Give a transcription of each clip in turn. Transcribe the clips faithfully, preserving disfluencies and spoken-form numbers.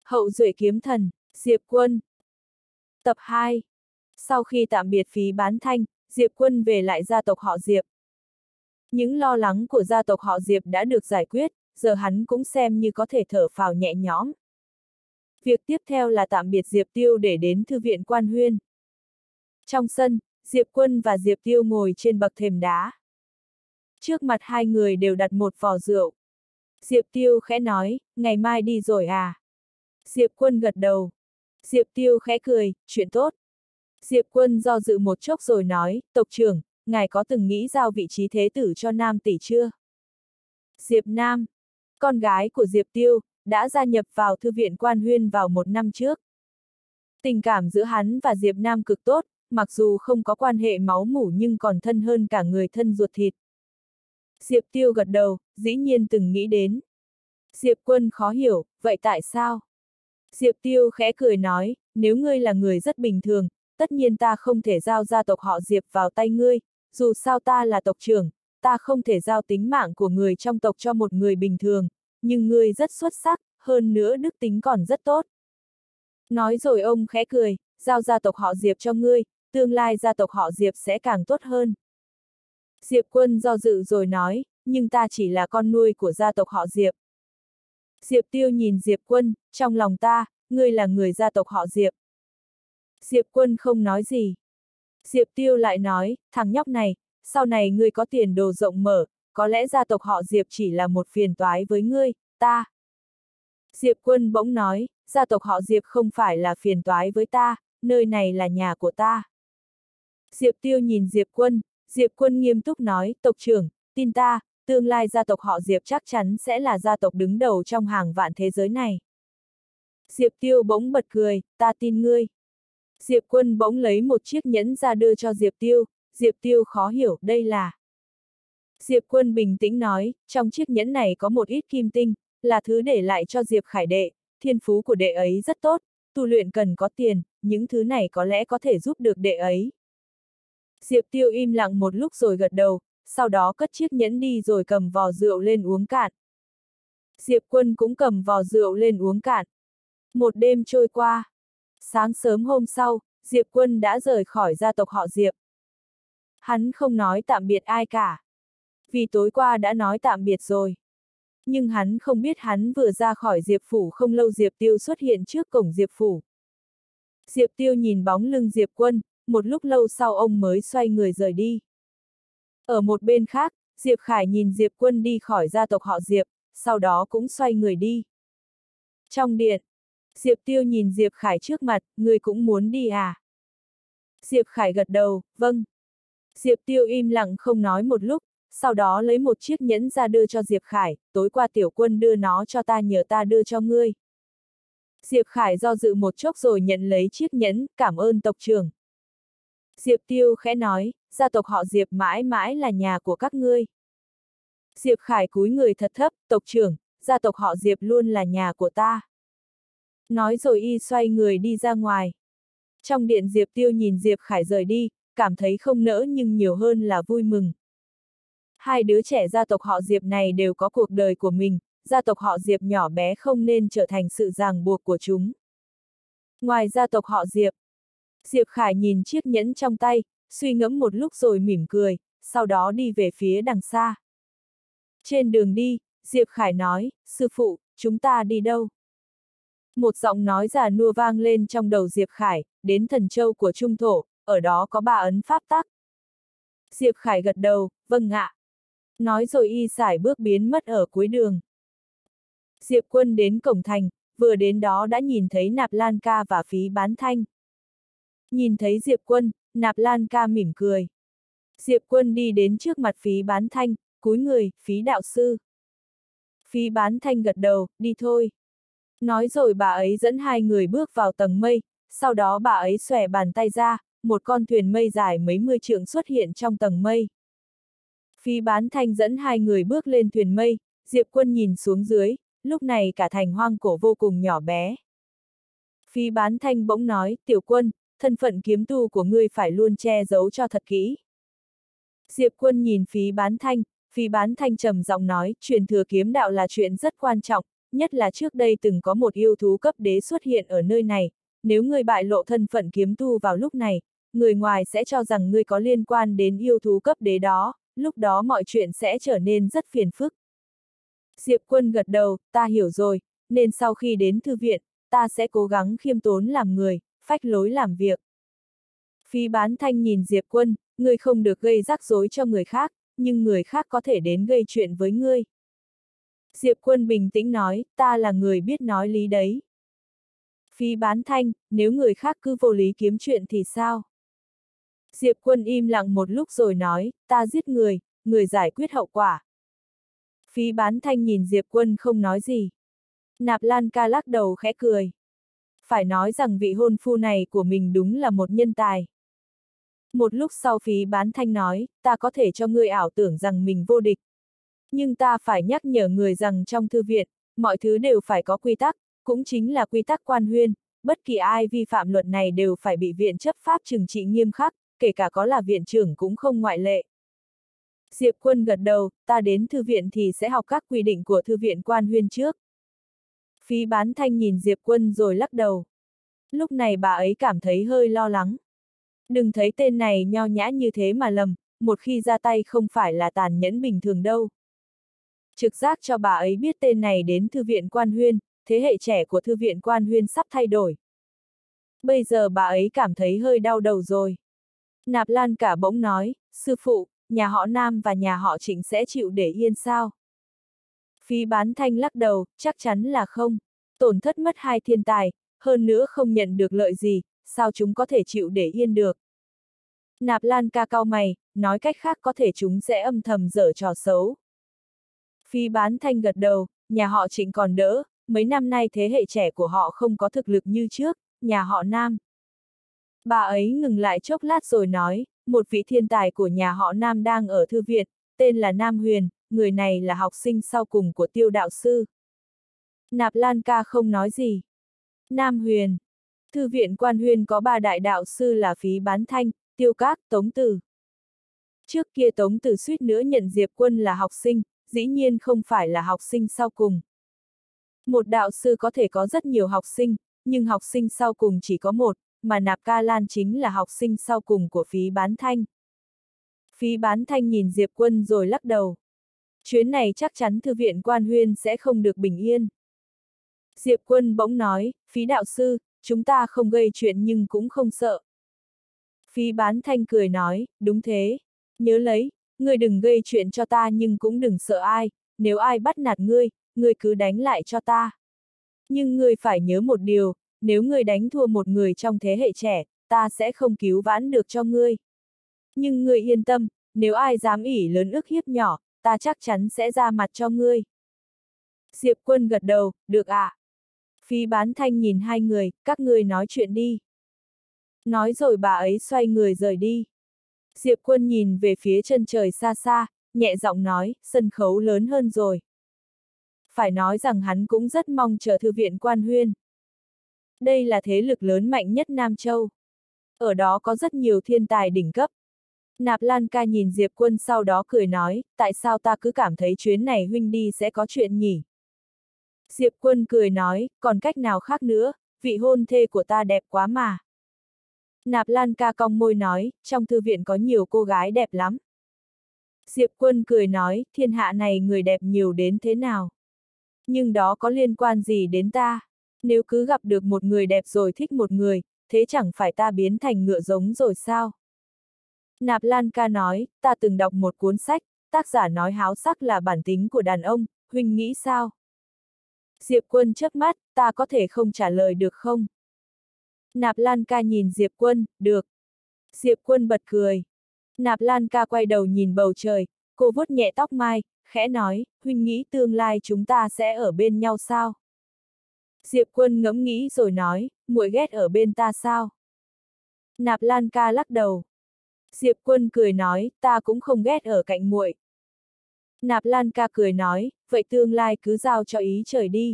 Hậu duệ kiếm thần, Diệp Quân. Tập hai. Sau khi tạm biệt Phí Bán Thanh, Diệp Quân về lại gia tộc họ Diệp. Những lo lắng của gia tộc họ Diệp đã được giải quyết, giờ hắn cũng xem như có thể thở phào nhẹ nhõm. Việc tiếp theo là tạm biệt Diệp Tiêu để đến thư viện Quan Huyên. Trong sân, Diệp Quân và Diệp Tiêu ngồi trên bậc thềm đá. Trước mặt hai người đều đặt một vò rượu. Diệp Tiêu khẽ nói, ngày mai đi rồi à? Diệp Quân gật đầu. Diệp Tiêu khẽ cười, chuyện tốt. Diệp Quân do dự một chốc rồi nói, tộc trưởng, ngài có từng nghĩ giao vị trí thế tử cho Nam tỷ chưa? Diệp Nam, con gái của Diệp Tiêu, đã gia nhập vào thư viện Quan Huyên vào một năm trước. Tình cảm giữa hắn và Diệp Nam cực tốt, mặc dù không có quan hệ máu mủ nhưng còn thân hơn cả người thân ruột thịt. Diệp Tiêu gật đầu, dĩ nhiên từng nghĩ đến. Diệp Quân khó hiểu, vậy tại sao? Diệp Tiêu khẽ cười nói, nếu ngươi là người rất bình thường, tất nhiên ta không thể giao gia tộc họ Diệp vào tay ngươi, dù sao ta là tộc trưởng, ta không thể giao tính mạng của người trong tộc cho một người bình thường, nhưng ngươi rất xuất sắc, hơn nữa đức tính còn rất tốt. Nói rồi ông khẽ cười, giao gia tộc họ Diệp cho ngươi, tương lai gia tộc họ Diệp sẽ càng tốt hơn. Diệp Quân do dự rồi nói, nhưng ta chỉ là con nuôi của gia tộc họ Diệp. Diệp Tiêu nhìn Diệp Quân, trong lòng ta, ngươi là người gia tộc họ Diệp. Diệp Quân không nói gì. Diệp Tiêu lại nói, thằng nhóc này, sau này ngươi có tiền đồ rộng mở, có lẽ gia tộc họ Diệp chỉ là một phiền toái với ngươi, ta. Diệp Quân bỗng nói, gia tộc họ Diệp không phải là phiền toái với ta, nơi này là nhà của ta. Diệp Tiêu nhìn Diệp Quân, Diệp Quân nghiêm túc nói, tộc trưởng, tin ta, tương lai gia tộc họ Diệp chắc chắn sẽ là gia tộc đứng đầu trong hàng vạn thế giới này. Diệp Tiêu bỗng bật cười, ta tin ngươi. Diệp Quân bỗng lấy một chiếc nhẫn ra đưa cho Diệp Tiêu, Diệp Tiêu khó hiểu, đây là. Diệp Quân bình tĩnh nói, trong chiếc nhẫn này có một ít kim tinh, là thứ để lại cho Diệp Khải đệ, thiên phú của đệ ấy rất tốt, tu luyện cần có tiền, những thứ này có lẽ có thể giúp được đệ ấy. Diệp Tiêu im lặng một lúc rồi gật đầu, sau đó cất chiếc nhẫn đi rồi cầm vò rượu lên uống cạn. Diệp Quân cũng cầm vò rượu lên uống cạn. Một đêm trôi qua. Sáng sớm hôm sau, Diệp Quân đã rời khỏi gia tộc họ Diệp. Hắn không nói tạm biệt ai cả. Vì tối qua đã nói tạm biệt rồi. Nhưng hắn không biết hắn vừa ra khỏi Diệp Phủ không lâu Diệp Tiêu xuất hiện trước cổng Diệp Phủ. Diệp Tiêu nhìn bóng lưng Diệp Quân, một lúc lâu sau ông mới xoay người rời đi. Ở một bên khác, Diệp Khải nhìn Diệp Quân đi khỏi gia tộc họ Diệp, sau đó cũng xoay người đi. Trong điện, Diệp Tiêu nhìn Diệp Khải trước mặt, người cũng muốn đi à? Diệp Khải gật đầu, vâng. Diệp Tiêu im lặng không nói một lúc, sau đó lấy một chiếc nhẫn ra đưa cho Diệp Khải, tối qua tiểu quân đưa nó cho ta nhờ ta đưa cho ngươi. Diệp Khải do dự một chốc rồi nhận lấy chiếc nhẫn, cảm ơn tộc trưởng. Diệp Tiêu khẽ nói, gia tộc họ Diệp mãi mãi là nhà của các ngươi. Diệp Khải cúi người thật thấp, tộc trưởng, gia tộc họ Diệp luôn là nhà của ta. Nói rồi y xoay người đi ra ngoài. Trong điện Diệp Tiêu nhìn Diệp Khải rời đi, cảm thấy không nỡ nhưng nhiều hơn là vui mừng. Hai đứa trẻ gia tộc họ Diệp này đều có cuộc đời của mình, gia tộc họ Diệp nhỏ bé không nên trở thành sự ràng buộc của chúng. Ngoài gia tộc họ Diệp, Diệp Khải nhìn chiếc nhẫn trong tay, suy ngẫm một lúc rồi mỉm cười, sau đó đi về phía đằng xa. Trên đường đi, Diệp Khải nói, sư phụ, chúng ta đi đâu? Một giọng nói già nua vang lên trong đầu Diệp Khải, đến Thần Châu của Trung Thổ, ở đó có ba ấn pháp tắc. Diệp Khải gật đầu, vâng ạ. Nói rồi y sải bước biến mất ở cuối đường. Diệp Quân đến cổng thành, vừa đến đó đã nhìn thấy Nạp Lan Ca và Phí Bán Thanh. Nhìn thấy Diệp Quân, Nạp Lan Ca mỉm cười. Diệp Quân đi đến trước mặt Phí Bán Thanh, cúi người, Phí đạo sư. Phí Bán Thanh gật đầu, đi thôi. Nói rồi bà ấy dẫn hai người bước vào tầng mây, sau đó bà ấy xòe bàn tay ra, một con thuyền mây dài mấy mươi trượng xuất hiện trong tầng mây. Phí Bán Thanh dẫn hai người bước lên thuyền mây, Diệp Quân nhìn xuống dưới, lúc này cả thành hoang cổ vô cùng nhỏ bé. Phí Bán Thanh bỗng nói, Tiểu Quân, thân phận kiếm tu của ngươi phải luôn che giấu cho thật kỹ. Diệp Quân nhìn Phí Bán Thanh, Phí Bán Thanh trầm giọng nói, truyền thừa kiếm đạo là chuyện rất quan trọng, nhất là trước đây từng có một yêu thú cấp đế xuất hiện ở nơi này, nếu ngươi bại lộ thân phận kiếm tu vào lúc này, người ngoài sẽ cho rằng ngươi có liên quan đến yêu thú cấp đế đó, lúc đó mọi chuyện sẽ trở nên rất phiền phức. Diệp Quân gật đầu, ta hiểu rồi, nên sau khi đến thư viện, ta sẽ cố gắng khiêm tốn làm người, phách lối làm việc. Phí Bán Thanh nhìn Diệp Quân, ngươi không được gây rắc rối cho người khác, nhưng người khác có thể đến gây chuyện với ngươi. Diệp Quân bình tĩnh nói, ta là người biết nói lý đấy. Phí Bán Thanh, nếu người khác cứ vô lý kiếm chuyện thì sao? Diệp Quân im lặng một lúc rồi nói, ta giết người, người giải quyết hậu quả. Phí Bán Thanh nhìn Diệp Quân không nói gì. Nạp Lan Ca lắc đầu khẽ cười. Phải nói rằng vị hôn phu này của mình đúng là một nhân tài. Một lúc sau Phí Bán Thanh nói, ta có thể cho ngươi ảo tưởng rằng mình vô địch. Nhưng ta phải nhắc nhở người rằng trong thư viện, mọi thứ đều phải có quy tắc, cũng chính là quy tắc quan huyên, bất kỳ ai vi phạm luật này đều phải bị viện chấp pháp trừng trị nghiêm khắc, kể cả có là viện trưởng cũng không ngoại lệ. Diệp Quân gật đầu, ta đến thư viện thì sẽ học các quy định của thư viện quan huyên trước. Phí Bán Thanh nhìn Diệp Quân rồi lắc đầu. Lúc này bà ấy cảm thấy hơi lo lắng. Đừng thấy tên này nho nhã như thế mà lầm, một khi ra tay không phải là tàn nhẫn bình thường đâu. Trực giác cho bà ấy biết tên này đến thư viện quan huyên, thế hệ trẻ của thư viện quan huyên sắp thay đổi. Bây giờ bà ấy cảm thấy hơi đau đầu rồi. Nạp Lan Cả bỗng nói, sư phụ, nhà họ Nam và nhà họ Trịnh sẽ chịu để yên sao? Phí Bán Thanh lắc đầu, chắc chắn là không. Tổn thất mất hai thiên tài, hơn nữa không nhận được lợi gì, sao chúng có thể chịu để yên được? Nạp Lan Ca cau mày, nói cách khác có thể chúng sẽ âm thầm giở trò xấu. Phí Bán Thanh gật đầu, nhà họ Trịnh còn đỡ, mấy năm nay thế hệ trẻ của họ không có thực lực như trước, nhà họ Nam. Bà ấy ngừng lại chốc lát rồi nói, một vị thiên tài của nhà họ Nam đang ở thư viện, tên là Nam Huyền, người này là học sinh sau cùng của Tiêu đạo sư. Nạp Lan Ca không nói gì. Nam Huyền. Thư viện quan huyên có ba đại đạo sư là Phí Bán Thanh, Tiêu Các, Tống Tử. Trước kia Tống Tử suýt nữa nhận Diệp Quân là học sinh, dĩ nhiên không phải là học sinh sau cùng. Một đạo sư có thể có rất nhiều học sinh, nhưng học sinh sau cùng chỉ có một, mà Nạp Ca Lan chính là học sinh sau cùng của Phí Bán Thanh. Phí Bán Thanh nhìn Diệp Quân rồi lắc đầu. Chuyến này chắc chắn thư viện quan huyên sẽ không được bình yên. Diệp Quân bỗng nói, Phí đạo sư, chúng ta không gây chuyện nhưng cũng không sợ. Phí Bán Thanh cười nói, đúng thế. Nhớ lấy, ngươi đừng gây chuyện cho ta nhưng cũng đừng sợ ai, nếu ai bắt nạt ngươi, ngươi cứ đánh lại cho ta. Nhưng ngươi phải nhớ một điều, nếu ngươi đánh thua một người trong thế hệ trẻ, ta sẽ không cứu vãn được cho ngươi. Nhưng ngươi yên tâm, nếu ai dám ỷ lớn ức hiếp nhỏ, ta chắc chắn sẽ ra mặt cho ngươi. Diệp Quân gật đầu, được ạ. À? Phí Bán Thanh nhìn hai người, các ngươi nói chuyện đi. Nói rồi bà ấy xoay người rời đi. Diệp Quân nhìn về phía chân trời xa xa, nhẹ giọng nói, sân khấu lớn hơn rồi. Phải nói rằng hắn cũng rất mong chờ thư viện quan huyên. Đây là thế lực lớn mạnh nhất Nam Châu. Ở đó có rất nhiều thiên tài đỉnh cấp. Nạp Lan Ca nhìn Diệp Quân sau đó cười nói, tại sao ta cứ cảm thấy chuyến này huynh đi sẽ có chuyện nhỉ? Diệp Quân cười nói, còn cách nào khác nữa, vị hôn thê của ta đẹp quá mà. Nạp Lan Ca cong môi nói, trong thư viện có nhiều cô gái đẹp lắm. Diệp Quân cười nói, thiên hạ này người đẹp nhiều đến thế nào? Nhưng đó có liên quan gì đến ta? Nếu cứ gặp được một người đẹp rồi thích một người, thế chẳng phải ta biến thành ngựa giống rồi sao? Nạp Lan Ca nói, ta từng đọc một cuốn sách, tác giả nói háo sắc là bản tính của đàn ông, huynh nghĩ sao? Diệp Quân chớp mắt, ta có thể không trả lời được không? Nạp Lan Ca nhìn Diệp Quân, được. Diệp Quân bật cười. Nạp Lan Ca quay đầu nhìn bầu trời, cô vuốt nhẹ tóc mai, khẽ nói, huynh nghĩ tương lai chúng ta sẽ ở bên nhau sao? Diệp Quân ngẫm nghĩ rồi nói, muội ghét ở bên ta sao? Nạp Lan Ca lắc đầu. Diệp Quân cười nói, ta cũng không ghét ở cạnh muội. Nạp Lan Ca cười nói, vậy tương lai cứ giao cho ý trời đi.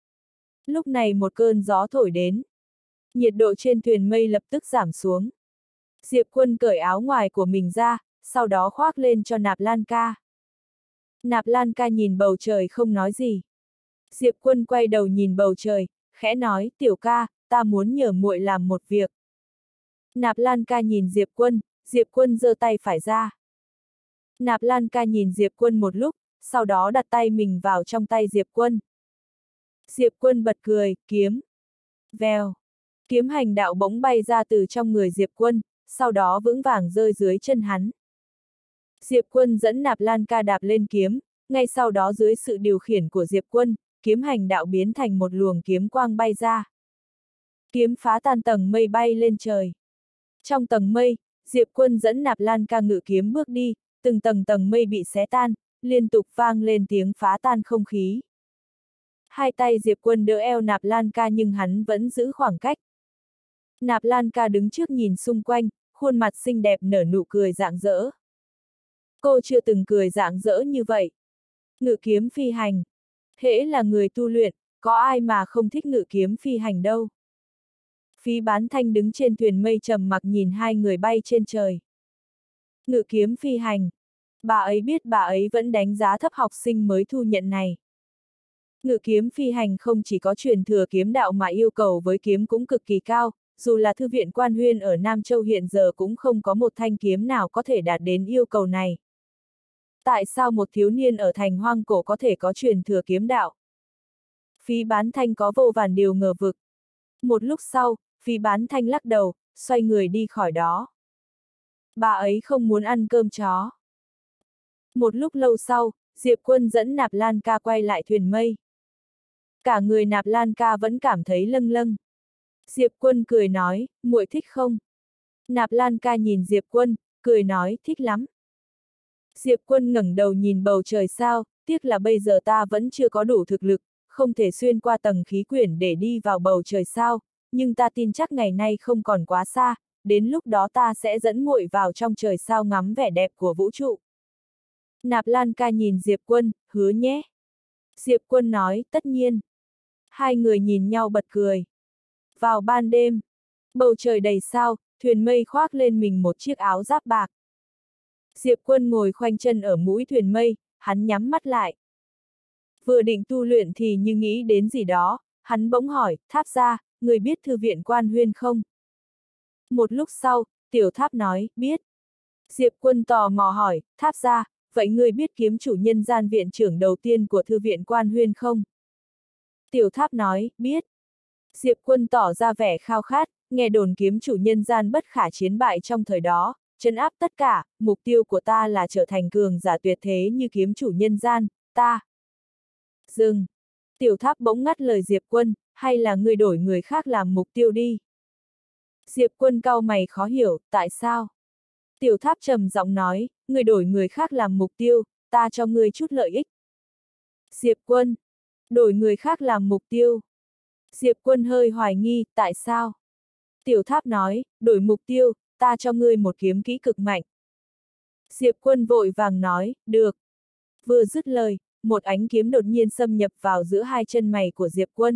Lúc này một cơn gió thổi đến. Nhiệt độ trên thuyền mây lập tức giảm xuống. Diệp Quân cởi áo ngoài của mình ra, sau đó khoác lên cho Nạp Lan Ca. Nạp Lan Ca nhìn bầu trời không nói gì. Diệp Quân quay đầu nhìn bầu trời, khẽ nói, tiểu ca, ta muốn nhờ muội làm một việc. Nạp Lan ca nhìn Diệp Quân, Diệp Quân giơ tay phải ra. Nạp Lan ca nhìn Diệp Quân một lúc, sau đó đặt tay mình vào trong tay Diệp Quân. Diệp Quân bật cười, kiếm. Vèo. Kiếm hành đạo bỗng bay ra từ trong người Diệp Quân, sau đó vững vàng rơi dưới chân hắn. Diệp Quân dẫn Nạp Lan ca đạp lên kiếm, ngay sau đó dưới sự điều khiển của Diệp Quân, kiếm hành đạo biến thành một luồng kiếm quang bay ra. Kiếm phá tan tầng mây bay lên trời. Trong tầng mây, Diệp Quân dẫn Nạp Lan ca ngự kiếm bước đi, từng tầng tầng mây bị xé tan, liên tục vang lên tiếng phá tan không khí. Hai tay Diệp Quân đỡ eo Nạp Lan ca nhưng hắn vẫn giữ khoảng cách. Nạp Lan ca đứng trước nhìn xung quanh, khuôn mặt xinh đẹp nở nụ cười rạng rỡ. Cô chưa từng cười rạng rỡ như vậy. Ngự kiếm phi hành. Hễ là người tu luyện, có ai mà không thích ngự kiếm phi hành đâu. Phí Bán Thanh đứng trên thuyền mây trầm mặc nhìn hai người bay trên trời. Ngự kiếm phi hành. Bà ấy biết bà ấy vẫn đánh giá thấp học sinh mới thu nhận này. Ngự kiếm phi hành không chỉ có truyền thừa kiếm đạo mà yêu cầu với kiếm cũng cực kỳ cao, dù là thư viện Quan Huyên ở Nam Châu hiện giờ cũng không có một thanh kiếm nào có thể đạt đến yêu cầu này. Tại sao một thiếu niên ở thành hoang cổ có thể có truyền thừa kiếm đạo? Phí Bán Thanh có vô vàn điều ngờ vực. Một lúc sau, Phí Bán Thanh lắc đầu, xoay người đi khỏi đó. Bà ấy không muốn ăn cơm chó. Một lúc lâu sau, Diệp Quân dẫn Nạp Lan ca quay lại thuyền mây. Cả người Nạp Lan ca vẫn cảm thấy lâng lâng. Diệp Quân cười nói, muội thích không? Nạp Lan ca nhìn Diệp Quân, cười nói, thích lắm. Diệp Quân ngẩng đầu nhìn bầu trời sao, tiếc là bây giờ ta vẫn chưa có đủ thực lực, không thể xuyên qua tầng khí quyển để đi vào bầu trời sao, nhưng ta tin chắc ngày nay không còn quá xa, đến lúc đó ta sẽ dẫn muội vào trong trời sao ngắm vẻ đẹp của vũ trụ. Nạp Lan ca nhìn Diệp Quân, hứa nhé. Diệp Quân nói, tất nhiên. Hai người nhìn nhau bật cười. Vào ban đêm, bầu trời đầy sao, thuyền mây khoác lên mình một chiếc áo giáp bạc. Diệp Quân ngồi khoanh chân ở mũi thuyền mây, hắn nhắm mắt lại. Vừa định tu luyện thì như nghĩ đến gì đó, hắn bỗng hỏi, Tháp gia, người biết thư viện Quan Huyên không? Một lúc sau, Tiểu Tháp nói, biết. Diệp Quân tò mò hỏi, Tháp gia, vậy người biết kiếm chủ nhân gian viện trưởng đầu tiên của thư viện Quan Huyên không? Tiểu Tháp nói, biết. Diệp Quân tỏ ra vẻ khao khát, nghe đồn kiếm chủ nhân gian bất khả chiến bại trong thời đó, trấn áp tất cả, mục tiêu của ta là trở thành cường giả tuyệt thế như kiếm chủ nhân gian, ta. Dừng. Tiểu Tháp bỗng ngắt lời Diệp Quân, hay là ngươi đổi người khác làm mục tiêu đi. Diệp Quân cau mày khó hiểu, tại sao? Tiểu Tháp trầm giọng nói, ngươi đổi người khác làm mục tiêu, ta cho ngươi chút lợi ích. Diệp Quân. Đổi người khác làm mục tiêu. Diệp Quân hơi hoài nghi, tại sao? Tiểu Tháp nói, đổi mục tiêu, ta cho ngươi một kiếm kỹ cực mạnh. Diệp Quân vội vàng nói, được. Vừa dứt lời, một ánh kiếm đột nhiên xâm nhập vào giữa hai chân mày của Diệp Quân.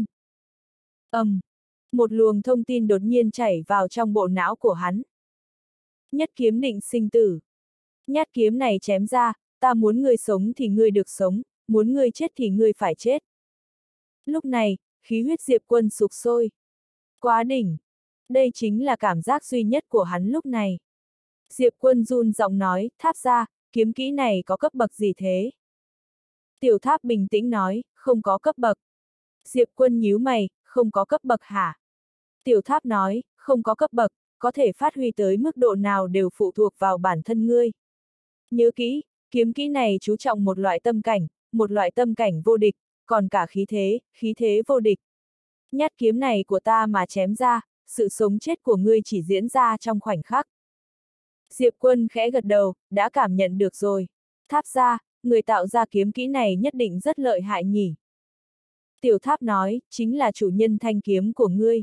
ầm, um, một luồng thông tin đột nhiên chảy vào trong bộ não của hắn. Nhất kiếm định sinh tử. Nhát kiếm này chém ra, ta muốn ngươi sống thì ngươi được sống, muốn ngươi chết thì ngươi phải chết. Lúc này, khí huyết Diệp Quân sục sôi. Quá đỉnh! Đây chính là cảm giác duy nhất của hắn lúc này. Diệp Quân run giọng nói, Tháp gia, kiếm kỹ này có cấp bậc gì thế? Tiểu Tháp bình tĩnh nói, không có cấp bậc. Diệp Quân nhíu mày, không có cấp bậc hả? Tiểu Tháp nói, không có cấp bậc, có thể phát huy tới mức độ nào đều phụ thuộc vào bản thân ngươi. Nhớ kỹ, kiếm kỹ này chú trọng một loại tâm cảnh, một loại tâm cảnh vô địch, còn cả khí thế, khí thế vô địch. Nhát kiếm này của ta mà chém ra, sự sống chết của ngươi chỉ diễn ra trong khoảnh khắc. Diệp Quân khẽ gật đầu, đã cảm nhận được rồi. Tháp gia, người tạo ra kiếm kỹ này nhất định rất lợi hại nhỉ. Tiểu Tháp nói, chính là chủ nhân thanh kiếm của ngươi.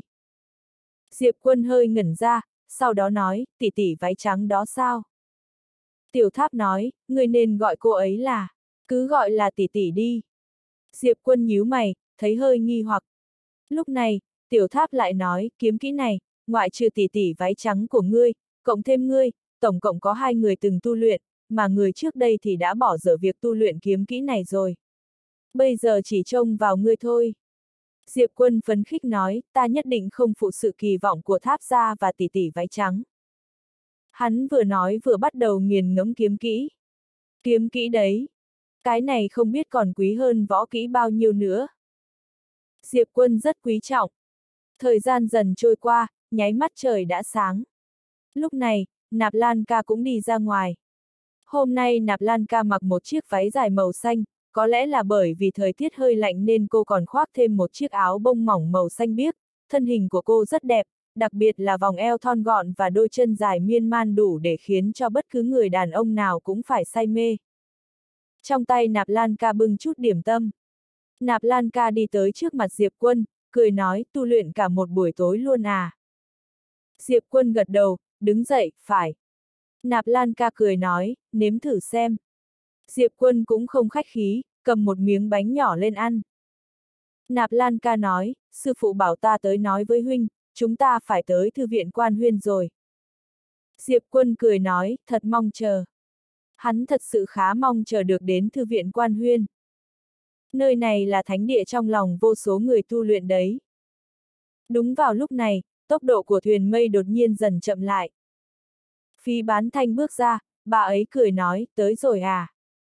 Diệp Quân hơi ngẩn ra, sau đó nói, tỷ tỷ váy trắng đó sao? Tiểu Tháp nói, ngươi nên gọi cô ấy là, cứ gọi là tỷ tỷ đi. Diệp Quân nhíu mày, thấy hơi nghi hoặc. Lúc này, Tiểu Tháp lại nói, kiếm kỹ này, ngoại trừ tỷ tỷ váy trắng của ngươi, cộng thêm ngươi, tổng cộng có hai người từng tu luyện, mà người trước đây thì đã bỏ dở việc tu luyện kiếm kỹ này rồi. Bây giờ chỉ trông vào ngươi thôi. Diệp Quân phấn khích nói, ta nhất định không phụ sự kỳ vọng của Tháp gia và tỷ tỷ váy trắng. Hắn vừa nói vừa bắt đầu nghiền ngẫm kiếm kỹ. Kiếm kỹ đấy. Cái này không biết còn quý hơn võ kỹ bao nhiêu nữa. Diệp Quân rất quý trọng. Thời gian dần trôi qua, nháy mắt trời đã sáng. Lúc này, Nạp Lan Ca cũng đi ra ngoài. Hôm nay Nạp Lan Ca mặc một chiếc váy dài màu xanh, có lẽ là bởi vì thời tiết hơi lạnh nên cô còn khoác thêm một chiếc áo bông mỏng màu xanh biếc. Thân hình của cô rất đẹp, đặc biệt là vòng eo thon gọn và đôi chân dài miên man đủ để khiến cho bất cứ người đàn ông nào cũng phải say mê. Trong tay Nạp Lan Ca bưng chút điểm tâm. Nạp Lan Ca đi tới trước mặt Diệp Quân, cười nói, tu luyện cả một buổi tối luôn à. Diệp Quân gật đầu, đứng dậy, phải. Nạp Lan Ca cười nói, nếm thử xem. Diệp Quân cũng không khách khí, cầm một miếng bánh nhỏ lên ăn. Nạp Lan Ca nói, sư phụ bảo ta tới nói với huynh, chúng ta phải tới thư viện Quan Huyên rồi. Diệp Quân cười nói, thật mong chờ. Hắn thật sự khá mong chờ được đến thư viện Quan Huyên. Nơi này là thánh địa trong lòng vô số người tu luyện đấy. Đúng vào lúc này, tốc độ của thuyền mây đột nhiên dần chậm lại. Phí Bán Thanh bước ra, bà ấy cười nói, tới rồi à.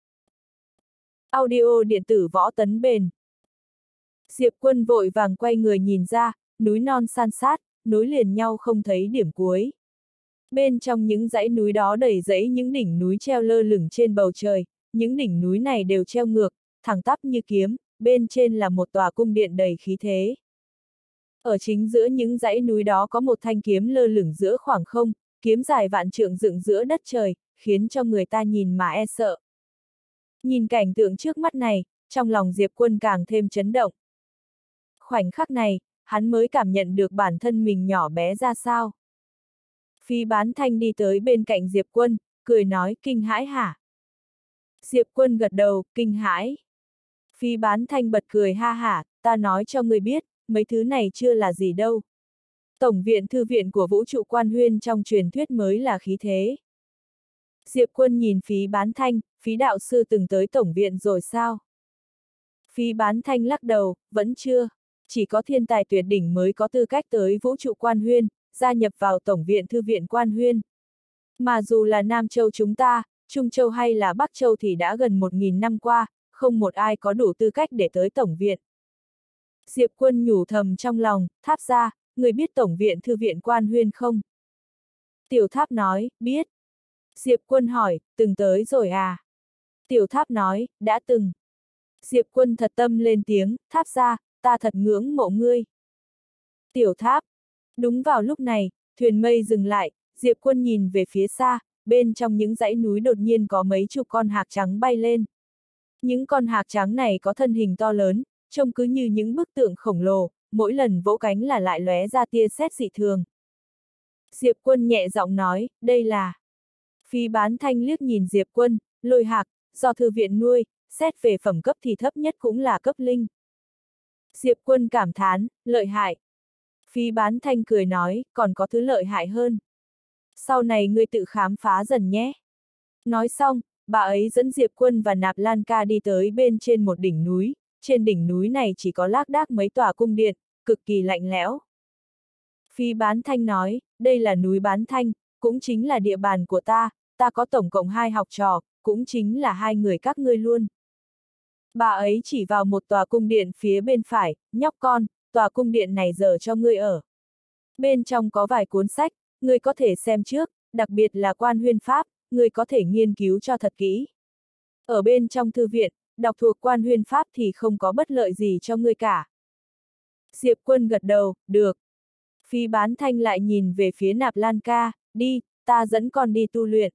Audio điện tử Võ Tấn Bền. Diệp Quân vội vàng quay người nhìn ra, núi non san sát, nối liền nhau không thấy điểm cuối. Bên trong những dãy núi đó đầy rẫy những đỉnh núi treo lơ lửng trên bầu trời, những đỉnh núi này đều treo ngược, thẳng tắp như kiếm, bên trên là một tòa cung điện đầy khí thế. Ở chính giữa những dãy núi đó có một thanh kiếm lơ lửng giữa khoảng không, kiếm dài vạn trượng dựng giữa đất trời, khiến cho người ta nhìn mà e sợ. Nhìn cảnh tượng trước mắt này, trong lòng Diệp Quân càng thêm chấn động. Khoảnh khắc này, hắn mới cảm nhận được bản thân mình nhỏ bé ra sao. Phí Bán Thanh đi tới bên cạnh Diệp Quân, cười nói, kinh hãi hả? Diệp Quân gật đầu, kinh hãi. Phí Bán Thanh bật cười ha hả, ta nói cho ngươi biết, mấy thứ này chưa là gì đâu. Tổng viện thư viện của vũ trụ Quan Huyên trong truyền thuyết mới là khí thế. Diệp Quân nhìn Phí Bán Thanh, Phí đạo sư từng tới tổng viện rồi sao? Phí Bán Thanh lắc đầu, vẫn chưa. Chỉ có thiên tài tuyệt đỉnh mới có tư cách tới vũ trụ Quan Huyên, gia nhập vào tổng viện thư viện Quan Huyên. Mà dù là Nam Châu chúng ta, Trung Châu hay là Bắc Châu thì đã gần một nghìn năm qua, không một ai có đủ tư cách để tới tổng viện. Diệp Quân nhủ thầm trong lòng, Tháp gia, người biết tổng viện thư viện Quan Huyên không? Tiểu Tháp nói, biết. Diệp Quân hỏi, từng tới rồi à? Tiểu Tháp nói, đã từng. Diệp Quân thật tâm lên tiếng, Tháp gia, ta thật ngưỡng mộ ngươi. Tiểu Tháp. Đúng vào lúc này, thuyền mây dừng lại, Diệp Quân nhìn về phía xa, bên trong những dãy núi đột nhiên có mấy chục con hạc trắng bay lên. Những con hạc trắng này có thân hình to lớn, trông cứ như những bức tượng khổng lồ, mỗi lần vỗ cánh là lại lóe ra tia sét dị thường. Diệp Quân nhẹ giọng nói, đây là... Phí Bán Thanh liếc nhìn Diệp Quân, lôi hạc, do thư viện nuôi, xét về phẩm cấp thì thấp nhất cũng là cấp linh. Diệp Quân cảm thán, lợi hại. Phí Bán Thanh cười nói, còn có thứ lợi hại hơn. Sau này ngươi tự khám phá dần nhé. Nói xong, bà ấy dẫn Diệp Quân và Nạp Lan Ca đi tới bên trên một đỉnh núi, trên đỉnh núi này chỉ có lác đác mấy tòa cung điện, cực kỳ lạnh lẽo. Phí Bán Thanh nói, đây là núi Bán Thanh, cũng chính là địa bàn của ta, ta có tổng cộng hai học trò, cũng chính là hai người các ngươi luôn. Bà ấy chỉ vào một tòa cung điện phía bên phải, nhóc con, tòa cung điện này giờ cho ngươi ở. Bên trong có vài cuốn sách, ngươi có thể xem trước, đặc biệt là Quan Huyên Pháp, ngươi có thể nghiên cứu cho thật kỹ. Ở bên trong thư viện, đọc thuộc Quan Huyên Pháp thì không có bất lợi gì cho ngươi cả. Diệp Quân gật đầu, được. Phí Bán Thanh lại nhìn về phía Nạp Lan Ca, đi, ta dẫn con đi tu luyện.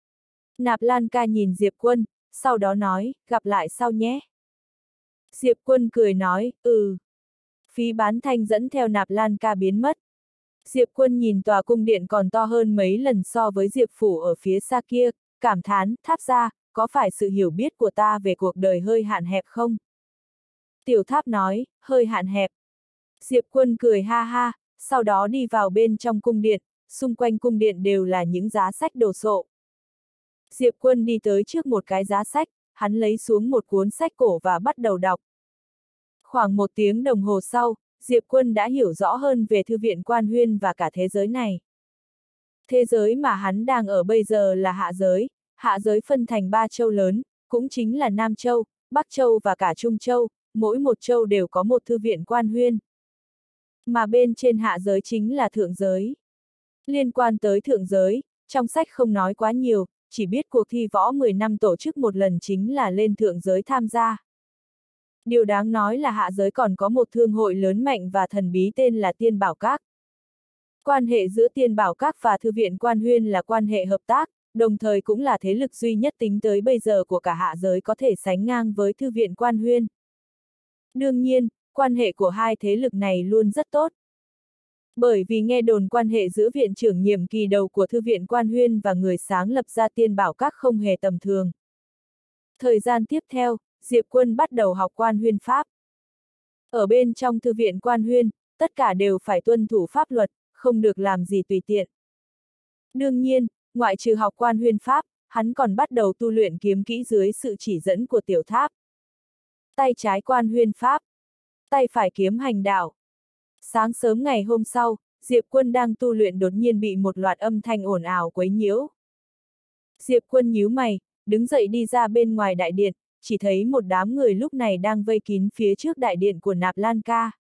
Nạp Lan Ca nhìn Diệp Quân, sau đó nói, gặp lại sau nhé. Diệp Quân cười nói, ừ. Phí Bán Thanh dẫn theo Nạp Lan Ca biến mất. Diệp Quân nhìn tòa cung điện còn to hơn mấy lần so với Diệp Phủ ở phía xa kia, cảm thán, Tháp gia, có phải sự hiểu biết của ta về cuộc đời hơi hạn hẹp không? Tiểu Tháp nói, hơi hạn hẹp. Diệp Quân cười ha ha, sau đó đi vào bên trong cung điện, xung quanh cung điện đều là những giá sách đồ sộ. Diệp Quân đi tới trước một cái giá sách, hắn lấy xuống một cuốn sách cổ và bắt đầu đọc. Khoảng một tiếng đồng hồ sau, Diệp Quân đã hiểu rõ hơn về Thư viện Quan Huyên và cả thế giới này. Thế giới mà hắn đang ở bây giờ là hạ giới, hạ giới phân thành ba châu lớn, cũng chính là Nam Châu, Bắc Châu và cả Trung Châu, mỗi một châu đều có một Thư viện Quan Huyên. Mà bên trên hạ giới chính là thượng giới. Liên quan tới thượng giới, trong sách không nói quá nhiều, chỉ biết cuộc thi võ mười năm tổ chức một lần chính là lên thượng giới tham gia. Điều đáng nói là hạ giới còn có một thương hội lớn mạnh và thần bí tên là Tiên Bảo Các. Quan hệ giữa Tiên Bảo Các và Thư viện Quan Huyên là quan hệ hợp tác, đồng thời cũng là thế lực duy nhất tính tới bây giờ của cả hạ giới có thể sánh ngang với Thư viện Quan Huyên. Đương nhiên, quan hệ của hai thế lực này luôn rất tốt. Bởi vì nghe đồn quan hệ giữa viện trưởng nhiệm kỳ đầu của Thư viện Quan Huyên và người sáng lập ra Tiên Bảo Các không hề tầm thường. Thời gian tiếp theo, Diệp Quân bắt đầu học Quan Huyên Pháp. Ở bên trong Thư viện Quan Huyên, tất cả đều phải tuân thủ pháp luật, không được làm gì tùy tiện. Đương nhiên, ngoại trừ học Quan Huyên Pháp, hắn còn bắt đầu tu luyện kiếm kỹ dưới sự chỉ dẫn của Tiểu Tháp. Tay trái Quan Huyên Pháp, tay phải kiếm hành đạo. Sáng sớm ngày hôm sau, Diệp Quân đang tu luyện đột nhiên bị một loạt âm thanh ồn ào quấy nhiễu. Diệp Quân nhíu mày, đứng dậy đi ra bên ngoài đại điện, chỉ thấy một đám người lúc này đang vây kín phía trước đại điện của Nạp Lan Ca.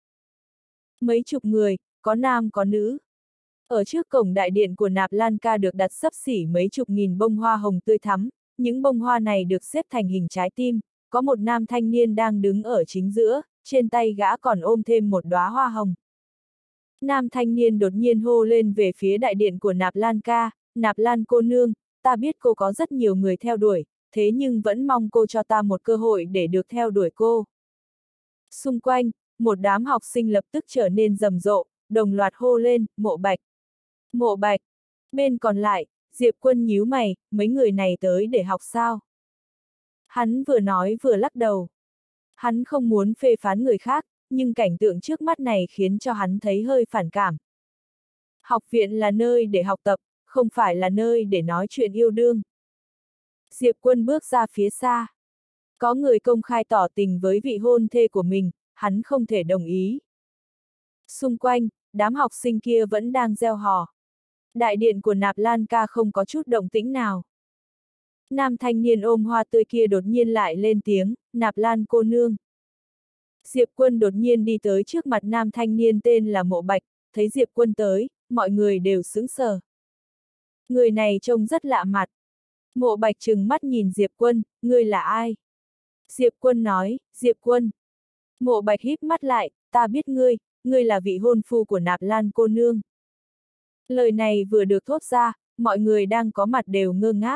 Mấy chục người, có nam có nữ. Ở trước cổng đại điện của Nạp Lan Ca được đặt xấp xỉ mấy chục nghìn bông hoa hồng tươi thắm, những bông hoa này được xếp thành hình trái tim, có một nam thanh niên đang đứng ở chính giữa, trên tay gã còn ôm thêm một đóa hoa hồng. Nam thanh niên đột nhiên hô lên về phía đại điện của Nạp Lan Ca, Nạp Lan cô nương, ta biết cô có rất nhiều người theo đuổi, thế nhưng vẫn mong cô cho ta một cơ hội để được theo đuổi cô. Xung quanh, một đám học sinh lập tức trở nên rầm rộ, đồng loạt hô lên, Mộ Bạch. Mộ Bạch. Bên còn lại, Diệp Quân nhíu mày, mấy người này tới để học sao? Hắn vừa nói vừa lắc đầu. Hắn không muốn phê phán người khác, nhưng cảnh tượng trước mắt này khiến cho hắn thấy hơi phản cảm. Học viện là nơi để học tập, không phải là nơi để nói chuyện yêu đương. Diệp Quân bước ra phía xa. Có người công khai tỏ tình với vị hôn thê của mình, hắn không thể đồng ý. Xung quanh, đám học sinh kia vẫn đang reo hò. Đại điện của Nạp Lan Ca không có chút động tĩnh nào. Nam thanh niên ôm hoa tươi kia đột nhiên lại lên tiếng, Nạp Lan cô nương. Diệp Quân đột nhiên đi tới trước mặt nam thanh niên tên là Mộ Bạch, thấy Diệp Quân tới, mọi người đều sững sờ. Người này trông rất lạ mặt. Mộ Bạch trừng mắt nhìn Diệp Quân, ngươi là ai? Diệp Quân nói, Diệp Quân. Mộ Bạch híp mắt lại, ta biết ngươi, ngươi là vị hôn phu của Nạp Lan cô nương. Lời này vừa được thốt ra, mọi người đang có mặt đều ngơ ngác.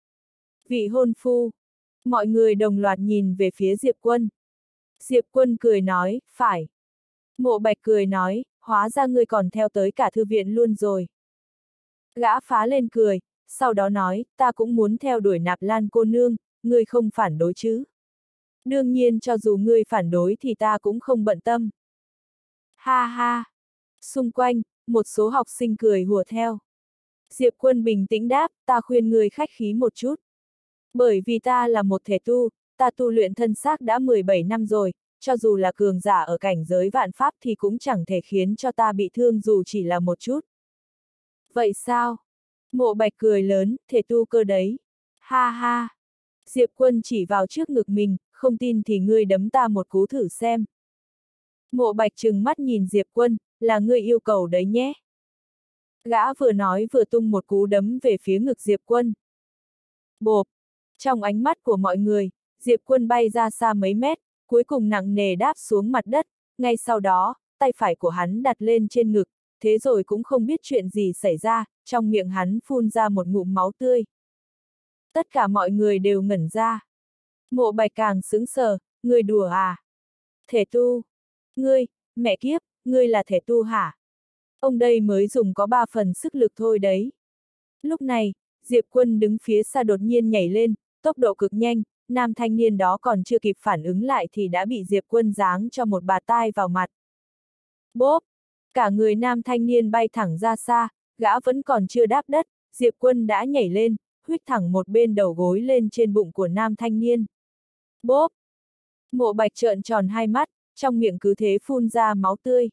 Vị hôn phu. Mọi người đồng loạt nhìn về phía Diệp Quân. Diệp Quân cười nói, phải. Mộ Bạch cười nói, hóa ra ngươi còn theo tới cả thư viện luôn rồi. Gã phá lên cười, sau đó nói, ta cũng muốn theo đuổi Nạp Lan cô nương, ngươi không phản đối chứ. Đương nhiên cho dù ngươi phản đối thì ta cũng không bận tâm. Ha ha. Xung quanh, một số học sinh cười hùa theo. Diệp Quân bình tĩnh đáp, ta khuyên ngươi khách khí một chút. Bởi vì ta là một thể tu, ta tu luyện thân xác đã mười bảy năm rồi, cho dù là cường giả ở cảnh giới vạn pháp thì cũng chẳng thể khiến cho ta bị thương dù chỉ là một chút. Vậy sao? Mộ Bạch cười lớn, thể tu cơ đấy. Ha ha. Diệp Quân chỉ vào trước ngực mình, không tin thì ngươi đấm ta một cú thử xem. Mộ Bạch trừng mắt nhìn Diệp Quân, là ngươi yêu cầu đấy nhé. Gã vừa nói vừa tung một cú đấm về phía ngực Diệp Quân. Bộp. Trong ánh mắt của mọi người, Diệp Quân bay ra xa mấy mét, cuối cùng nặng nề đáp xuống mặt đất, ngay sau đó, tay phải của hắn đặt lên trên ngực, thế rồi cũng không biết chuyện gì xảy ra, trong miệng hắn phun ra một ngụm máu tươi. Tất cả mọi người đều ngẩn ra. Mộ Bạch càng sững sờ, ngươi đùa à? Thể tu? Ngươi, mẹ kiếp, ngươi là thể tu hả? Ông đây mới dùng có ba phần sức lực thôi đấy. Lúc này, Diệp Quân đứng phía xa đột nhiên nhảy lên, tốc độ cực nhanh, nam thanh niên đó còn chưa kịp phản ứng lại thì đã bị Diệp Quân giáng cho một bạt tai vào mặt. Bốp! Cả người nam thanh niên bay thẳng ra xa, gã vẫn còn chưa đáp đất, Diệp Quân đã nhảy lên, huých thẳng một bên đầu gối lên trên bụng của nam thanh niên. Bốp! Mộ Bạch trợn tròn hai mắt, trong miệng cứ thế phun ra máu tươi.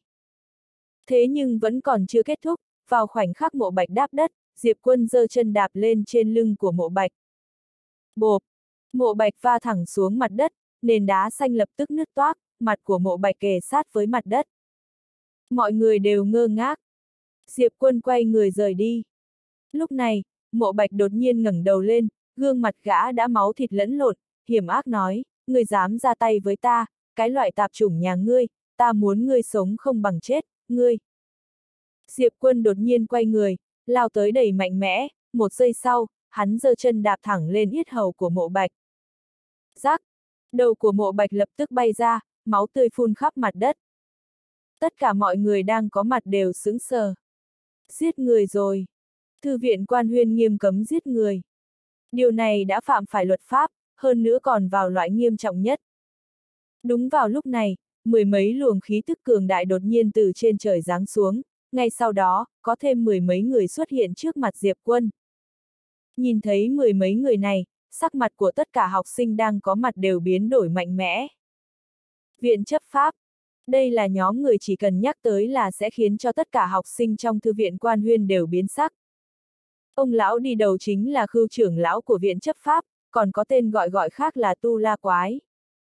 Thế nhưng vẫn còn chưa kết thúc, vào khoảnh khắc Mộ Bạch đáp đất, Diệp Quân giơ chân đạp lên trên lưng của Mộ Bạch. Bộp! Mộ Bạch va thẳng xuống mặt đất, nền đá xanh lập tức nứt toác, mặt của Mộ Bạch kề sát với mặt đất. Mọi người đều ngơ ngác. Diệp Quân quay người rời đi. Lúc này, Mộ Bạch đột nhiên ngẩng đầu lên, gương mặt gã đã máu thịt lẫn lộn, hiểm ác nói, ngươi dám ra tay với ta, cái loại tạp chủng nhà ngươi, ta muốn ngươi sống không bằng chết, ngươi. Diệp Quân đột nhiên quay người, lao tới đầy mạnh mẽ, một giây sau, hắn giơ chân đạp thẳng lên yết hầu của Mộ Bạch. Rắc! Đầu của Mộ Bạch lập tức bay ra, máu tươi phun khắp mặt đất. Tất cả mọi người đang có mặt đều sững sờ. Giết người rồi! Thư viện Quan Huyên nghiêm cấm giết người. Điều này đã phạm phải luật pháp, hơn nữa còn vào loại nghiêm trọng nhất. Đúng vào lúc này, mười mấy luồng khí tức cường đại đột nhiên từ trên trời giáng xuống, ngay sau đó, có thêm mười mấy người xuất hiện trước mặt Diệp Quân. Nhìn thấy mười mấy người này, sắc mặt của tất cả học sinh đang có mặt đều biến đổi mạnh mẽ. Viện chấp pháp. Đây là nhóm người chỉ cần nhắc tới là sẽ khiến cho tất cả học sinh trong Thư viện Quan Huyên đều biến sắc. Ông lão đi đầu chính là Khưu trưởng lão của viện chấp pháp, còn có tên gọi gọi khác là Tu La Quái.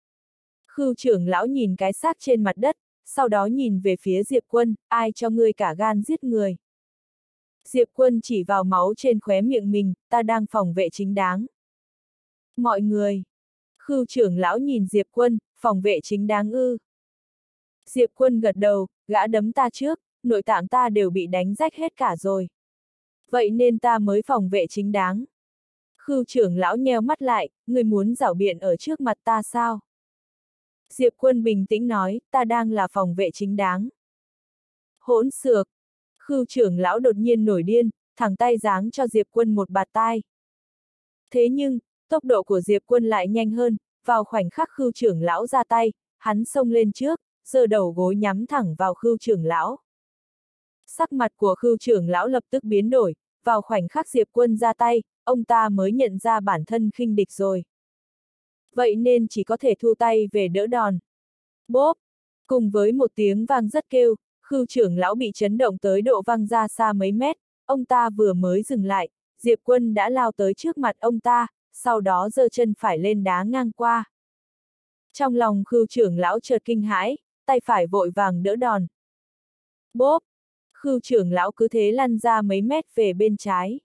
Khưu trưởng lão nhìn cái xác trên mặt đất, sau đó nhìn về phía Diệp Quân, ai cho ngươi cả gan giết người. Diệp Quân chỉ vào máu trên khóe miệng mình, ta đang phòng vệ chính đáng. Mọi người. Khưu trưởng lão nhìn Diệp Quân, phòng vệ chính đáng ư. Diệp Quân gật đầu, gã đấm ta trước, nội tạng ta đều bị đánh rách hết cả rồi. Vậy nên ta mới phòng vệ chính đáng. Khưu trưởng lão nheo mắt lại, ngươi muốn giảo biện ở trước mặt ta sao? Diệp Quân bình tĩnh nói, ta đang là phòng vệ chính đáng. Hỗn xược! Khưu trưởng lão đột nhiên nổi điên, thẳng tay giáng cho Diệp Quân một bạt tai. Thế nhưng, tốc độ của Diệp Quân lại nhanh hơn, vào khoảnh khắc Khưu trưởng lão ra tay, hắn xông lên trước, giơ đầu gối nhắm thẳng vào Khưu trưởng lão. Sắc mặt của Khưu trưởng lão lập tức biến đổi, vào khoảnh khắc Diệp Quân ra tay, ông ta mới nhận ra bản thân khinh địch rồi. Vậy nên chỉ có thể thu tay về đỡ đòn. Bốp! Cùng với một tiếng vang rất kêu, Khưu trưởng lão bị chấn động tới độ văng ra xa mấy mét, ông ta vừa mới dừng lại, Diệp Quân đã lao tới trước mặt ông ta, sau đó giơ chân phải lên đá ngang qua. Trong lòng Khưu trưởng lão chợt kinh hãi, tay phải vội vàng đỡ đòn. Bốp! Khưu trưởng lão cứ thế lăn ra mấy mét về bên trái.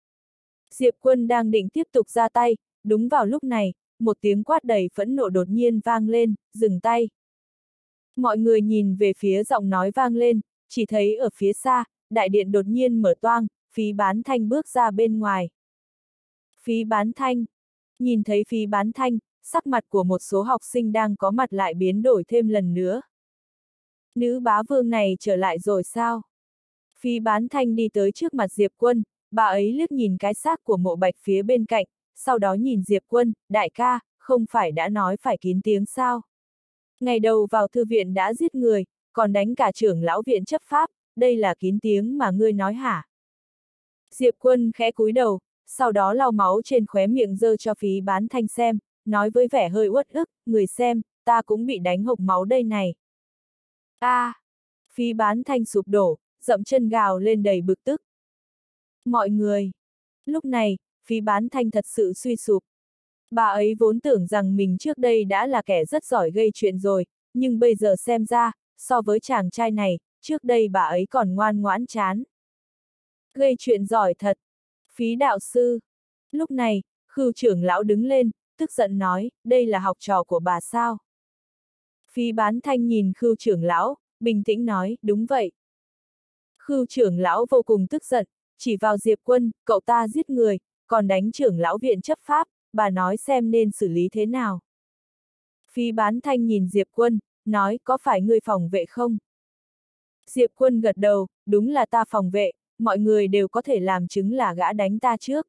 Diệp Quân đang định tiếp tục ra tay, đúng vào lúc này, một tiếng quát đầy phẫn nộ đột nhiên vang lên, dừng tay. Mọi người nhìn về phía giọng nói vang lên, chỉ thấy ở phía xa, đại điện đột nhiên mở toang, Phí Bán Thanh bước ra bên ngoài. Phí Bán Thanh. Nhìn thấy Phí Bán Thanh, sắc mặt của một số học sinh đang có mặt lại biến đổi thêm lần nữa. Nữ bá vương này trở lại rồi sao? Phí Bán Thanh đi tới trước mặt Diệp Quân, bà ấy liếc nhìn cái xác của Mộ Bạch phía bên cạnh, sau đó nhìn Diệp Quân, đại ca, không phải đã nói phải kín tiếng sao? Ngày đầu vào thư viện đã giết người, còn đánh cả trưởng lão viện chấp pháp, đây là kín tiếng mà ngươi nói hả? Diệp Quân khẽ cúi đầu, sau đó lau máu trên khóe miệng giơ cho Phí Bán Thanh xem, nói với vẻ hơi uất ức, người xem, ta cũng bị đánh hộc máu đây này. A! À, Phí Bán Thanh sụp đổ, dậm chân gào lên đầy bực tức. Mọi người! Lúc này, Phí Bán Thanh thật sự suy sụp. Bà ấy vốn tưởng rằng mình trước đây đã là kẻ rất giỏi gây chuyện rồi, nhưng bây giờ xem ra, so với chàng trai này, trước đây bà ấy còn ngoan ngoãn chán. Gây chuyện giỏi thật. Phí đạo sư. Lúc này, Khưu trưởng lão đứng lên, tức giận nói, đây là học trò của bà sao? Phí Bán Thanh nhìn Khưu trưởng lão, bình tĩnh nói, đúng vậy. Khưu trưởng lão vô cùng tức giận, chỉ vào Diệp Quân, cậu ta giết người, còn đánh trưởng lão viện chấp pháp, bà nói xem nên xử lý thế nào. Phí Bán Thanh nhìn Diệp Quân, nói, có phải ngươi phòng vệ không? Diệp Quân gật đầu, đúng là ta phòng vệ, mọi người đều có thể làm chứng là gã đánh ta trước.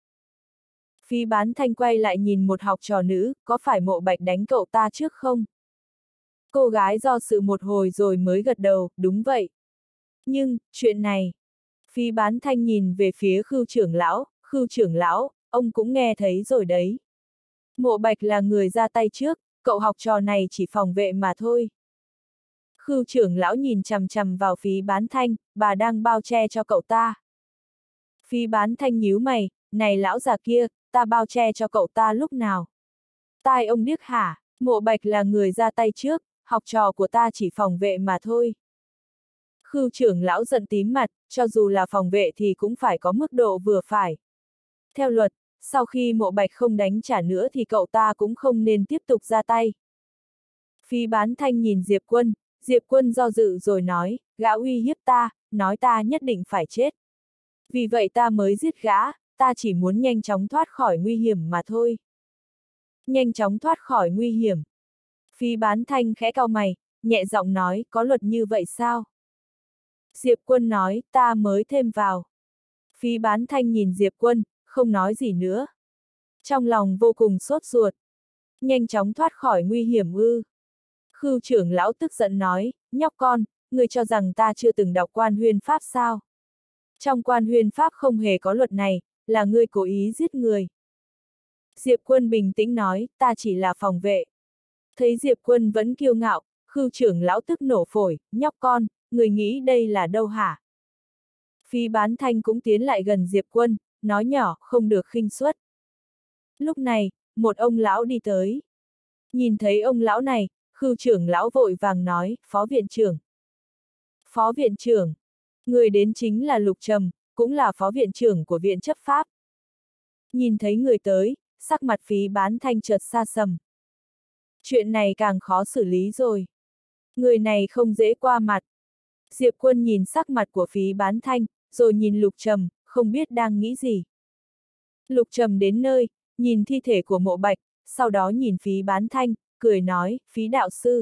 Phí Bán Thanh quay lại nhìn một học trò nữ, có phải Mộ Bạch đánh cậu ta trước không? Cô gái do sự một hồi rồi mới gật đầu, đúng vậy. Nhưng, chuyện này... Phí Bán Thanh nhìn về phía Khưu trưởng lão, Khưu trưởng lão, ông cũng nghe thấy rồi đấy. Mộ Bạch là người ra tay trước, cậu học trò này chỉ phòng vệ mà thôi. Khưu trưởng lão nhìn chằm chằm vào Phí Bán Thanh, bà đang bao che cho cậu ta. Phí Bán Thanh nhíu mày, này lão già kia, ta bao che cho cậu ta lúc nào? Tai ông điếc hả, Mộ Bạch là người ra tay trước, học trò của ta chỉ phòng vệ mà thôi. Khưu trưởng lão giận tím mặt, cho dù là phòng vệ thì cũng phải có mức độ vừa phải. Theo luật, sau khi Mộ Bạch không đánh trả nữa thì cậu ta cũng không nên tiếp tục ra tay. Phí Bán Thanh nhìn Diệp Quân, Diệp Quân do dự rồi nói, gã uy hiếp ta, nói ta nhất định phải chết. Vì vậy ta mới giết gã, ta chỉ muốn nhanh chóng thoát khỏi nguy hiểm mà thôi. Nhanh chóng thoát khỏi nguy hiểm. Phí Bán Thanh khẽ cau mày, nhẹ giọng nói, có luật như vậy sao? Diệp Quân nói, ta mới thêm vào. Phí Bán Thanh nhìn Diệp Quân, không nói gì nữa. Trong lòng vô cùng sốt ruột. Nhanh chóng thoát khỏi nguy hiểm ư. Khưu trưởng lão tức giận nói, nhóc con, ngươi cho rằng ta chưa từng đọc Quan Huyên Pháp sao? Trong Quan Huyên Pháp không hề có luật này, là ngươi cố ý giết người. Diệp Quân bình tĩnh nói, ta chỉ là phòng vệ. Thấy Diệp Quân vẫn kiêu ngạo, Khưu trưởng lão tức nổ phổi, nhóc con, người nghĩ đây là đâu hả? Phí Bán Thanh cũng tiến lại gần Diệp Quân, nói nhỏ, không được khinh suất. Lúc này, một ông lão đi tới. Nhìn thấy ông lão này, Khưu trưởng lão vội vàng nói, phó viện trưởng. Phó viện trưởng, người đến chính là Lục Trầm, cũng là phó viện trưởng của viện chấp pháp. Nhìn thấy người tới, sắc mặt Phí Bán Thanh chợt xa sầm. Chuyện này càng khó xử lý rồi. Người này không dễ qua mặt. Diệp Quân nhìn sắc mặt của Phí Bán Thanh, rồi nhìn Lục Trầm, không biết đang nghĩ gì. Lục Trầm đến nơi, nhìn thi thể của Mộ Bạch, sau đó nhìn Phí Bán Thanh, cười nói, Phí đạo sư.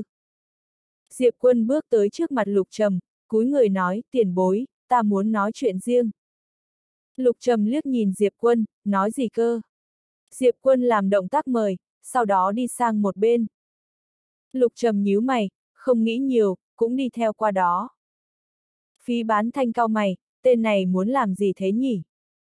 Diệp Quân bước tới trước mặt Lục Trầm, cúi người nói, tiền bối, ta muốn nói chuyện riêng. Lục Trầm liếc nhìn Diệp Quân, nói gì cơ? Diệp Quân làm động tác mời, sau đó đi sang một bên. Lục Trầm nhíu mày, không nghĩ nhiều, cũng đi theo qua đó. Phí Bán Thanh cau mày, tên này muốn làm gì thế nhỉ?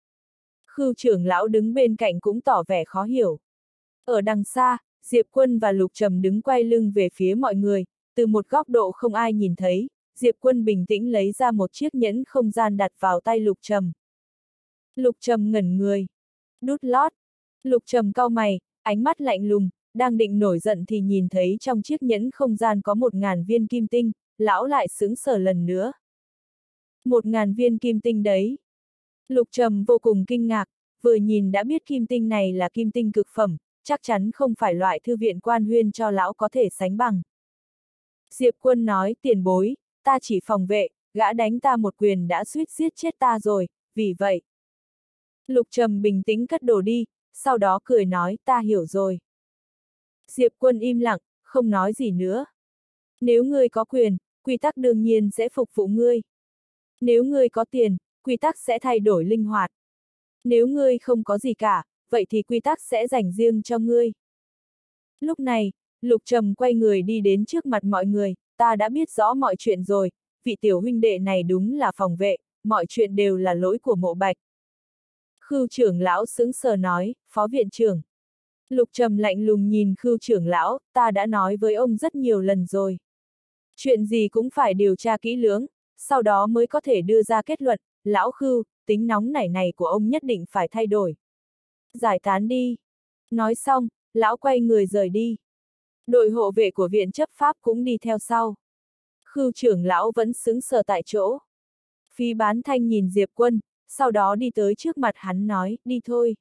Khưu trưởng lão đứng bên cạnh cũng tỏ vẻ khó hiểu. Ở đằng xa, Diệp Quân và Lục Trầm đứng quay lưng về phía mọi người, từ một góc độ không ai nhìn thấy, Diệp Quân bình tĩnh lấy ra một chiếc nhẫn không gian đặt vào tay Lục Trầm. Lục Trầm ngẩn người. Đút lót. Lục Trầm cau mày, ánh mắt lạnh lùng, đang định nổi giận thì nhìn thấy trong chiếc nhẫn không gian có một ngàn viên kim tinh, lão lại sững sờ lần nữa. Một ngàn viên kim tinh đấy. Lục Trầm vô cùng kinh ngạc, vừa nhìn đã biết kim tinh này là kim tinh cực phẩm, chắc chắn không phải loại thư viện Quan Huyên cho lão có thể sánh bằng. Diệp Quân nói, tiền bối, ta chỉ phòng vệ, gã đánh ta một quyền đã suýt giết chết ta rồi, vì vậy. Lục Trầm bình tĩnh cất đồ đi, sau đó cười nói, ta hiểu rồi. Diệp Quân im lặng, không nói gì nữa. Nếu ngươi có quyền, quy tắc đương nhiên sẽ phục vụ ngươi. Nếu ngươi có tiền, quy tắc sẽ thay đổi linh hoạt. Nếu ngươi không có gì cả, vậy thì quy tắc sẽ dành riêng cho ngươi. Lúc này, Lục Trầm quay người đi đến trước mặt mọi người, ta đã biết rõ mọi chuyện rồi, vị tiểu huynh đệ này đúng là phòng vệ, mọi chuyện đều là lỗi của Mộ Bạch. Khưu trưởng lão sững sờ nói, phó viện trưởng. Lục Trầm lạnh lùng nhìn Khưu trưởng lão, ta đã nói với ông rất nhiều lần rồi. Chuyện gì cũng phải điều tra kỹ lưỡng, sau đó mới có thể đưa ra kết luận, lão Khưu, tính nóng nảy này của ông nhất định phải thay đổi. Giải tán đi. Nói xong, lão quay người rời đi. Đội hộ vệ của viện chấp pháp cũng đi theo sau. Khưu trưởng lão vẫn sững sờ tại chỗ. Phí Bán Thanh nhìn Diệp Quân, sau đó đi tới trước mặt hắn nói, đi thôi.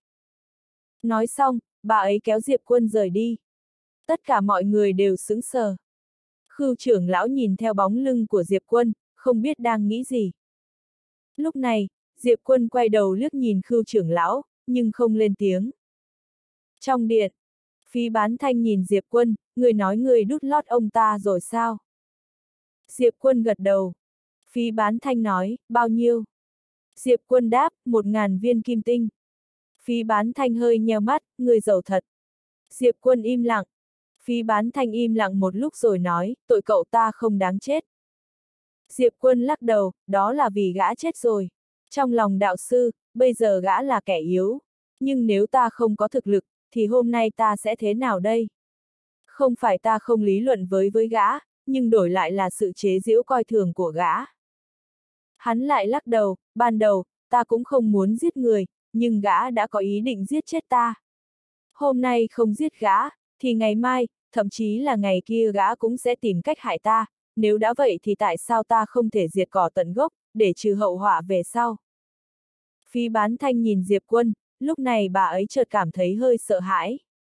Nói xong, bà ấy kéo Diệp Quân rời đi. Tất cả mọi người đều sững sờ. Khưu trưởng lão nhìn theo bóng lưng của Diệp Quân, không biết đang nghĩ gì. Lúc này, Diệp Quân quay đầu liếc nhìn Khưu trưởng lão, nhưng không lên tiếng. Trong điện, Phí Bán Thanh nhìn Diệp Quân, người nói người đút lót ông ta rồi sao? Diệp Quân gật đầu. Phí Bán Thanh nói, bao nhiêu? Diệp Quân đáp, một ngàn viên kim tinh. Phí Bán Thanh hơi nheo mắt, người giàu thật. Diệp Quân im lặng. Phí Bán Thanh im lặng một lúc rồi nói, tội cậu ta không đáng chết. Diệp Quân lắc đầu, đó là vì gã chết rồi. Trong lòng đạo sư, bây giờ gã là kẻ yếu. Nhưng nếu ta không có thực lực, thì hôm nay ta sẽ thế nào đây? Không phải ta không lý luận với với gã, nhưng đổi lại là sự chế giễu coi thường của gã. Hắn lại lắc đầu, ban đầu, ta cũng không muốn giết người, nhưng gã đã có ý định giết chết ta. Hôm nay không giết gã, thì ngày mai, thậm chí là ngày kia gã cũng sẽ tìm cách hại ta, nếu đã vậy thì tại sao ta không thể diệt cỏ tận gốc, để trừ hậu họa về sau. Phí Bán Thanh nhìn Diệp Quân, lúc này bà ấy chợt cảm thấy hơi sợ hãi.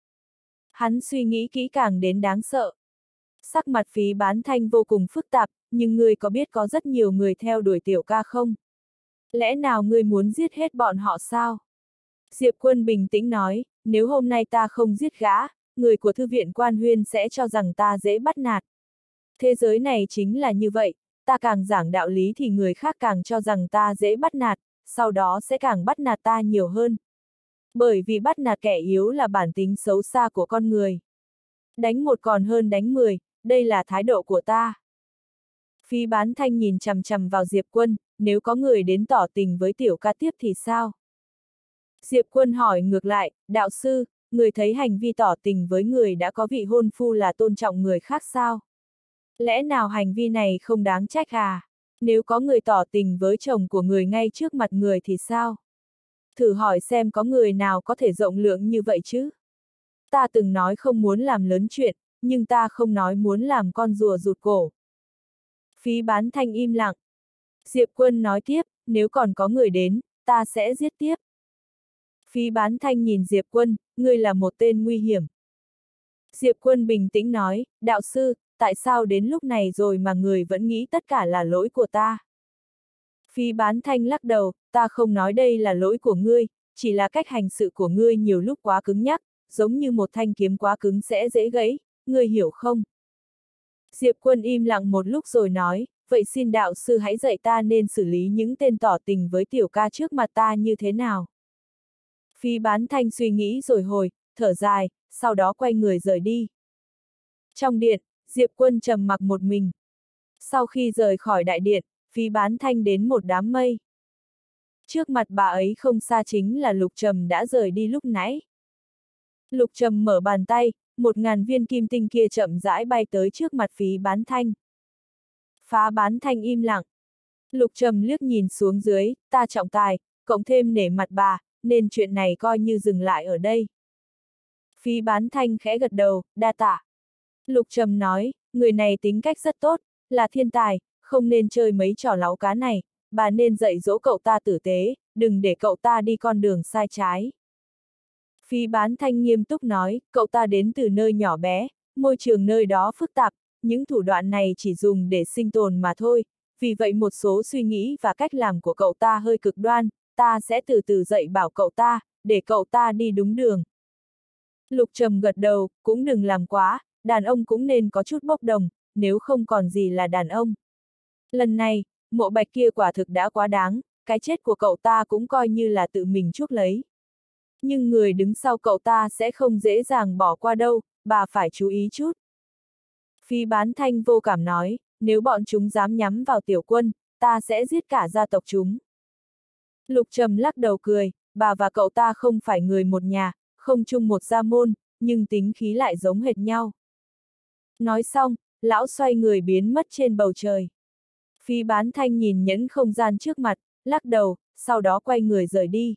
Hắn suy nghĩ kỹ càng đến đáng sợ. Sắc mặt Phí Bán Thanh vô cùng phức tạp, nhưng ngươi có biết có rất nhiều người theo đuổi tiểu ca không? Lẽ nào ngươi muốn giết hết bọn họ sao? Diệp Quân bình tĩnh nói, nếu hôm nay ta không giết gã, người của thư viện Quan Huyên sẽ cho rằng ta dễ bắt nạt. Thế giới này chính là như vậy, ta càng giảng đạo lý thì người khác càng cho rằng ta dễ bắt nạt, sau đó sẽ càng bắt nạt ta nhiều hơn. Bởi vì bắt nạt kẻ yếu là bản tính xấu xa của con người. Đánh một còn hơn đánh mười, đây là thái độ của ta. Phí Bán Thanh nhìn chằm chằm vào Diệp Quân, nếu có người đến tỏ tình với tiểu ca tiếp thì sao? Diệp Quân hỏi ngược lại, đạo sư, người thấy hành vi tỏ tình với người đã có vị hôn phu là tôn trọng người khác sao? Lẽ nào hành vi này không đáng trách à? Nếu có người tỏ tình với chồng của người ngay trước mặt người thì sao? Thử hỏi xem có người nào có thể rộng lượng như vậy chứ? Ta từng nói không muốn làm lớn chuyện, nhưng ta không nói muốn làm con rùa rụt cổ. Phí Bán Thanh im lặng. Diệp Quân nói tiếp, nếu còn có người đến, ta sẽ giết tiếp. Phí Bán Thanh nhìn Diệp Quân, ngươi là một tên nguy hiểm. Diệp Quân bình tĩnh nói, đạo sư, tại sao đến lúc này rồi mà người vẫn nghĩ tất cả là lỗi của ta? Phí Bán Thanh lắc đầu, ta không nói đây là lỗi của ngươi, chỉ là cách hành sự của ngươi nhiều lúc quá cứng nhắc, giống như một thanh kiếm quá cứng sẽ dễ gãy, ngươi hiểu không? Diệp Quân im lặng một lúc rồi nói, vậy xin đạo sư hãy dạy ta nên xử lý những tên tỏ tình với tiểu ca trước mặt ta như thế nào? Phí Bán Thanh suy nghĩ rồi hồi, thở dài, sau đó quay người rời đi. Trong điện, Diệp Quân trầm mặc một mình. Sau khi rời khỏi đại điện, Phí Bán Thanh đến một đám mây. Trước mặt bà ấy không xa chính là Lục Trầm đã rời đi lúc nãy. Lục Trầm mở bàn tay, một ngàn viên kim tinh kia chậm rãi bay tới trước mặt Phí Bán Thanh. Phá Bán Thanh im lặng. Lục Trầm liếc nhìn xuống dưới, ta trọng tài, cộng thêm nể mặt bà, nên chuyện này coi như dừng lại ở đây. Phí Bán Thanh khẽ gật đầu, đa tạ. Lục Trầm nói, người này tính cách rất tốt, là thiên tài, không nên chơi mấy trò láu cá này, bà nên dạy dỗ cậu ta tử tế, đừng để cậu ta đi con đường sai trái. Phí Bán Thanh nghiêm túc nói, cậu ta đến từ nơi nhỏ bé, môi trường nơi đó phức tạp, những thủ đoạn này chỉ dùng để sinh tồn mà thôi, vì vậy một số suy nghĩ và cách làm của cậu ta hơi cực đoan, ta sẽ từ từ dạy bảo cậu ta, để cậu ta đi đúng đường. Lục Trầm gật đầu, cũng đừng làm quá, đàn ông cũng nên có chút bốc đồng, nếu không còn gì là đàn ông. Lần này, Mộ Bạch kia quả thực đã quá đáng, cái chết của cậu ta cũng coi như là tự mình chuốc lấy. Nhưng người đứng sau cậu ta sẽ không dễ dàng bỏ qua đâu, bà phải chú ý chút. Phí Bán Thanh vô cảm nói, nếu bọn chúng dám nhắm vào Tiểu Quân, ta sẽ giết cả gia tộc chúng. Lục Trầm lắc đầu cười, bà và cậu ta không phải người một nhà, không chung một gia môn, nhưng tính khí lại giống hệt nhau. Nói xong, lão xoay người biến mất trên bầu trời. Phí Bán Thanh nhìn nhẫn không gian trước mặt, lắc đầu, sau đó quay người rời đi.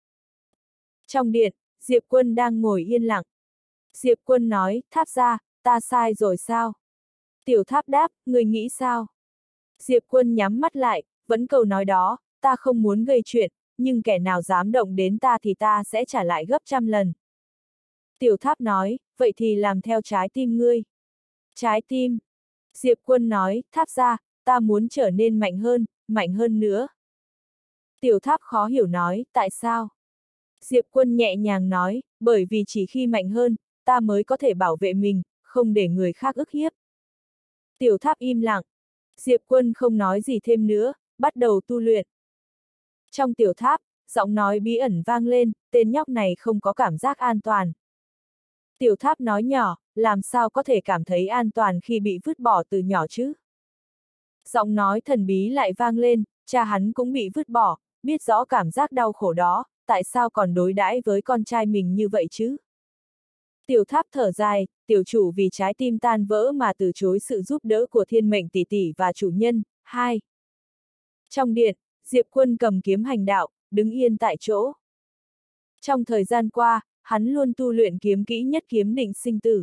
Trong điện, Diệp Quân đang ngồi yên lặng. Diệp Quân nói, Tháp ra, ta sai rồi sao? Tiểu Tháp đáp, người nghĩ sao? Diệp Quân nhắm mắt lại, vẫn câu nói đó, ta không muốn gây chuyện, nhưng kẻ nào dám động đến ta thì ta sẽ trả lại gấp trăm lần. Tiểu Tháp nói, vậy thì làm theo trái tim ngươi. Trái tim. Diệp Quân nói, Tháp ra, ta muốn trở nên mạnh hơn, mạnh hơn nữa. Tiểu Tháp khó hiểu nói, tại sao? Diệp Quân nhẹ nhàng nói, bởi vì chỉ khi mạnh hơn, ta mới có thể bảo vệ mình, không để người khác ức hiếp. Tiểu Tháp im lặng. Diệp Quân không nói gì thêm nữa, bắt đầu tu luyện. Trong tiểu tháp, giọng nói bí ẩn vang lên, tên nhóc này không có cảm giác an toàn. Tiểu Tháp nói nhỏ, làm sao có thể cảm thấy an toàn khi bị vứt bỏ từ nhỏ chứ? Giọng nói thần bí lại vang lên, cha hắn cũng bị vứt bỏ, biết rõ cảm giác đau khổ đó, tại sao còn đối đãi với con trai mình như vậy chứ? Tiểu Tháp thở dài, tiểu chủ vì trái tim tan vỡ mà từ chối sự giúp đỡ của thiên mệnh tỷ tỷ và chủ nhân. Hai. Trong điện, Diệp Quân cầm kiếm hành đạo, đứng yên tại chỗ. Trong thời gian qua, hắn luôn tu luyện kiếm kỹ nhất kiếm định sinh tử.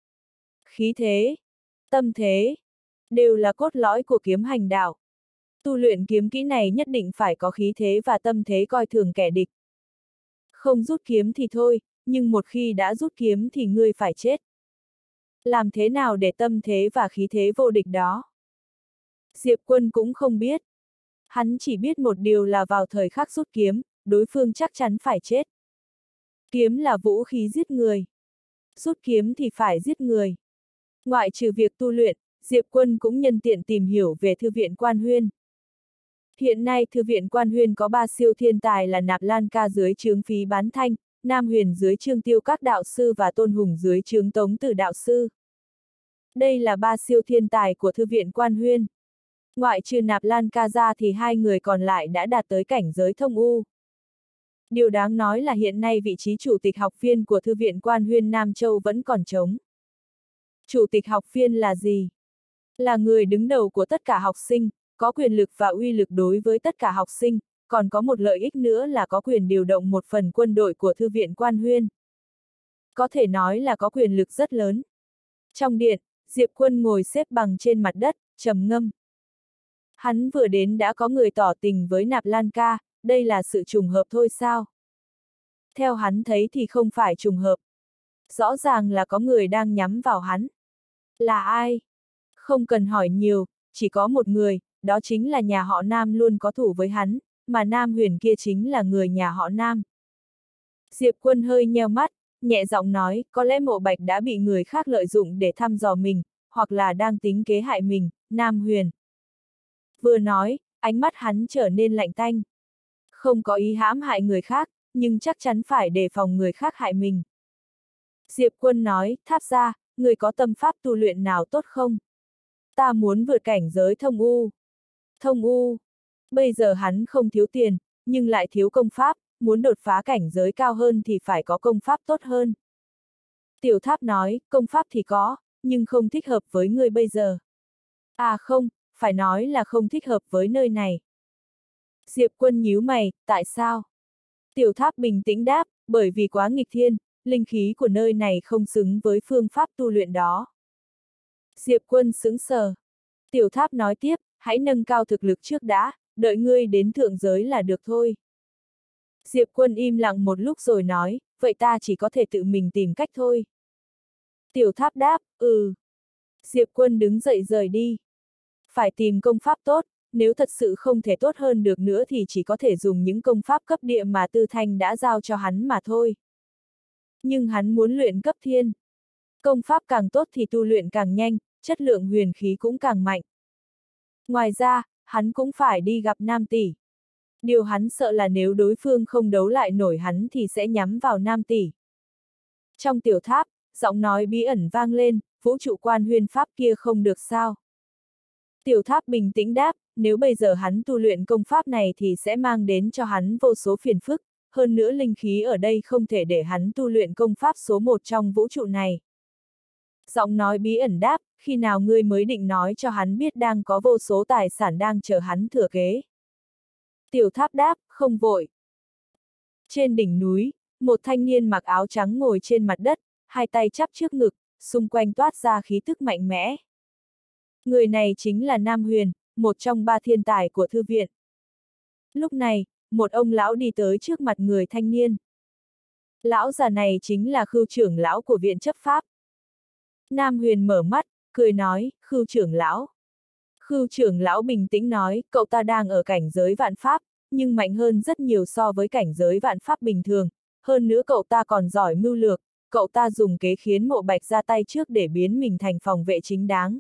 Khí thế, tâm thế, đều là cốt lõi của kiếm hành đạo. Tu luyện kiếm kỹ này nhất định phải có khí thế và tâm thế coi thường kẻ địch. Không rút kiếm thì thôi, nhưng một khi đã rút kiếm thì ngươi phải chết. Làm thế nào để tâm thế và khí thế vô địch đó? Diệp Quân cũng không biết. Hắn chỉ biết một điều là vào thời khắc rút kiếm, đối phương chắc chắn phải chết. Kiếm là vũ khí giết người. Rút kiếm thì phải giết người. Ngoại trừ việc tu luyện, Diệp Quân cũng nhân tiện tìm hiểu về Thư viện Quan Huyên. Hiện nay Thư viện Quan Huyên có ba siêu thiên tài là Nạp Lan Ca dưới trướng Phí Bán Thanh, Nam Huyền dưới trương Tiêu Các đạo sư và Tôn Hùng dưới trướng Tống Tử đạo sư. Đây là ba siêu thiên tài của Thư viện Quan Huyên. Ngoại trừ Nạp Lan Ca ra thì hai người còn lại đã đạt tới cảnh giới thông u. Điều đáng nói là hiện nay vị trí chủ tịch học viên của Thư viện Quan Huyên Nam Châu vẫn còn trống. Chủ tịch học viên là gì? Là người đứng đầu của tất cả học sinh, có quyền lực và uy lực đối với tất cả học sinh, còn có một lợi ích nữa là có quyền điều động một phần quân đội của Thư viện Quan Huyên. Có thể nói là có quyền lực rất lớn. Trong điện, Diệp Quân ngồi xếp bằng trên mặt đất, trầm ngâm. Hắn vừa đến đã có người tỏ tình với Nạp Lan Ca, đây là sự trùng hợp thôi sao? Theo hắn thấy thì không phải trùng hợp. Rõ ràng là có người đang nhắm vào hắn. Là ai? Không cần hỏi nhiều, chỉ có một người, đó chính là nhà họ Nam luôn có thủ với hắn, mà Nam Huyền kia chính là người nhà họ Nam. Diệp Quân hơi nheo mắt, nhẹ giọng nói, có lẽ Mộ Bạch đã bị người khác lợi dụng để thăm dò mình, hoặc là đang tính kế hại mình, Nam Huyền. Vừa nói, ánh mắt hắn trở nên lạnh tanh. Không có ý hãm hại người khác, nhưng chắc chắn phải đề phòng người khác hại mình. Diệp Quân nói, Tháp ra, người có tâm pháp tu luyện nào tốt không? Ta muốn vượt cảnh giới thông u. Thông u. Bây giờ hắn không thiếu tiền, nhưng lại thiếu công pháp, muốn đột phá cảnh giới cao hơn thì phải có công pháp tốt hơn. Tiểu Tháp nói, công pháp thì có, nhưng không thích hợp với ngươi bây giờ. À không, phải nói là không thích hợp với nơi này. Diệp Quân nhíu mày, tại sao? Tiểu Tháp bình tĩnh đáp, bởi vì quá nghịch thiên, linh khí của nơi này không xứng với phương pháp tu luyện đó. Diệp Quân sững sờ. Tiểu Tháp nói tiếp, hãy nâng cao thực lực trước đã, đợi ngươi đến thượng giới là được thôi. Diệp Quân im lặng một lúc rồi nói, vậy ta chỉ có thể tự mình tìm cách thôi. Tiểu Tháp đáp, ừ. Diệp Quân đứng dậy rời đi. Phải tìm công pháp tốt, nếu thật sự không thể tốt hơn được nữa thì chỉ có thể dùng những công pháp cấp địa mà Tư Thanh đã giao cho hắn mà thôi. Nhưng hắn muốn luyện cấp thiên. Công pháp càng tốt thì tu luyện càng nhanh, chất lượng huyền khí cũng càng mạnh. Ngoài ra, hắn cũng phải đi gặp Nam Tỷ. Điều hắn sợ là nếu đối phương không đấu lại nổi hắn thì sẽ nhắm vào Nam Tỷ. Trong tiểu tháp, giọng nói bí ẩn vang lên, vũ trụ quan huyên pháp kia không được sao. Tiểu Tháp bình tĩnh đáp, nếu bây giờ hắn tu luyện công pháp này thì sẽ mang đến cho hắn vô số phiền phức, hơn nữa linh khí ở đây không thể để hắn tu luyện công pháp số một trong vũ trụ này. Giọng nói bí ẩn đáp, khi nào ngươi mới định nói cho hắn biết đang có vô số tài sản đang chờ hắn thừa kế. Tiểu Tháp đáp, không vội. Trên đỉnh núi, một thanh niên mặc áo trắng ngồi trên mặt đất, hai tay chắp trước ngực, xung quanh toát ra khí tức mạnh mẽ. Người này chính là Nam Huyền, một trong ba thiên tài của thư viện. Lúc này, một ông lão đi tới trước mặt người thanh niên. Lão già này chính là Khưu trưởng lão của viện chấp pháp. Nam Huyền mở mắt, cười nói, Khưu trưởng lão. Khưu trưởng lão bình tĩnh nói, cậu ta đang ở cảnh giới vạn pháp, nhưng mạnh hơn rất nhiều so với cảnh giới vạn pháp bình thường. Hơn nữa cậu ta còn giỏi mưu lược, cậu ta dùng kế khiến Mộ Bạch ra tay trước để biến mình thành phòng vệ chính đáng.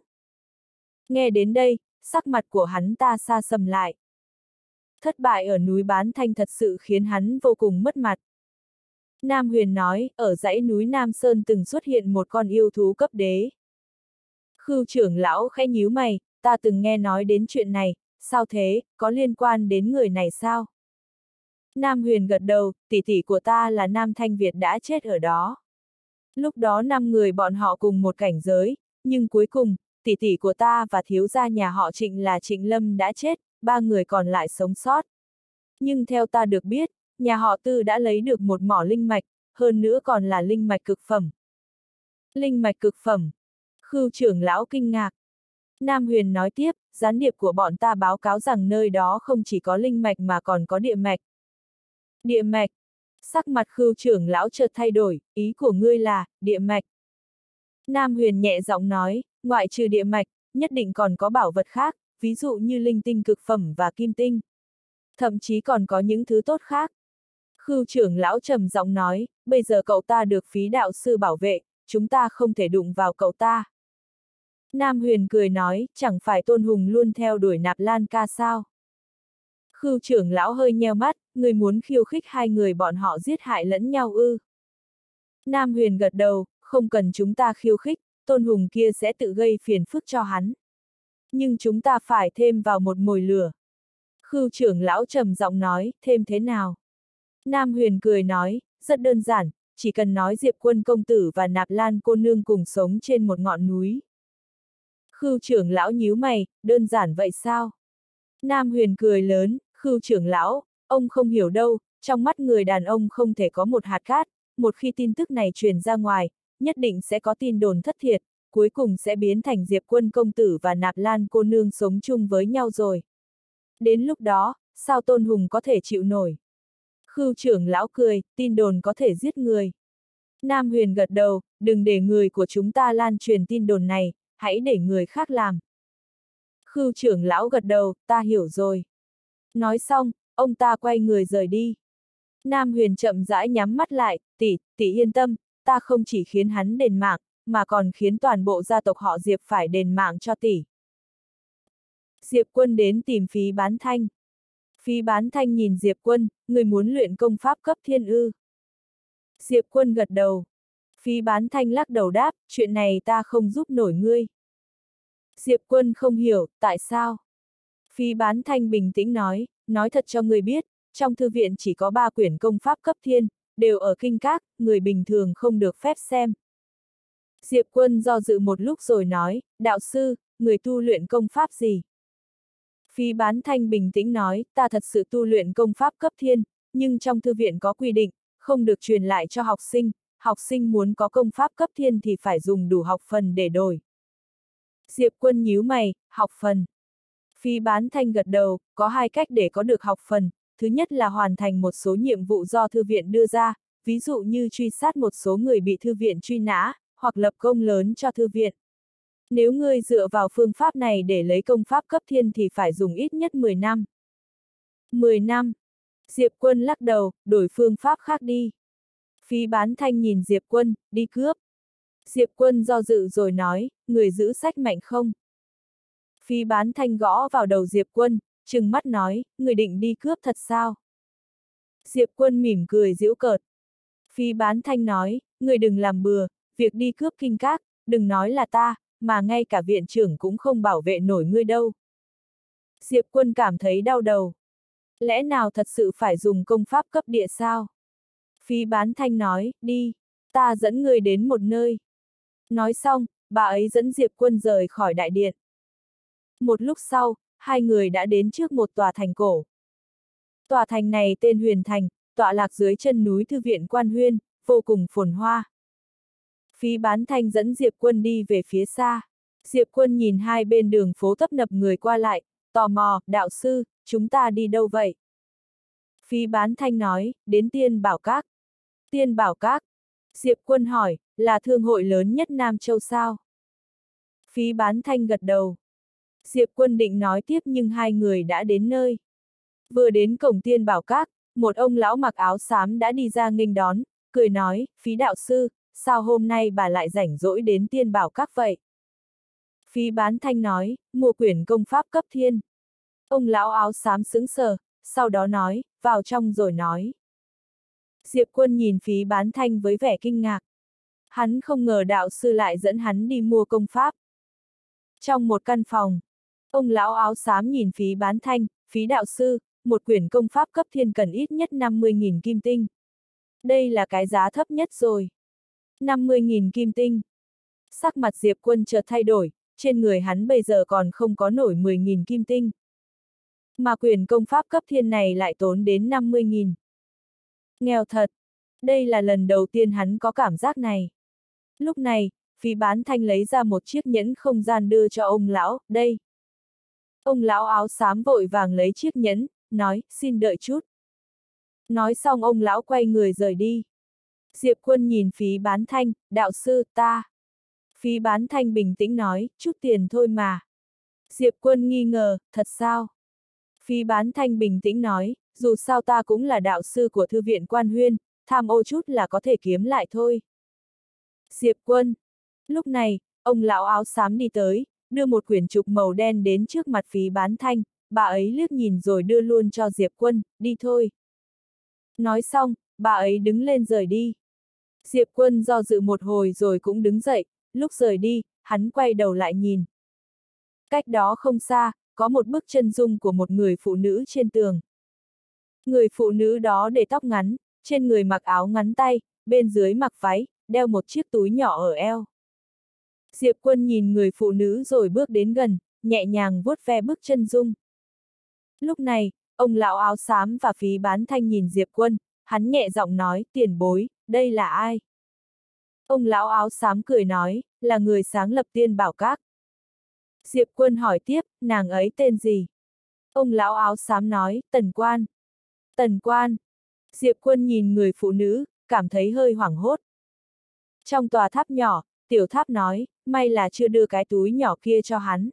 Nghe đến đây, sắc mặt của hắn ta xa sầm lại. Thất bại ở núi Bán Thanh thật sự khiến hắn vô cùng mất mặt. Nam Huyền nói, ở dãy núi Nam Sơn từng xuất hiện một con yêu thú cấp đế. Khưu trưởng lão khẽ nhíu mày, ta từng nghe nói đến chuyện này, sao thế, có liên quan đến người này sao? Nam Huyền gật đầu, tỷ tỷ của ta là Nam Thanh Việt đã chết ở đó. Lúc đó năm người bọn họ cùng một cảnh giới, nhưng cuối cùng, tỷ tỷ của ta và thiếu gia nhà họ Trịnh là Trịnh Lâm đã chết, ba người còn lại sống sót. Nhưng theo ta được biết, nhà họ Tư đã lấy được một mỏ linh mạch, hơn nữa còn là linh mạch cực phẩm. Linh mạch cực phẩm. Khưu trưởng lão kinh ngạc. Nam Huyền nói tiếp, gián điệp của bọn ta báo cáo rằng nơi đó không chỉ có linh mạch mà còn có địa mạch. Địa mạch. Sắc mặt Khưu trưởng lão chợt thay đổi, ý của ngươi là, địa mạch. Nam Huyền nhẹ giọng nói, ngoại trừ địa mạch, nhất định còn có bảo vật khác, ví dụ như linh tinh cực phẩm và kim tinh. Thậm chí còn có những thứ tốt khác. Khưu trưởng lão trầm giọng nói, bây giờ cậu ta được phí đạo sư bảo vệ, chúng ta không thể đụng vào cậu ta. Nam Huyền cười nói, chẳng phải Tôn Hùng luôn theo đuổi Nạp Lan ca sao? Khưu trưởng lão hơi nheo mắt, người muốn khiêu khích hai người bọn họ giết hại lẫn nhau ư. Nam Huyền gật đầu, không cần chúng ta khiêu khích, Tôn Hùng kia sẽ tự gây phiền phức cho hắn. Nhưng chúng ta phải thêm vào một mồi lửa. Khưu trưởng lão trầm giọng nói, thêm thế nào? Nam Huyền cười nói, rất đơn giản, chỉ cần nói Diệp Quân công tử và Nạp Lan cô nương cùng sống trên một ngọn núi. Khưu trưởng lão nhíu mày, đơn giản vậy sao? Nam Huyền cười lớn, Khưu trưởng lão, ông không hiểu đâu, trong mắt người đàn ông không thể có một hạt cát, một khi tin tức này truyền ra ngoài, nhất định sẽ có tin đồn thất thiệt, cuối cùng sẽ biến thành Diệp Quân công tử và Nạp Lan cô nương sống chung với nhau rồi. Đến lúc đó, sao Tôn Hùng có thể chịu nổi? Khưu trưởng lão cười, tin đồn có thể giết người. Nam Huyền gật đầu, đừng để người của chúng ta lan truyền tin đồn này, hãy để người khác làm. Khưu trưởng lão gật đầu, ta hiểu rồi. Nói xong, ông ta quay người rời đi. Nam Huyền chậm rãi nhắm mắt lại, tỷ, tỷ yên tâm, ta không chỉ khiến hắn đền mạng, mà còn khiến toàn bộ gia tộc họ Diệp phải đền mạng cho tỷ. Diệp Quân đến tìm Phí Bán Thanh. Phí Bán Thanh nhìn Diệp Quân, người muốn luyện công pháp cấp thiên ư. Diệp Quân gật đầu. Phí Bán Thanh lắc đầu đáp, chuyện này ta không giúp nổi ngươi. Diệp Quân không hiểu, tại sao? Phí Bán Thanh bình tĩnh nói, nói thật cho ngươi biết, trong thư viện chỉ có ba quyển công pháp cấp thiên, đều ở kinh các, người bình thường không được phép xem. Diệp Quân do dự một lúc rồi nói, đạo sư, người tu luyện công pháp gì? Phí Bán Thanh bình tĩnh nói, ta thật sự tu luyện công pháp cấp thiên, nhưng trong thư viện có quy định, không được truyền lại cho học sinh, học sinh muốn có công pháp cấp thiên thì phải dùng đủ học phần để đổi. Diệp Quân nhíu mày, học phần. Phí Bán Thanh gật đầu, có hai cách để có được học phần, thứ nhất là hoàn thành một số nhiệm vụ do thư viện đưa ra, ví dụ như truy sát một số người bị thư viện truy nã, hoặc lập công lớn cho thư viện. Nếu ngươi dựa vào phương pháp này để lấy công pháp cấp thiên thì phải dùng ít nhất mười năm. mười năm. Diệp Quân lắc đầu, đổi phương pháp khác đi. Phí Bán Thanh nhìn Diệp Quân, đi cướp. Diệp Quân do dự rồi nói, người giữ sách mạnh không? Phí Bán Thanh gõ vào đầu Diệp Quân, trừng mắt nói, người định đi cướp thật sao? Diệp Quân mỉm cười giễu cợt. Phí Bán Thanh nói, người đừng làm bừa, việc đi cướp kinh các, đừng nói là ta, mà ngay cả viện trưởng cũng không bảo vệ nổi ngươi đâu. Diệp Quân cảm thấy đau đầu. Lẽ nào thật sự phải dùng công pháp cấp địa sao? Phí Bán Thanh nói, đi, ta dẫn ngươi đến một nơi. Nói xong, bà ấy dẫn Diệp Quân rời khỏi đại điện. Một lúc sau, hai người đã đến trước một tòa thành cổ. Tòa thành này tên Huyền Thành, tọa lạc dưới chân núi Thư viện Quan Huyên, vô cùng phồn hoa. Phí Bán Thanh dẫn Diệp Quân đi về phía xa. Diệp Quân nhìn hai bên đường phố tấp nập người qua lại, tò mò, đạo sư, chúng ta đi đâu vậy? Phí Bán Thanh nói, đến Tiên Bảo Các. Tiên Bảo Các. Diệp Quân hỏi, là thương hội lớn nhất Nam Châu sao? Phí Bán Thanh gật đầu. Diệp Quân định nói tiếp nhưng hai người đã đến nơi. Vừa đến cổng Tiên Bảo Các, một ông lão mặc áo xám đã đi ra nghênh đón, cười nói, Phí đạo sư, sao hôm nay bà lại rảnh rỗi đến Tiên Bảo Các vậy? Phí Bán Thanh nói, mua quyển công pháp cấp thiên. Ông lão áo xám sững sờ, sau đó nói, vào trong rồi nói. Diệp Quân nhìn Phí Bán Thanh với vẻ kinh ngạc. Hắn không ngờ đạo sư lại dẫn hắn đi mua công pháp. Trong một căn phòng, ông lão áo xám nhìn Phí Bán Thanh, Phí đạo sư, một quyển công pháp cấp thiên cần ít nhất năm mươi nghìn kim tinh. Đây là cái giá thấp nhất rồi. năm mươi nghìn kim tinh. Sắc mặt Diệp Quân chợt thay đổi, trên người hắn bây giờ còn không có nổi mười nghìn kim tinh. Mà quyền công pháp cấp thiên này lại tốn đến năm mươi nghìn. Nghèo thật. Đây là lần đầu tiên hắn có cảm giác này. Lúc này, Phí Bán Thanh lấy ra một chiếc nhẫn không gian đưa cho ông lão, đây. Ông lão áo xám vội vàng lấy chiếc nhẫn, nói, xin đợi chút. Nói xong ông lão quay người rời đi. Diệp Quân nhìn Phí Bán Thanh, đạo sư, ta. Phí Bán Thanh bình tĩnh nói, chút tiền thôi mà. Diệp Quân nghi ngờ, thật sao? Phí Bán Thanh bình tĩnh nói, dù sao ta cũng là đạo sư của thư viện Quan Huyên, tham ô chút là có thể kiếm lại thôi. Diệp Quân. Lúc này, ông lão áo xám đi tới, đưa một quyển trục màu đen đến trước mặt Phí Bán Thanh, bà ấy liếc nhìn rồi đưa luôn cho Diệp Quân, đi thôi. Nói xong, bà ấy đứng lên rời đi. Diệp Quân do dự một hồi rồi cũng đứng dậy, lúc rời đi, hắn quay đầu lại nhìn. Cách đó không xa, có một bức chân dung của một người phụ nữ trên tường. Người phụ nữ đó để tóc ngắn, trên người mặc áo ngắn tay, bên dưới mặc váy, đeo một chiếc túi nhỏ ở eo. Diệp Quân nhìn người phụ nữ rồi bước đến gần, nhẹ nhàng vuốt ve bức chân dung. Lúc này, ông lão áo xám và Phí Bán Thanh nhìn Diệp Quân, hắn nhẹ giọng nói, tiền bối, đây là ai? Ông lão áo xám cười nói, là người sáng lập Tiên Bảo Các. Diệp Quân hỏi tiếp, nàng ấy tên gì? Ông lão áo xám nói, Tần Quan. Tần Quan. Diệp Quân nhìn người phụ nữ, cảm thấy hơi hoảng hốt. Trong tòa tháp nhỏ, tiểu tháp nói, may là chưa đưa cái túi nhỏ kia cho hắn.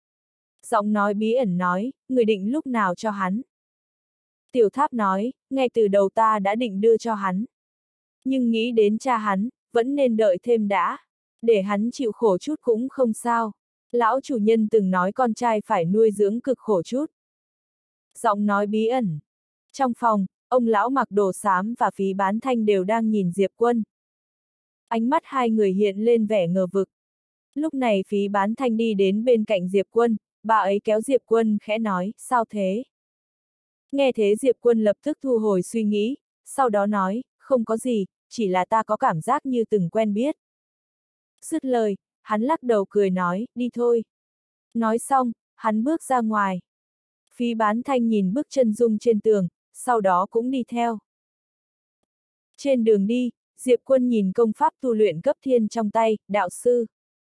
Giọng nói bí ẩn nói, người định lúc nào cho hắn? Tiểu tháp nói, ngay từ đầu ta đã định đưa cho hắn. Nhưng nghĩ đến cha hắn, vẫn nên đợi thêm đã. Để hắn chịu khổ chút cũng không sao. Lão chủ nhân từng nói con trai phải nuôi dưỡng cực khổ chút. Giọng nói bí ẩn. Trong phòng, ông lão mặc đồ xám và Phí Bán Thanh đều đang nhìn Diệp Quân. Ánh mắt hai người hiện lên vẻ ngờ vực. Lúc này Phí Bán Thanh đi đến bên cạnh Diệp Quân, bà ấy kéo Diệp Quân khẽ nói, sao thế? Nghe thế Diệp Quân lập tức thu hồi suy nghĩ, sau đó nói, không có gì, chỉ là ta có cảm giác như từng quen biết. Dứt lời, hắn lắc đầu cười nói, đi thôi. Nói xong, hắn bước ra ngoài. Phí Bán Thanh nhìn bức chân dung trên tường, sau đó cũng đi theo. Trên đường đi, Diệp Quân nhìn công pháp tu luyện cấp thiên trong tay, đạo sư.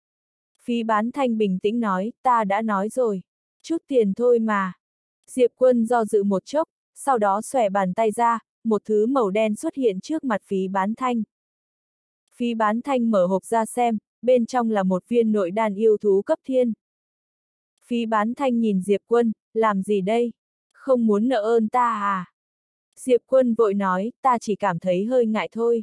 Phí Bán Thanh bình tĩnh nói, ta đã nói rồi, chút tiền thôi mà. Diệp Quân do dự một chốc, sau đó xòe bàn tay ra, một thứ màu đen xuất hiện trước mặt Phí Bán Thanh. Phí Bán Thanh mở hộp ra xem, bên trong là một viên nội đan yêu thú cấp thiên. Phí Bán Thanh nhìn Diệp Quân, làm gì đây? Không muốn nợ ơn ta à? Diệp Quân vội nói, ta chỉ cảm thấy hơi ngại thôi.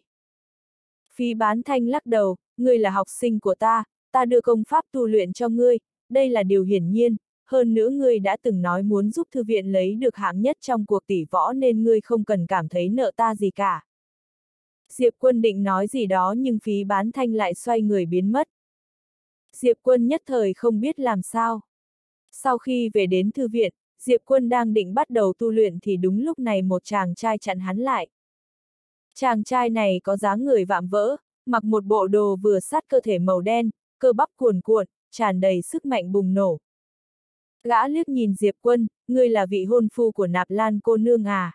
Phí Bán Thanh lắc đầu, ngươi là học sinh của ta, ta đưa công pháp tu luyện cho ngươi, đây là điều hiển nhiên, hơn nữa ngươi đã từng nói muốn giúp thư viện lấy được hạng nhất trong cuộc tỷ võ nên ngươi không cần cảm thấy nợ ta gì cả. Diệp Quân định nói gì đó nhưng Phí Bán Thanh lại xoay người biến mất. Diệp Quân nhất thời không biết làm sao. Sau khi về đến thư viện, Diệp Quân đang định bắt đầu tu luyện thì đúng lúc này một chàng trai chặn hắn lại. Chàng trai này có dáng người vạm vỡ, mặc một bộ đồ vừa sát cơ thể màu đen, cơ bắp cuồn cuộn, tràn đầy sức mạnh bùng nổ. Gã liếc nhìn Diệp Quân, ngươi là vị hôn phu của Nạp Lan cô nương à?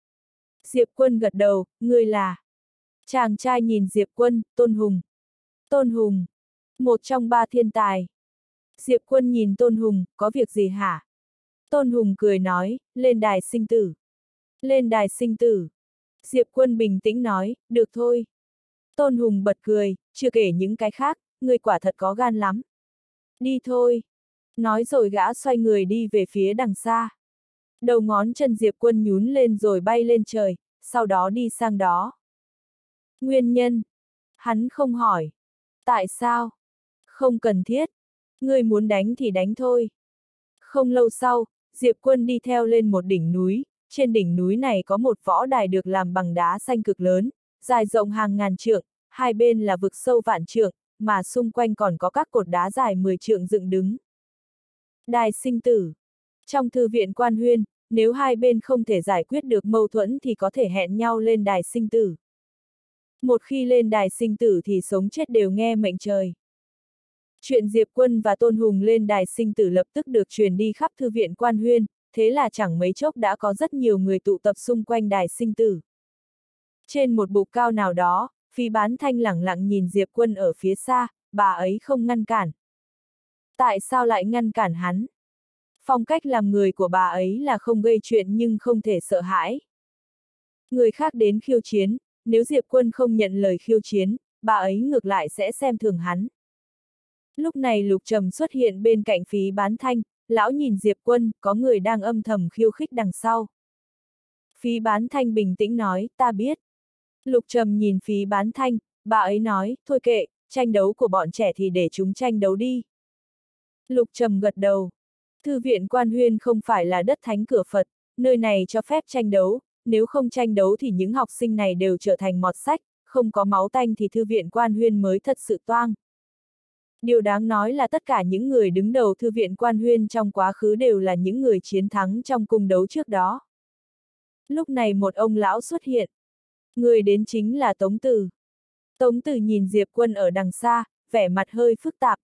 Diệp Quân gật đầu, ngươi là... Chàng trai nhìn Diệp Quân, Tôn Hùng. Tôn Hùng, một trong ba thiên tài. Diệp Quân nhìn Tôn Hùng, có việc gì hả? Tôn Hùng cười nói, lên đài sinh tử. Lên đài sinh tử. Diệp Quân bình tĩnh nói, được thôi. Tôn Hùng bật cười, chưa kể những cái khác, ngươi quả thật có gan lắm. Đi thôi. Nói rồi gã xoay người đi về phía đằng xa. Đầu ngón chân Diệp Quân nhún lên rồi bay lên trời, sau đó đi sang đó. Nguyên nhân? Hắn không hỏi. Tại sao? Không cần thiết. Ngươi muốn đánh thì đánh thôi. Không lâu sau, Diệp Quân đi theo lên một đỉnh núi, trên đỉnh núi này có một võ đài được làm bằng đá xanh cực lớn, dài rộng hàng ngàn trượng, hai bên là vực sâu vạn trượng, mà xung quanh còn có các cột đá dài mười trượng dựng đứng. Đài sinh tử. Trong thư viện Quan Huyên, nếu hai bên không thể giải quyết được mâu thuẫn thì có thể hẹn nhau lên đài sinh tử. Một khi lên đài sinh tử thì sống chết đều nghe mệnh trời. Chuyện Diệp Quân và Tôn Hùng lên đài sinh tử lập tức được truyền đi khắp thư viện Quan Huyên, thế là chẳng mấy chốc đã có rất nhiều người tụ tập xung quanh đài sinh tử. Trên một bục cao nào đó, Phí Bán Thanh lẳng lặng nhìn Diệp Quân ở phía xa, bà ấy không ngăn cản. Tại sao lại ngăn cản hắn? Phong cách làm người của bà ấy là không gây chuyện nhưng không thể sợ hãi. Người khác đến khiêu chiến, nếu Diệp Quân không nhận lời khiêu chiến, bà ấy ngược lại sẽ xem thường hắn. Lúc này Lục Trầm xuất hiện bên cạnh Phí Bán Thanh, lão nhìn Diệp Quân, có người đang âm thầm khiêu khích đằng sau. Phí Bán Thanh bình tĩnh nói, ta biết. Lục Trầm nhìn Phí Bán Thanh, bà ấy nói, thôi kệ, tranh đấu của bọn trẻ thì để chúng tranh đấu đi. Lục Trầm gật đầu. Thư viện Quan Huyên không phải là đất thánh cửa Phật, nơi này cho phép tranh đấu, nếu không tranh đấu thì những học sinh này đều trở thành mọt sách, không có máu tanh thì Thư viện Quan Huyên mới thật sự toang. Điều đáng nói là tất cả những người đứng đầu Thư viện Quan Huyên trong quá khứ đều là những người chiến thắng trong cung đấu trước đó. Lúc này một ông lão xuất hiện. Người đến chính là Tống Từ. Tống Từ nhìn Diệp Quân ở đằng xa, vẻ mặt hơi phức tạp.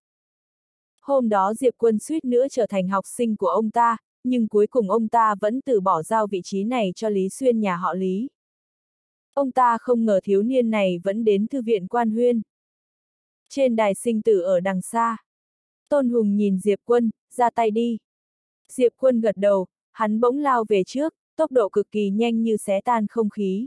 Hôm đó Diệp Quân suýt nữa trở thành học sinh của ông ta, nhưng cuối cùng ông ta vẫn từ bỏ giao vị trí này cho Lý Xuyên nhà họ Lý. Ông ta không ngờ thiếu niên này vẫn đến Thư viện Quan Huyên. Trên đài sinh tử ở đằng xa, Tôn Hùng nhìn Diệp Quân, ra tay đi. Diệp Quân gật đầu, hắn bỗng lao về trước, tốc độ cực kỳ nhanh như xé tan không khí.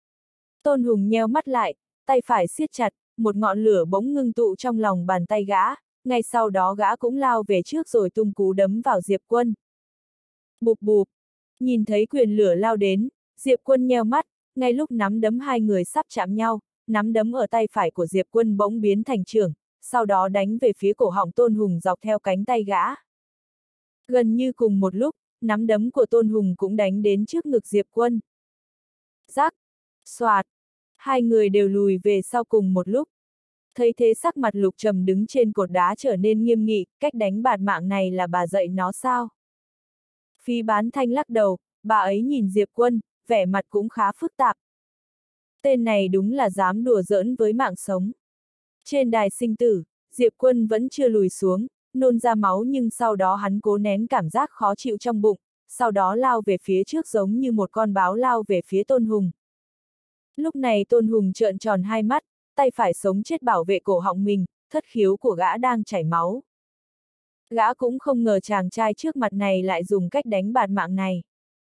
Tôn Hùng nheo mắt lại, tay phải siết chặt, một ngọn lửa bỗng ngưng tụ trong lòng bàn tay gã, ngay sau đó gã cũng lao về trước rồi tung cú đấm vào Diệp Quân. Bụp bụp, nhìn thấy quyền lửa lao đến, Diệp Quân nheo mắt, ngay lúc nắm đấm hai người sắp chạm nhau, nắm đấm ở tay phải của Diệp Quân bỗng biến thành chưởng, sau đó đánh về phía cổ họng Tôn Hùng dọc theo cánh tay gã. Gần như cùng một lúc, nắm đấm của Tôn Hùng cũng đánh đến trước ngực Diệp Quân. Rắc, xoạt, hai người đều lùi về sau cùng một lúc. Thấy thế sắc mặt Lục Trầm đứng trên cột đá trở nên nghiêm nghị, cách đánh bạt mạng này là bà dạy nó sao? Phí Bán Thanh lắc đầu, bà ấy nhìn Diệp Quân, vẻ mặt cũng khá phức tạp. Tên này đúng là dám đùa giỡn với mạng sống. Trên đài sinh tử, Diệp Quân vẫn chưa lùi xuống, nôn ra máu nhưng sau đó hắn cố nén cảm giác khó chịu trong bụng, sau đó lao về phía trước giống như một con báo lao về phía Tôn Hùng. Lúc này Tôn Hùng trợn tròn hai mắt, tay phải sống chết bảo vệ cổ họng mình, thất khiếu của gã đang chảy máu. Gã cũng không ngờ chàng trai trước mặt này lại dùng cách đánh bạt mạng này.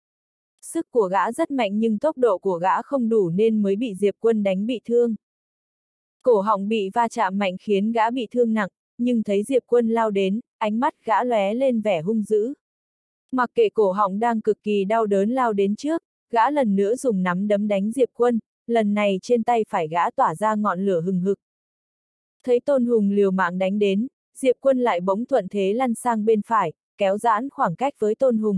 Sức của gã rất mạnh nhưng tốc độ của gã không đủ nên mới bị Diệp Quân đánh bị thương. Cổ họng bị va chạm mạnh khiến gã bị thương nặng, nhưng thấy Diệp Quân lao đến, ánh mắt gã lóe lên vẻ hung dữ. Mặc kệ cổ họng đang cực kỳ đau đớn lao đến trước, gã lần nữa dùng nắm đấm đánh Diệp Quân, lần này trên tay phải gã tỏa ra ngọn lửa hừng hực. Thấy Tôn Hùng liều mạng đánh đến, Diệp Quân lại bỗng thuận thế lăn sang bên phải, kéo giãn khoảng cách với Tôn Hùng.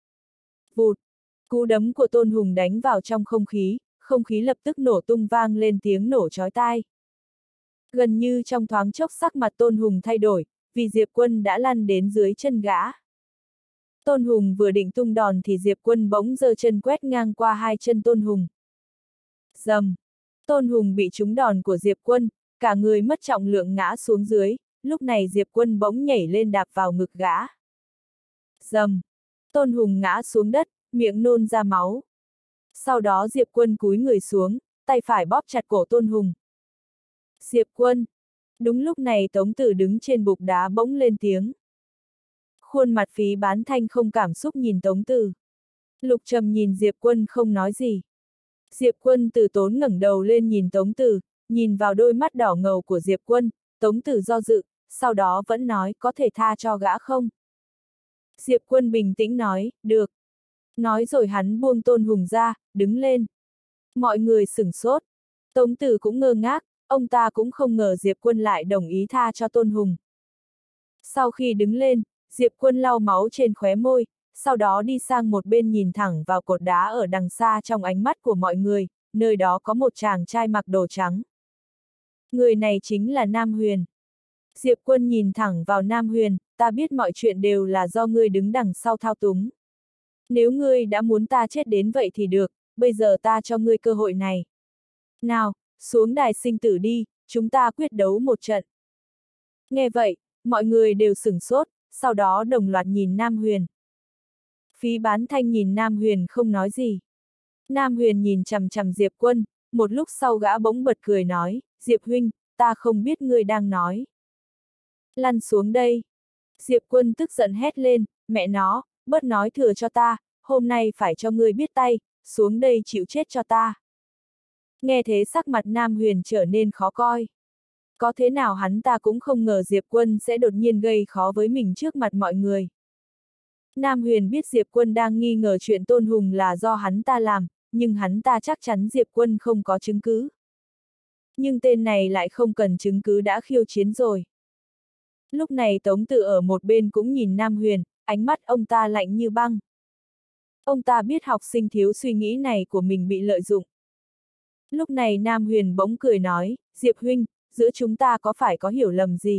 Vụt! Cú đấm của Tôn Hùng đánh vào trong không khí, không khí lập tức nổ tung vang lên tiếng nổ chói tai. Gần như trong thoáng chốc sắc mặt Tôn Hùng thay đổi, vì Diệp Quân đã lăn đến dưới chân gã. Tôn Hùng vừa định tung đòn thì Diệp Quân bỗng giơ chân quét ngang qua hai chân Tôn Hùng. Rầm! Tôn Hùng bị trúng đòn của Diệp Quân, cả người mất trọng lượng ngã xuống dưới, lúc này Diệp Quân bỗng nhảy lên đạp vào ngực gã. Rầm! Tôn Hùng ngã xuống đất, miệng nôn ra máu. Sau đó Diệp Quân cúi người xuống, tay phải bóp chặt cổ Tôn Hùng. Diệp Quân! Đúng lúc này Tống Tử đứng trên bục đá bỗng lên tiếng. Khuôn mặt Phí Bán Thanh không cảm xúc nhìn Tống Tử. Lục Trầm nhìn Diệp Quân không nói gì. Diệp Quân từ tốn ngẩng đầu lên nhìn Tống Tử, nhìn vào đôi mắt đỏ ngầu của Diệp Quân, Tống Tử do dự, sau đó vẫn nói có thể tha cho gã không? Diệp Quân bình tĩnh nói, được. Nói rồi hắn buông Tôn Hùng ra, đứng lên. Mọi người sửng sốt. Tống Tử cũng ngơ ngác, ông ta cũng không ngờ Diệp Quân lại đồng ý tha cho Tôn Hùng. Sau khi đứng lên, Diệp Quân lau máu trên khóe môi, sau đó đi sang một bên nhìn thẳng vào cột đá ở đằng xa trong ánh mắt của mọi người, nơi đó có một chàng trai mặc đồ trắng. Người này chính là Nam Huyền. Diệp Quân nhìn thẳng vào Nam Huyền, ta biết mọi chuyện đều là do ngươi đứng đằng sau thao túng. Nếu ngươi đã muốn ta chết đến vậy thì được, bây giờ ta cho ngươi cơ hội này. Nào, xuống đài sinh tử đi, chúng ta quyết đấu một trận. Nghe vậy, mọi người đều sửng sốt, sau đó đồng loạt nhìn Nam Huyền. Phí Bán Thanh nhìn Nam Huyền không nói gì. Nam Huyền nhìn chằm chằm Diệp Quân, một lúc sau gã bỗng bật cười nói, Diệp huynh, ta không biết ngươi đang nói. Lăn xuống đây. Diệp Quân tức giận hét lên, mẹ nó, bớt nói thừa cho ta, hôm nay phải cho ngươi biết tay, xuống đây chịu chết cho ta. Nghe thế sắc mặt Nam Huyền trở nên khó coi. Có thế nào hắn ta cũng không ngờ Diệp Quân sẽ đột nhiên gây khó với mình trước mặt mọi người. Nam Huyền biết Diệp Quân đang nghi ngờ chuyện Tôn Hùng là do hắn ta làm, nhưng hắn ta chắc chắn Diệp Quân không có chứng cứ. Nhưng tên này lại không cần chứng cứ đã khiêu chiến rồi. Lúc này Tống Tự ở một bên cũng nhìn Nam Huyền, ánh mắt ông ta lạnh như băng. Ông ta biết học sinh thiếu suy nghĩ này của mình bị lợi dụng. Lúc này Nam Huyền bỗng cười nói, Diệp huynh, giữa chúng ta có phải có hiểu lầm gì?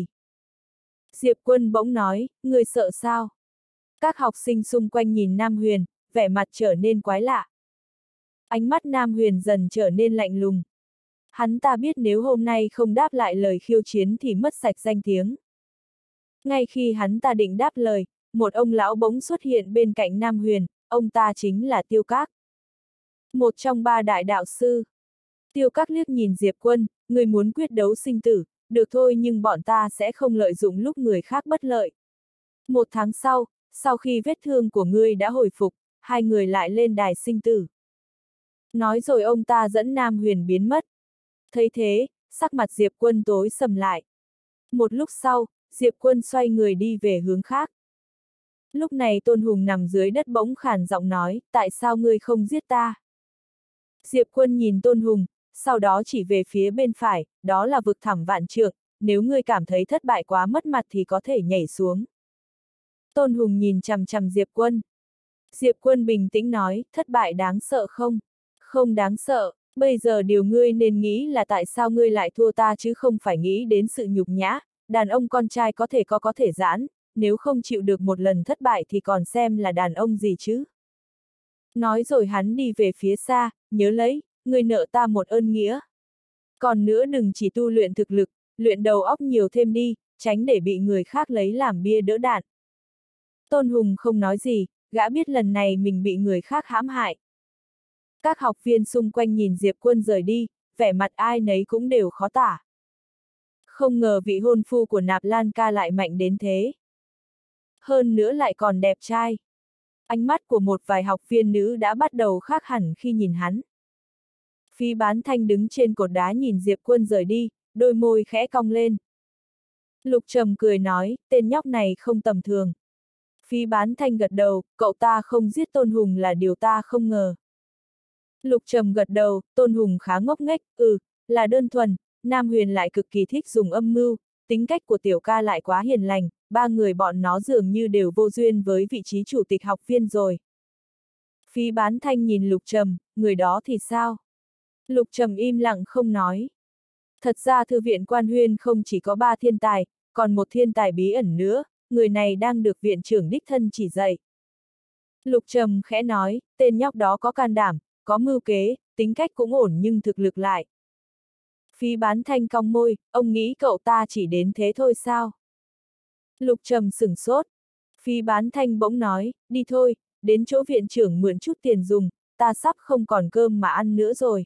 Diệp Quân bỗng nói, ngươi sợ sao? Các học sinh xung quanh nhìn Nam Huyền, vẻ mặt trở nên quái lạ. Ánh mắt Nam Huyền dần trở nên lạnh lùng. Hắn ta biết nếu hôm nay không đáp lại lời khiêu chiến thì mất sạch danh tiếng. Ngay khi hắn ta định đáp lời, một ông lão bỗng xuất hiện bên cạnh Nam Huyền, ông ta chính là Tiêu Các. Một trong ba đại đạo sư. Tiêu Các liếc nhìn Diệp Quân, người muốn quyết đấu sinh tử, được thôi nhưng bọn ta sẽ không lợi dụng lúc người khác bất lợi. Một tháng sau, sau khi vết thương của ngươi đã hồi phục, hai người lại lên đài sinh tử. Nói rồi ông ta dẫn Nam Huyền biến mất. Thấy thế, sắc mặt Diệp Quân tối sầm lại. Một lúc sau, Diệp Quân xoay người đi về hướng khác. Lúc này Tôn Hùng nằm dưới đất bỗng khàn giọng nói, tại sao ngươi không giết ta? Diệp Quân nhìn Tôn Hùng, sau đó chỉ về phía bên phải, đó là vực thẳm vạn trượng, nếu ngươi cảm thấy thất bại quá mất mặt thì có thể nhảy xuống. Tôn Hùng nhìn chằm chằm Diệp Quân. Diệp Quân bình tĩnh nói, thất bại đáng sợ không? Không đáng sợ, bây giờ điều ngươi nên nghĩ là tại sao ngươi lại thua ta chứ không phải nghĩ đến sự nhục nhã, đàn ông con trai có thể có có thể giãn, nếu không chịu được một lần thất bại thì còn xem là đàn ông gì chứ? Nói rồi hắn đi về phía xa, nhớ lấy, ngươi nợ ta một ơn nghĩa. Còn nữa đừng chỉ tu luyện thực lực, luyện đầu óc nhiều thêm đi, tránh để bị người khác lấy làm bia đỡ đạn. Tôn Hùng không nói gì, gã biết lần này mình bị người khác hãm hại. Các học viên xung quanh nhìn Diệp Quân rời đi, vẻ mặt ai nấy cũng đều khó tả. Không ngờ vị hôn phu của Nạp Lan ca lại mạnh đến thế. Hơn nữa lại còn đẹp trai. Ánh mắt của một vài học viên nữ đã bắt đầu khác hẳn khi nhìn hắn. Phí Bán Thanh đứng trên cột đá nhìn Diệp Quân rời đi, đôi môi khẽ cong lên. Lục Trầm cười nói, tên nhóc này không tầm thường. Phí Bán Thanh gật đầu, cậu ta không giết Tôn Hùng là điều ta không ngờ. Lục Trầm gật đầu, Tôn Hùng khá ngốc nghếch, ừ, là đơn thuần, Nam Huyền lại cực kỳ thích dùng âm mưu, tính cách của tiểu ca lại quá hiền lành, ba người bọn nó dường như đều vô duyên với vị trí chủ tịch học viên rồi. Phí Bán Thanh nhìn Lục Trầm, người đó thì sao? Lục Trầm im lặng không nói. Thật ra thư viện Quan Huyên không chỉ có ba thiên tài, còn một thiên tài bí ẩn nữa, người này đang được viện trưởng đích thân chỉ dạy. Lục Trầm khẽ nói, tên nhóc đó có can đảm, có mưu kế, tính cách cũng ổn nhưng thực lực lại. Phí Bán Thanh cong môi, ông nghĩ cậu ta chỉ đến thế thôi sao? Lục Trầm sửng sốt. Phí Bán Thanh bỗng nói, đi thôi, đến chỗ viện trưởng mượn chút tiền dùng, ta sắp không còn cơm mà ăn nữa rồi.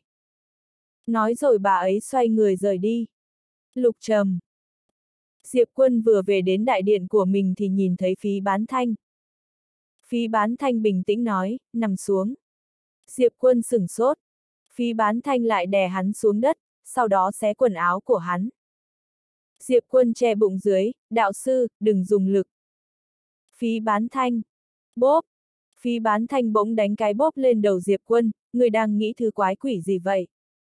Nói rồi bà ấy xoay người rời đi. Lục Trầm. Diệp Quân vừa về đến đại điện của mình thì nhìn thấy Phí Bán Thanh. Phí Bán Thanh bình tĩnh nói, nằm xuống. Diệp Quân sửng sốt. Phí Bán Thanh lại đè hắn xuống đất, sau đó xé quần áo của hắn. Diệp Quân che bụng dưới, đạo sư, đừng dùng lực. Phí Bán Thanh. Bốp. Phí Bán Thanh bỗng đánh cái bốp lên đầu Diệp Quân, người đang nghĩ thứ quái quỷ gì vậy?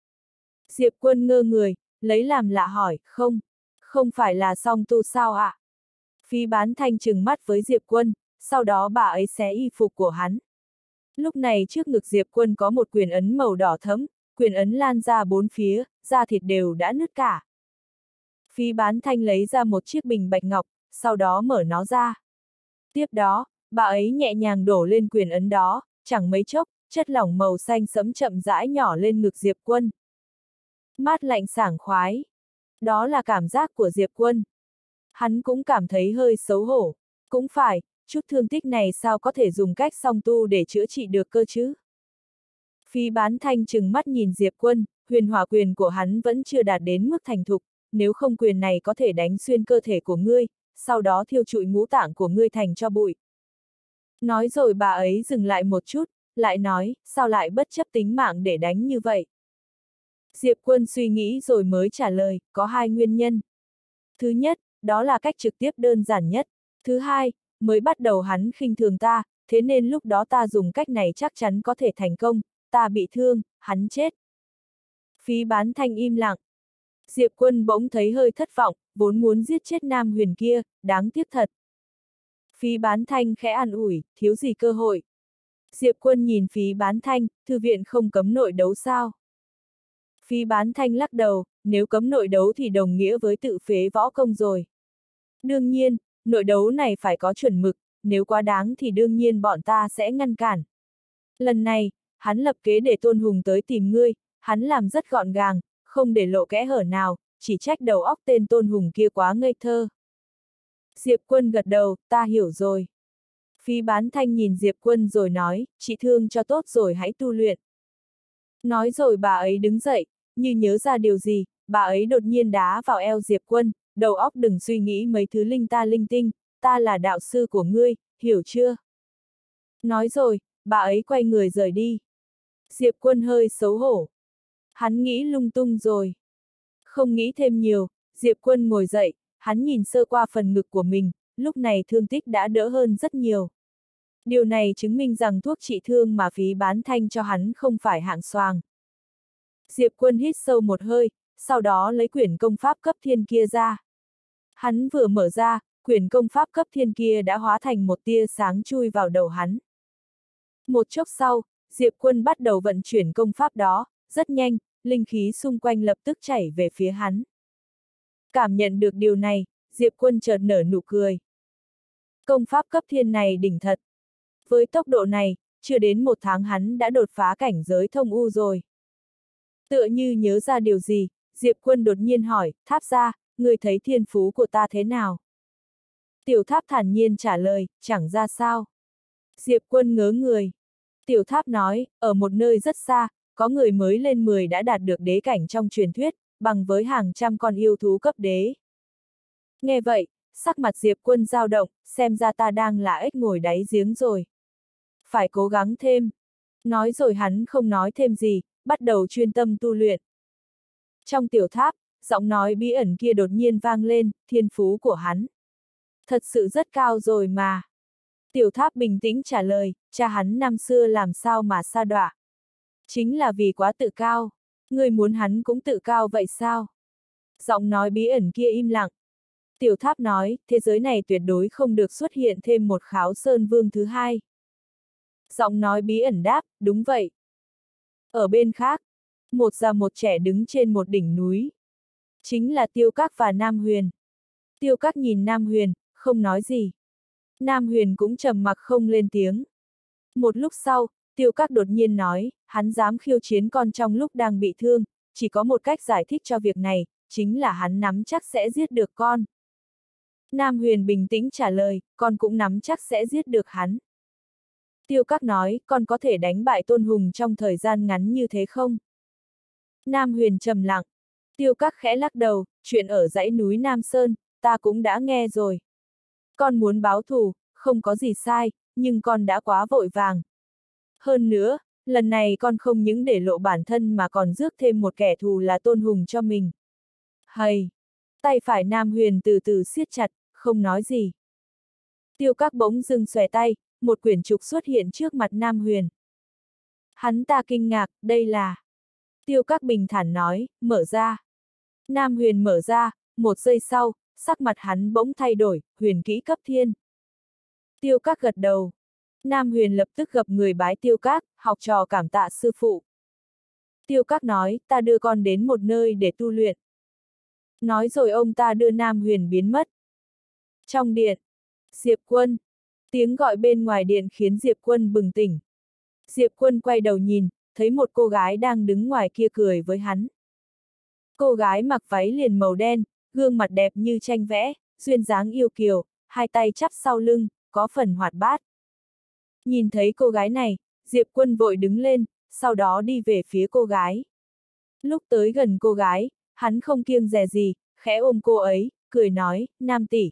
Diệp Quân ngơ người, lấy làm lạ hỏi, không, không phải là song tu sao ạ? À? Phí Bán Thanh trừng mắt với Diệp Quân, sau đó bà ấy xé y phục của hắn. Lúc này trước ngực Diệp Quân có một quyền ấn màu đỏ thẫm, quyền ấn lan ra bốn phía, da thịt đều đã nứt cả. Phí Bán Thanh lấy ra một chiếc bình bạch ngọc, sau đó mở nó ra. Tiếp đó, bà ấy nhẹ nhàng đổ lên quyền ấn đó, chẳng mấy chốc, chất lỏng màu xanh sẫm chậm rãi nhỏ lên ngực Diệp Quân. Mát lạnh sảng khoái. Đó là cảm giác của Diệp Quân. Hắn cũng cảm thấy hơi xấu hổ. Cũng phải, chút thương tích này sao có thể dùng cách song tu để chữa trị được cơ chứ? Phí Bán Thanh trừng mắt nhìn Diệp Quân, huyền hỏa quyền của hắn vẫn chưa đạt đến mức thành thục, nếu không quyền này có thể đánh xuyên cơ thể của ngươi, sau đó thiêu trụi ngũ tạng của ngươi thành tro bụi. Nói rồi bà ấy dừng lại một chút, lại nói, sao lại bất chấp tính mạng để đánh như vậy? Diệp Quân suy nghĩ rồi mới trả lời, có hai nguyên nhân. Thứ nhất, đó là cách trực tiếp đơn giản nhất. Thứ hai, mới bắt đầu hắn khinh thường ta, thế nên lúc đó ta dùng cách này chắc chắn có thể thành công, ta bị thương, hắn chết. Phí Bán Thanh im lặng. Diệp Quân bỗng thấy hơi thất vọng, vốn muốn giết chết Nam Huyền kia, đáng tiếc thật. Phí Bán Thanh khẽ an ủi, thiếu gì cơ hội. Diệp Quân nhìn Phí Bán Thanh, thư viện không cấm nội đấu sao? Phí Bán Thanh lắc đầu, nếu cấm nội đấu thì đồng nghĩa với tự phế võ công rồi. Đương nhiên, nội đấu này phải có chuẩn mực, nếu quá đáng thì đương nhiên bọn ta sẽ ngăn cản. Lần này, hắn lập kế để Tôn Hùng tới tìm ngươi, hắn làm rất gọn gàng, không để lộ kẽ hở nào, chỉ trách đầu óc tên Tôn Hùng kia quá ngây thơ. Diệp Quân gật đầu, ta hiểu rồi. Phí Bán Thanh nhìn Diệp Quân rồi nói, trị thương cho tốt rồi hãy tu luyện. Nói rồi bà ấy đứng dậy, như nhớ ra điều gì, bà ấy đột nhiên đá vào eo Diệp Quân, đầu óc đừng suy nghĩ mấy thứ linh ta linh tinh, ta là đạo sư của ngươi, hiểu chưa? Nói rồi, bà ấy quay người rời đi. Diệp Quân hơi xấu hổ. Hắn nghĩ lung tung rồi. Không nghĩ thêm nhiều, Diệp Quân ngồi dậy, hắn nhìn sơ qua phần ngực của mình, lúc này thương tích đã đỡ hơn rất nhiều. Điều này chứng minh rằng thuốc trị thương mà Phí Bán Thanh cho hắn không phải hạng xoàng. Diệp Quân hít sâu một hơi, sau đó lấy quyển công pháp cấp thiên kia ra. Hắn vừa mở ra, quyển công pháp cấp thiên kia đã hóa thành một tia sáng chui vào đầu hắn. Một chốc sau, Diệp Quân bắt đầu vận chuyển công pháp đó, rất nhanh, linh khí xung quanh lập tức chảy về phía hắn. Cảm nhận được điều này, Diệp Quân chợt nở nụ cười. Công pháp cấp thiên này đỉnh thật. Với tốc độ này, chưa đến một tháng hắn đã đột phá cảnh giới thông u rồi. Tựa như nhớ ra điều gì, Diệp Quân đột nhiên hỏi, Tháp gia, người thấy thiên phú của ta thế nào? Tiểu Tháp thản nhiên trả lời, chẳng ra sao. Diệp Quân ngớ người. Tiểu Tháp nói, ở một nơi rất xa, có người mới lên mười đã đạt được đế cảnh trong truyền thuyết, bằng với hàng trăm con yêu thú cấp đế. Nghe vậy, sắc mặt Diệp Quân dao động, xem ra ta đang là ếch ngồi đáy giếng rồi. Phải cố gắng thêm. Nói rồi hắn không nói thêm gì, bắt đầu chuyên tâm tu luyện. Trong tiểu tháp, giọng nói bí ẩn kia đột nhiên vang lên, thiên phú của hắn. Thật sự rất cao rồi mà. Tiểu tháp bình tĩnh trả lời, cha hắn năm xưa làm sao mà sa đọa. Chính là vì quá tự cao. Người muốn hắn cũng tự cao vậy sao? Giọng nói bí ẩn kia im lặng. Tiểu tháp nói, thế giới này tuyệt đối không được xuất hiện thêm một Kháo Sơn Vương thứ hai. Giọng nói bí ẩn đáp, đúng vậy. Ở bên khác, một già một trẻ đứng trên một đỉnh núi. Chính là Tiêu Các và Nam Huyền. Tiêu Các nhìn Nam Huyền, không nói gì. Nam Huyền cũng trầm mặc không lên tiếng. Một lúc sau, Tiêu Các đột nhiên nói, hắn dám khiêu chiến con trong lúc đang bị thương, chỉ có một cách giải thích cho việc này, chính là hắn nắm chắc sẽ giết được con. Nam Huyền bình tĩnh trả lời, con cũng nắm chắc sẽ giết được hắn. Tiêu Các nói, con có thể đánh bại Tôn Hùng trong thời gian ngắn như thế không? Nam Huyền trầm lặng. Tiêu Các khẽ lắc đầu, chuyện ở dãy núi Nam Sơn, ta cũng đã nghe rồi. Con muốn báo thù, không có gì sai, nhưng con đã quá vội vàng. Hơn nữa, lần này con không những để lộ bản thân mà còn rước thêm một kẻ thù là Tôn Hùng cho mình. Hầy! Tay phải Nam Huyền từ từ siết chặt, không nói gì. Tiêu Các bỗng dưng xòe tay, một quyển trục xuất hiện trước mặt Nam Huyền. Hắn ta kinh ngạc, đây là... Tiêu Các bình thản nói, mở ra. Nam Huyền mở ra, một giây sau, sắc mặt hắn bỗng thay đổi, huyền kỹ cấp thiên. Tiêu Các gật đầu. Nam Huyền lập tức gặp người bái Tiêu Các, học trò cảm tạ sư phụ. Tiêu Các nói, ta đưa con đến một nơi để tu luyện. Nói rồi ông ta đưa Nam Huyền biến mất. Trong điện, Diệp Quân. Tiếng gọi bên ngoài điện khiến Diệp Quân bừng tỉnh. Diệp Quân quay đầu nhìn, thấy một cô gái đang đứng ngoài kia cười với hắn. Cô gái mặc váy liền màu đen, gương mặt đẹp như tranh vẽ, duyên dáng yêu kiều, hai tay chắp sau lưng, có phần hoạt bát. Nhìn thấy cô gái này, Diệp Quân vội đứng lên, sau đó đi về phía cô gái. Lúc tới gần cô gái, hắn không kiêng dè gì, khẽ ôm cô ấy, cười nói, Nam tỷ.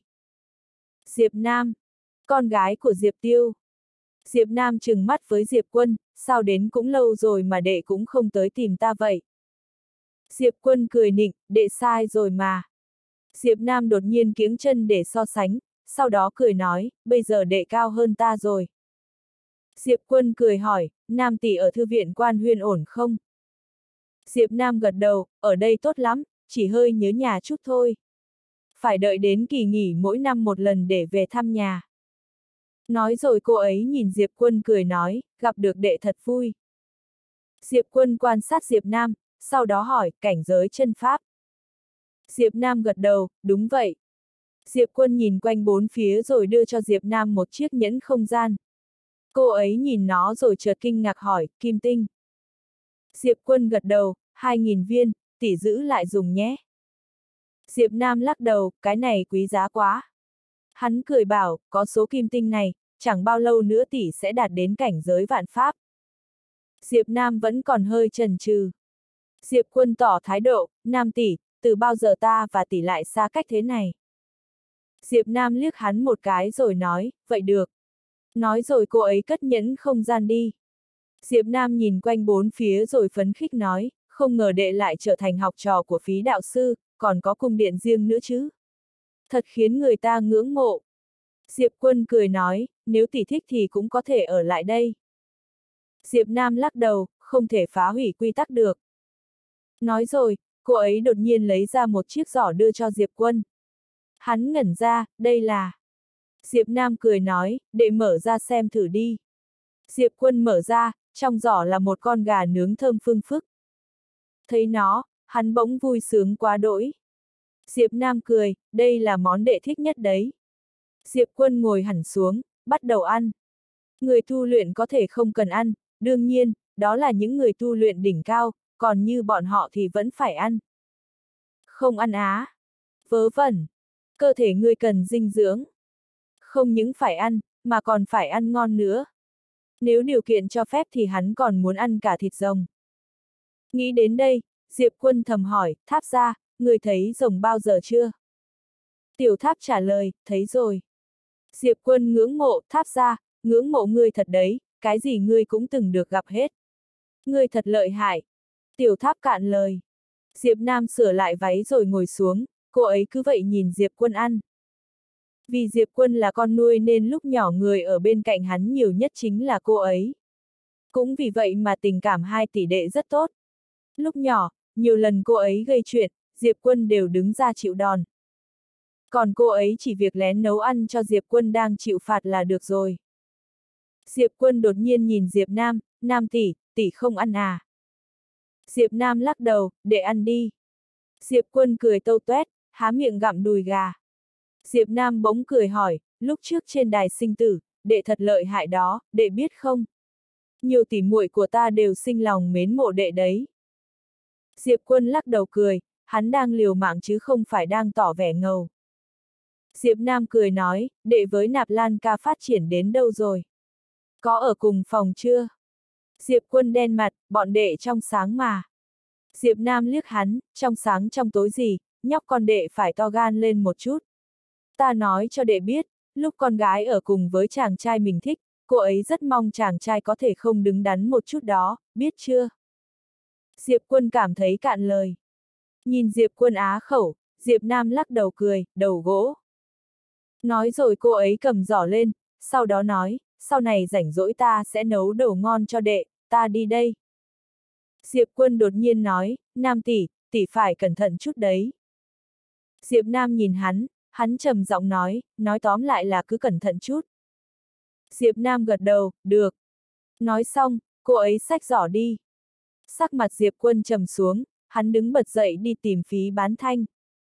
Diệp Nam, con gái của Diệp Tiêu. Diệp Nam trừng mắt với Diệp Quân, sao đến cũng lâu rồi mà đệ cũng không tới tìm ta vậy. Diệp Quân cười nịnh, đệ sai rồi mà. Diệp Nam đột nhiên kiếng chân để so sánh, sau đó cười nói, bây giờ đệ cao hơn ta rồi. Diệp Quân cười hỏi, Nam tỷ ở thư viện Quan Huyên ổn không? Diệp Nam gật đầu, ở đây tốt lắm, chỉ hơi nhớ nhà chút thôi. Phải đợi đến kỳ nghỉ mỗi năm một lần để về thăm nhà. Nói rồi cô ấy nhìn Diệp Quân cười nói, gặp được đệ thật vui. Diệp Quân quan sát Diệp Nam, sau đó hỏi, cảnh giới chân pháp. Diệp Nam gật đầu, đúng vậy. Diệp Quân nhìn quanh bốn phía rồi đưa cho Diệp Nam một chiếc nhẫn không gian. Cô ấy nhìn nó rồi chợt kinh ngạc hỏi, kim tinh. Diệp Quân gật đầu, hai nghìn viên, tỷ giữ lại dùng nhé. Diệp Nam lắc đầu, cái này quý giá quá. Hắn cười bảo, có số kim tinh này, chẳng bao lâu nữa tỷ sẽ đạt đến cảnh giới vạn pháp. Diệp Nam vẫn còn hơi chần chừ. Diệp Quân tỏ thái độ, Nam tỷ, từ bao giờ ta và tỷ lại xa cách thế này? Diệp Nam liếc hắn một cái rồi nói, vậy được. Nói rồi cô ấy cất nhẫn không gian đi. Diệp Nam nhìn quanh bốn phía rồi phấn khích nói, không ngờ đệ lại trở thành học trò của Phí đạo sư, còn có cung điện riêng nữa chứ. Thật khiến người ta ngưỡng mộ. Diệp Quân cười nói, nếu tỷ thích thì cũng có thể ở lại đây. Diệp Nam lắc đầu, không thể phá hủy quy tắc được. Nói rồi, cô ấy đột nhiên lấy ra một chiếc giỏ đưa cho Diệp Quân. Hắn ngẩn ra, đây là... Diệp Nam cười nói, đệ mở ra xem thử đi. Diệp Quân mở ra, trong giỏ là một con gà nướng thơm phưng phức. Thấy nó, hắn bỗng vui sướng quá đỗi. Diệp Nam cười, đây là món đệ thích nhất đấy. Diệp Quân ngồi hẳn xuống, bắt đầu ăn. Người tu luyện có thể không cần ăn, đương nhiên, đó là những người tu luyện đỉnh cao, còn như bọn họ thì vẫn phải ăn. Không ăn á. Vớ vẩn. Cơ thể ngươi cần dinh dưỡng. Không những phải ăn, mà còn phải ăn ngon nữa. Nếu điều kiện cho phép thì hắn còn muốn ăn cả thịt rồng. Nghĩ đến đây, Diệp Quân thầm hỏi, Tháp gia, ngươi thấy rồng bao giờ chưa? Tiểu Tháp trả lời, thấy rồi. Diệp Quân ngưỡng mộ, Tháp gia, ngưỡng mộ ngươi thật đấy, cái gì ngươi cũng từng được gặp hết. Ngươi thật lợi hại. Tiểu Tháp cạn lời. Diệp Nam sửa lại váy rồi ngồi xuống, cô ấy cứ vậy nhìn Diệp Quân ăn. Vì Diệp Quân là con nuôi nên lúc nhỏ người ở bên cạnh hắn nhiều nhất chính là cô ấy. Cũng vì vậy mà tình cảm hai tỷ đệ rất tốt. Lúc nhỏ, nhiều lần cô ấy gây chuyện, Diệp Quân đều đứng ra chịu đòn. Còn cô ấy chỉ việc lén nấu ăn cho Diệp Quân đang chịu phạt là được rồi. Diệp Quân đột nhiên nhìn Diệp Nam, Nam tỷ, tỷ không ăn à? Diệp Nam lắc đầu, để ăn đi. Diệp Quân cười tâu tuét, há miệng gặm đùi gà. Diệp Nam bỗng cười hỏi, lúc trước trên đài sinh tử, đệ thật lợi hại đó, đệ biết không? Nhiều tỷ muội của ta đều sinh lòng mến mộ đệ đấy. Diệp Quân lắc đầu cười, hắn đang liều mạng chứ không phải đang tỏ vẻ ngầu. Diệp Nam cười nói, đệ với Nạp Lan ca phát triển đến đâu rồi? Có ở cùng phòng chưa? Diệp Quân đen mặt, bọn đệ trong sáng mà. Diệp Nam liếc hắn, trong sáng trong tối gì, nhóc con đệ phải to gan lên một chút. Ta nói cho đệ biết, lúc con gái ở cùng với chàng trai mình thích, cô ấy rất mong chàng trai có thể không đứng đắn một chút đó, biết chưa? Diệp Quân cảm thấy cạn lời. Nhìn Diệp Quân á khẩu, Diệp Nam lắc đầu cười, đầu gỗ. Nói rồi cô ấy cầm giỏ lên, sau đó nói, sau này rảnh rỗi ta sẽ nấu đồ ngon cho đệ, ta đi đây. Diệp Quân đột nhiên nói, Nam tỷ, tỷ phải cẩn thận chút đấy. Diệp Nam nhìn hắn, hắn trầm giọng nói, nói tóm lại là cứ cẩn thận chút. Diệp Nam gật đầu, được. Nói xong, cô ấy xách giỏ đi. Sắc mặt Diệp Quân trầm xuống, hắn đứng bật dậy đi tìm Phí Bán Thanh.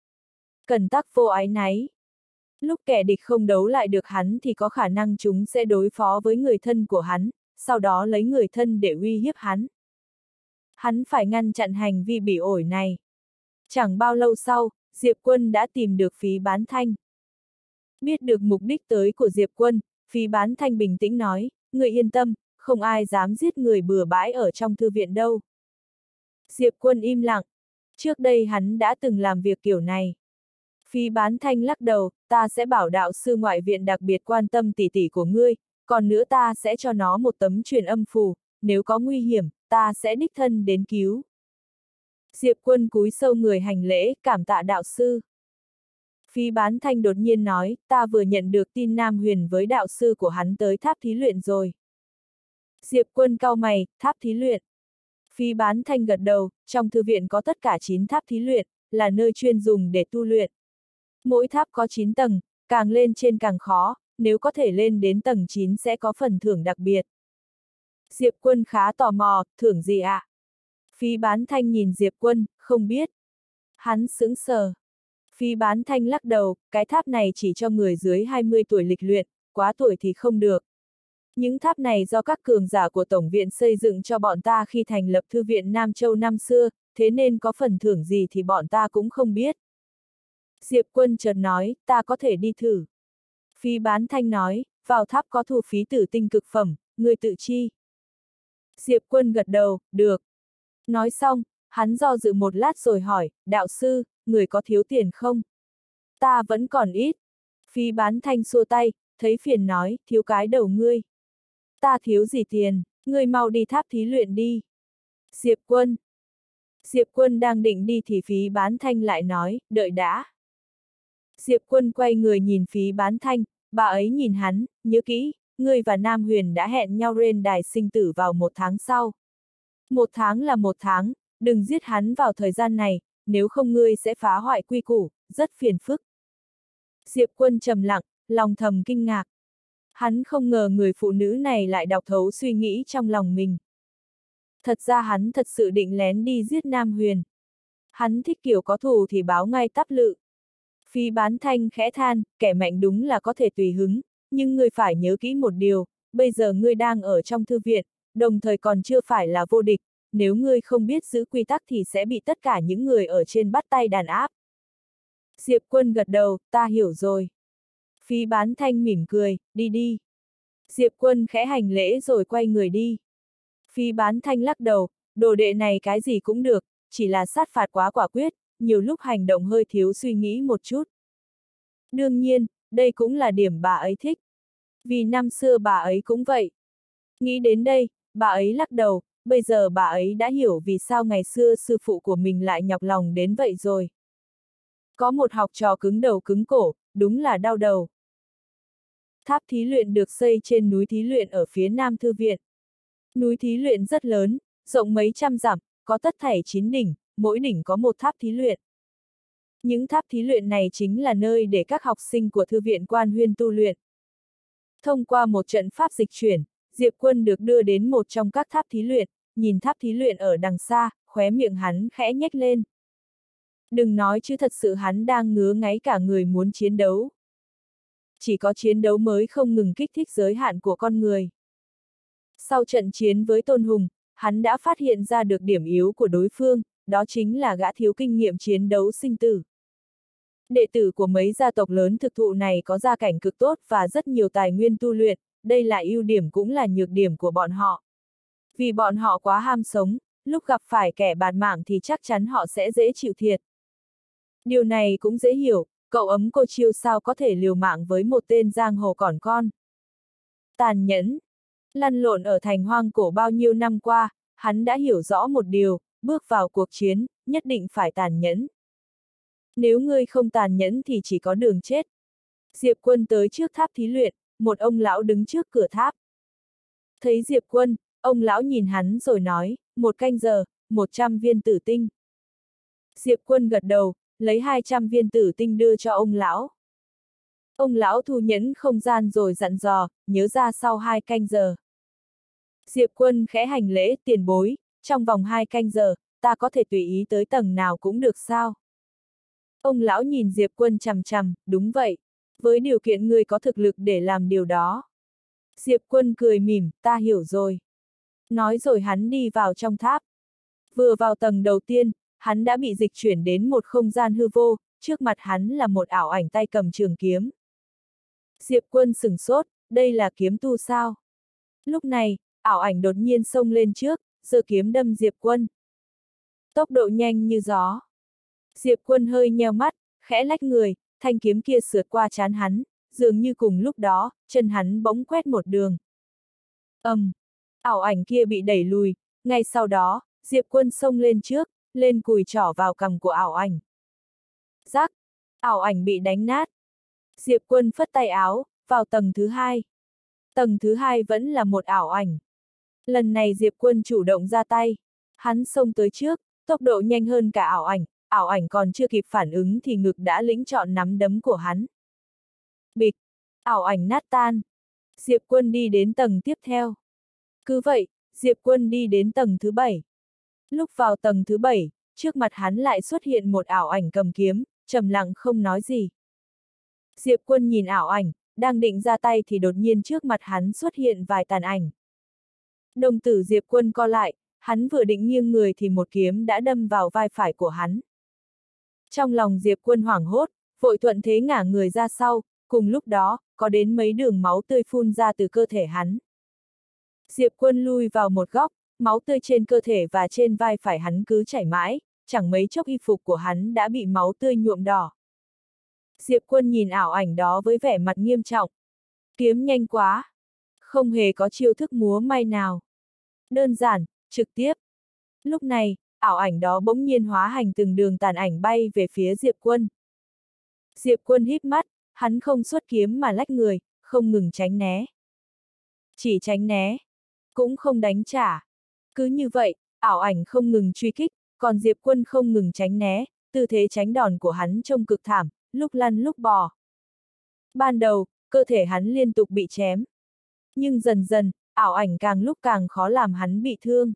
Cần tắc vô ái náy. Lúc kẻ địch không đấu lại được hắn thì có khả năng chúng sẽ đối phó với người thân của hắn, sau đó lấy người thân để uy hiếp hắn. Hắn phải ngăn chặn hành vi bỉ ổi này. Chẳng bao lâu sau, Diệp Quân đã tìm được Phí Bán Thanh. Biết được mục đích tới của Diệp Quân, Phí Bán Thanh bình tĩnh nói, người yên tâm, không ai dám giết người bừa bãi ở trong thư viện đâu. Diệp Quân im lặng. Trước đây hắn đã từng làm việc kiểu này. Phí Bán Thanh lắc đầu, ta sẽ bảo đạo sư ngoại viện đặc biệt quan tâm tỉ tỉ của ngươi, còn nữa ta sẽ cho nó một tấm truyền âm phù, nếu có nguy hiểm, ta sẽ đích thân đến cứu. Diệp Quân cúi sâu người hành lễ, cảm tạ đạo sư. Phí Bán Thanh đột nhiên nói, ta vừa nhận được tin Nam Huyền với đạo sư của hắn tới tháp thí luyện rồi. Diệp Quân cau mày, tháp thí luyện. Phí Bán Thanh gật đầu, trong thư viện có tất cả chín tháp thí luyện, là nơi chuyên dùng để tu luyện. Mỗi tháp có chín tầng, càng lên trên càng khó, nếu có thể lên đến tầng chín sẽ có phần thưởng đặc biệt. Diệp Quân khá tò mò, thưởng gì ạ? À? Phí Bán Thanh nhìn Diệp Quân, không biết. Hắn sững sờ. Phí Bán Thanh lắc đầu, cái tháp này chỉ cho người dưới hai mươi tuổi lịch luyện, quá tuổi thì không được. Những tháp này do các cường giả của Tổng viện xây dựng cho bọn ta khi thành lập Thư viện Nam Châu năm xưa, thế nên có phần thưởng gì thì bọn ta cũng không biết. Diệp Quân chợt nói, ta có thể đi thử. Phí Bán Thanh nói, vào tháp có thu phí tử tinh cực phẩm, người tự chi. Diệp Quân gật đầu, được. Nói xong, hắn do dự một lát rồi hỏi, đạo sư, người có thiếu tiền không? Ta vẫn còn ít. Phí Bán Thanh xua tay, thấy phiền nói, thiếu cái đầu ngươi. Ta thiếu gì tiền, ngươi mau đi tháp thí luyện đi. Diệp Quân. Diệp Quân đang định đi thì Phí Bán Thanh lại nói, đợi đã. Diệp Quân quay người nhìn Phí Bán Thanh, bà ấy nhìn hắn, nhớ kỹ, ngươi và Nam Huyền đã hẹn nhau lên đài sinh tử vào một tháng sau. Một tháng là một tháng, đừng giết hắn vào thời gian này, nếu không ngươi sẽ phá hoại quy củ, rất phiền phức. Diệp Quân trầm lặng, lòng thầm kinh ngạc. Hắn không ngờ người phụ nữ này lại đọc thấu suy nghĩ trong lòng mình. Thật ra hắn thật sự định lén đi giết Nam Huyền. Hắn thích kiểu có thù thì báo ngay tắp lự. Phí Bán Thanh khẽ than, kẻ mạnh đúng là có thể tùy hứng, nhưng ngươi phải nhớ kỹ một điều, bây giờ ngươi đang ở trong thư viện, đồng thời còn chưa phải là vô địch, nếu ngươi không biết giữ quy tắc thì sẽ bị tất cả những người ở trên bắt tay đàn áp. Diệp Quân gật đầu, ta hiểu rồi. Phí Bán Thanh mỉm cười, đi đi. Diệp Quân khẽ hành lễ rồi quay người đi. Phí Bán Thanh lắc đầu, đồ đệ này cái gì cũng được, chỉ là sát phạt quá quả quyết, nhiều lúc hành động hơi thiếu suy nghĩ một chút. Đương nhiên, đây cũng là điểm bà ấy thích. Vì năm xưa bà ấy cũng vậy. Nghĩ đến đây, bà ấy lắc đầu, bây giờ bà ấy đã hiểu vì sao ngày xưa sư phụ của mình lại nhọc lòng đến vậy rồi. Có một học trò cứng đầu cứng cổ, đúng là đau đầu. Tháp thí luyện được xây trên núi thí luyện ở phía nam thư viện. Núi thí luyện rất lớn, rộng mấy trăm dặm, có tất thảy chín đỉnh, mỗi đỉnh có một tháp thí luyện. Những tháp thí luyện này chính là nơi để các học sinh của thư viện Quan Huyên tu luyện. Thông qua một trận pháp dịch chuyển, Diệp Quân được đưa đến một trong các tháp thí luyện, nhìn tháp thí luyện ở đằng xa, khóe miệng hắn khẽ nhếch lên. Đừng nói chứ thật sự hắn đang ngứa ngáy cả người muốn chiến đấu. Chỉ có chiến đấu mới không ngừng kích thích giới hạn của con người. Sau trận chiến với Tôn Hùng, hắn đã phát hiện ra được điểm yếu của đối phương, đó chính là gã thiếu kinh nghiệm chiến đấu sinh tử. Đệ tử của mấy gia tộc lớn thực thụ này có gia cảnh cực tốt và rất nhiều tài nguyên tu luyện, đây là ưu điểm cũng là nhược điểm của bọn họ. Vì bọn họ quá ham sống, lúc gặp phải kẻ bạt mạng thì chắc chắn họ sẽ dễ chịu thiệt. Điều này cũng dễ hiểu, cậu ấm cô Chiêu sao có thể liều mạng với một tên giang hồ còn con. Tàn nhẫn. Lăn lộn ở thành hoang cổ bao nhiêu năm qua, hắn đã hiểu rõ một điều, bước vào cuộc chiến, nhất định phải tàn nhẫn. Nếu ngươi không tàn nhẫn thì chỉ có đường chết. Diệp Quân tới trước tháp thí luyện, một ông lão đứng trước cửa tháp. Thấy Diệp Quân, ông lão nhìn hắn rồi nói, một canh giờ, một trăm viên tử tinh. Diệp Quân gật đầu, lấy hai trăm viên tử tinh đưa cho ông lão. Ông lão thu nhẫn không gian rồi dặn dò, nhớ ra sau hai canh giờ. Diệp Quân khẽ hành lễ, tiền bối, trong vòng hai canh giờ, ta có thể tùy ý tới tầng nào cũng được sao? Ông lão nhìn Diệp Quân chằm chằm, đúng vậy, với điều kiện người có thực lực để làm điều đó. Diệp Quân cười mỉm, ta hiểu rồi. Nói rồi hắn đi vào trong tháp. Vừa vào tầng đầu tiên, hắn đã bị dịch chuyển đến một không gian hư vô, trước mặt hắn là một ảo ảnh tay cầm trường kiếm. Diệp Quân sửng sốt, đây là kiếm tu sao? Lúc này, ảo ảnh đột nhiên xông lên trước, giơ kiếm đâm Diệp Quân. Tốc độ nhanh như gió. Diệp Quân hơi nheo mắt, khẽ lách người, thanh kiếm kia sượt qua trán hắn, dường như cùng lúc đó, chân hắn bỗng quét một đường. ầm, um, ảo ảnh kia bị đẩy lùi, ngay sau đó, Diệp Quân xông lên trước, lên cùi trỏ vào cằm của ảo ảnh. Rắc, ảo ảnh bị đánh nát. Diệp Quân phất tay áo, vào tầng thứ hai. Tầng thứ hai vẫn là một ảo ảnh. Lần này Diệp Quân chủ động ra tay. Hắn xông tới trước, tốc độ nhanh hơn cả ảo ảnh, ảo ảnh còn chưa kịp phản ứng thì ngực đã lĩnh trọn nắm đấm của hắn. Bịch, ảo ảnh nát tan. Diệp Quân đi đến tầng tiếp theo. Cứ vậy, Diệp Quân đi đến tầng thứ bảy. Lúc vào tầng thứ bảy, trước mặt hắn lại xuất hiện một ảo ảnh cầm kiếm, trầm lặng không nói gì. Diệp Quân nhìn ảo ảnh, đang định ra tay thì đột nhiên trước mặt hắn xuất hiện vài tàn ảnh. Đồng tử Diệp Quân co lại, hắn vừa định nghiêng người thì một kiếm đã đâm vào vai phải của hắn. Trong lòng Diệp Quân hoảng hốt, vội thuận thế ngả người ra sau, cùng lúc đó, có đến mấy đường máu tươi phun ra từ cơ thể hắn. Diệp Quân lui vào một góc, máu tươi trên cơ thể và trên vai phải hắn cứ chảy mãi, chẳng mấy chốc y phục của hắn đã bị máu tươi nhuộm đỏ. Diệp Quân nhìn ảo ảnh đó với vẻ mặt nghiêm trọng. Kiếm nhanh quá. Không hề có chiêu thức múa may nào. Đơn giản, trực tiếp. Lúc này, ảo ảnh đó bỗng nhiên hóa thành từng đường tàn ảnh bay về phía Diệp Quân. Diệp Quân híp mắt, hắn không xuất kiếm mà lách người, không ngừng tránh né. Chỉ tránh né, cũng không đánh trả. Cứ như vậy, ảo ảnh không ngừng truy kích, còn Diệp Quân không ngừng tránh né, tư thế tránh đòn của hắn trông cực thảm, lúc lăn lúc bò. Ban đầu, cơ thể hắn liên tục bị chém. Nhưng dần dần, ảo ảnh càng lúc càng khó làm hắn bị thương.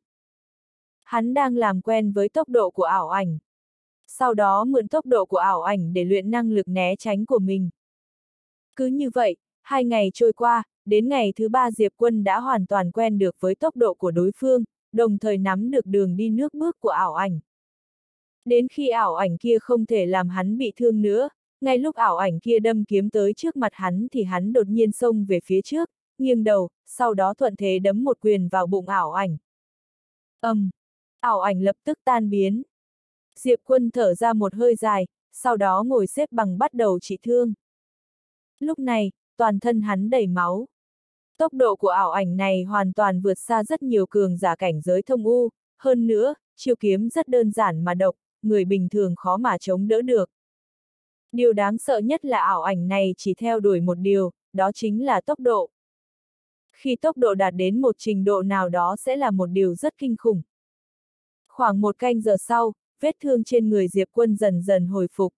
Hắn đang làm quen với tốc độ của ảo ảnh. Sau đó mượn tốc độ của ảo ảnh để luyện năng lực né tránh của mình. Cứ như vậy, hai ngày trôi qua, đến ngày thứ ba Diệp Quân đã hoàn toàn quen được với tốc độ của đối phương, đồng thời nắm được đường đi nước bước của ảo ảnh. Đến khi ảo ảnh kia không thể làm hắn bị thương nữa, ngay lúc ảo ảnh kia đâm kiếm tới trước mặt hắn thì hắn đột nhiên xông về phía trước, nghiêng đầu, sau đó thuận thế đấm một quyền vào bụng ảo ảnh. ầm, um, ảo ảnh lập tức tan biến. Diệp Quân thở ra một hơi dài, sau đó ngồi xếp bằng bắt đầu trị thương. Lúc này, toàn thân hắn đầy máu. Tốc độ của ảo ảnh này hoàn toàn vượt xa rất nhiều cường giả cảnh giới thông u, hơn nữa, chiêu kiếm rất đơn giản mà độc, người bình thường khó mà chống đỡ được. Điều đáng sợ nhất là ảo ảnh này chỉ theo đuổi một điều, đó chính là tốc độ. Khi tốc độ đạt đến một trình độ nào đó sẽ là một điều rất kinh khủng. Khoảng một canh giờ sau, vết thương trên người Diệp Quân dần dần hồi phục.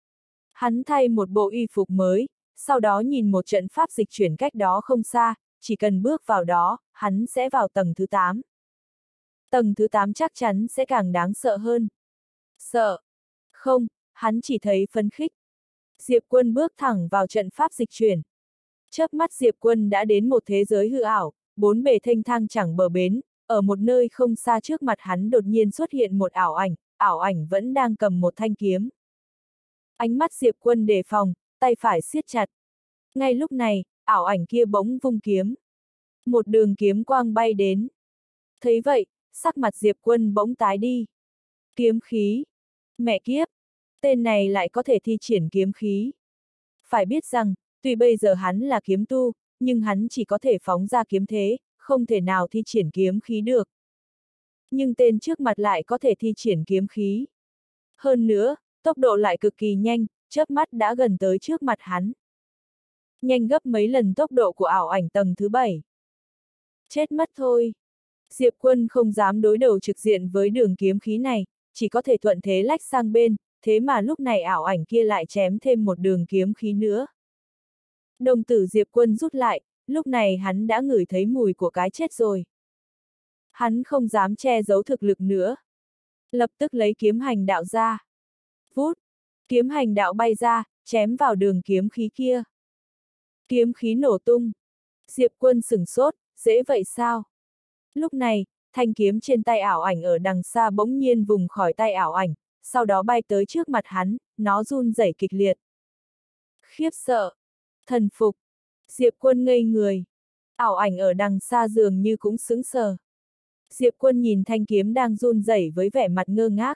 Hắn thay một bộ y phục mới, sau đó nhìn một trận pháp dịch chuyển cách đó không xa, chỉ cần bước vào đó, hắn sẽ vào tầng thứ tám. Tầng thứ tám chắc chắn sẽ càng đáng sợ hơn. Sợ? Không, hắn chỉ thấy phấn khích. Diệp Quân bước thẳng vào trận pháp dịch chuyển. Chớp mắt Diệp Quân đã đến một thế giới hư ảo, bốn bề thênh thang chẳng bờ bến, ở một nơi không xa trước mặt hắn đột nhiên xuất hiện một ảo ảnh, ảo ảnh vẫn đang cầm một thanh kiếm. Ánh mắt Diệp Quân đề phòng, tay phải siết chặt. Ngay lúc này, ảo ảnh kia bỗng vung kiếm. Một đường kiếm quang bay đến. Thấy vậy, sắc mặt Diệp Quân bỗng tái đi. Kiếm khí. Mẹ kiếp. Tên này lại có thể thi triển kiếm khí. Phải biết rằng, tuy bây giờ hắn là kiếm tu, nhưng hắn chỉ có thể phóng ra kiếm thế, không thể nào thi triển kiếm khí được. Nhưng tên trước mặt lại có thể thi triển kiếm khí. Hơn nữa, tốc độ lại cực kỳ nhanh, chớp mắt đã gần tới trước mặt hắn. Nhanh gấp mấy lần tốc độ của ảo ảnh tầng thứ bảy. Chết mất thôi. Diệp Quân không dám đối đầu trực diện với đường kiếm khí này, chỉ có thể thuận thế lách sang bên, thế mà lúc này ảo ảnh kia lại chém thêm một đường kiếm khí nữa. Đồng tử Diệp Quân rút lại, lúc này hắn đã ngửi thấy mùi của cái chết rồi. Hắn không dám che giấu thực lực nữa. Lập tức lấy kiếm hành đạo ra. Vút, kiếm hành đạo bay ra, chém vào đường kiếm khí kia. Kiếm khí nổ tung. Diệp Quân sửng sốt, dễ vậy sao? Lúc này, thanh kiếm trên tay ảo ảnh ở đằng xa bỗng nhiên vùng khỏi tay ảo ảnh, sau đó bay tới trước mặt hắn, nó run rẩy kịch liệt. Khiếp sợ, thần phục, Diệp Quân ngây người. Ảo ảnh ở đằng xa dường như cũng sững sờ. Diệp Quân nhìn thanh kiếm đang run rẩy với vẻ mặt ngơ ngác.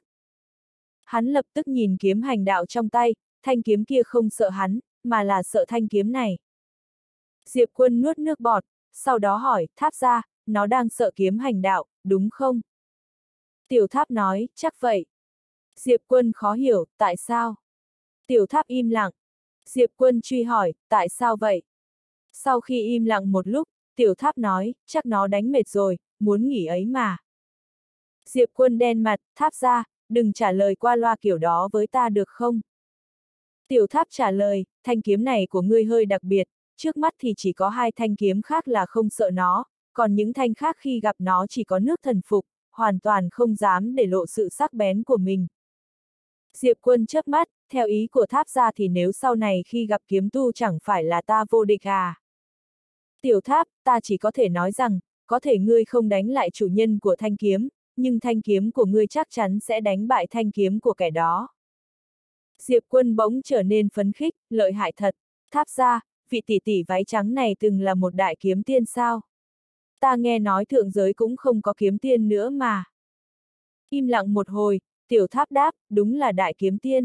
Hắn lập tức nhìn kiếm hành đạo trong tay, thanh kiếm kia không sợ hắn, mà là sợ thanh kiếm này. Diệp Quân nuốt nước bọt, sau đó hỏi, Tháp gia, nó đang sợ kiếm hành đạo, đúng không? Tiểu Tháp nói, chắc vậy. Diệp Quân khó hiểu, tại sao? Tiểu Tháp im lặng. Diệp Quân truy hỏi, tại sao vậy? Sau khi im lặng một lúc, Tiểu Tháp nói, chắc nó đánh mệt rồi, muốn nghỉ ấy mà. Diệp Quân đen mặt, Tháp gia, đừng trả lời qua loa kiểu đó với ta được không? Tiểu Tháp trả lời, thanh kiếm này của ngươi hơi đặc biệt, trước mắt thì chỉ có hai thanh kiếm khác là không sợ nó, còn những thanh khác khi gặp nó chỉ có nước thần phục, hoàn toàn không dám để lộ sự sắc bén của mình. Diệp Quân chớp mắt, theo ý của Tháp gia thì nếu sau này khi gặp kiếm tu chẳng phải là ta vô địch à? Tiểu Tháp, ta chỉ có thể nói rằng, có thể ngươi không đánh lại chủ nhân của thanh kiếm, nhưng thanh kiếm của ngươi chắc chắn sẽ đánh bại thanh kiếm của kẻ đó. Diệp Quân bỗng trở nên phấn khích, lợi hại thật. Tháp gia, vị tỷ tỷ váy trắng này từng là một đại kiếm tiên sao? Ta nghe nói thượng giới cũng không có kiếm tiên nữa mà. Im lặng một hồi, Tiểu Tháp đáp, đúng là đại kiếm tiên.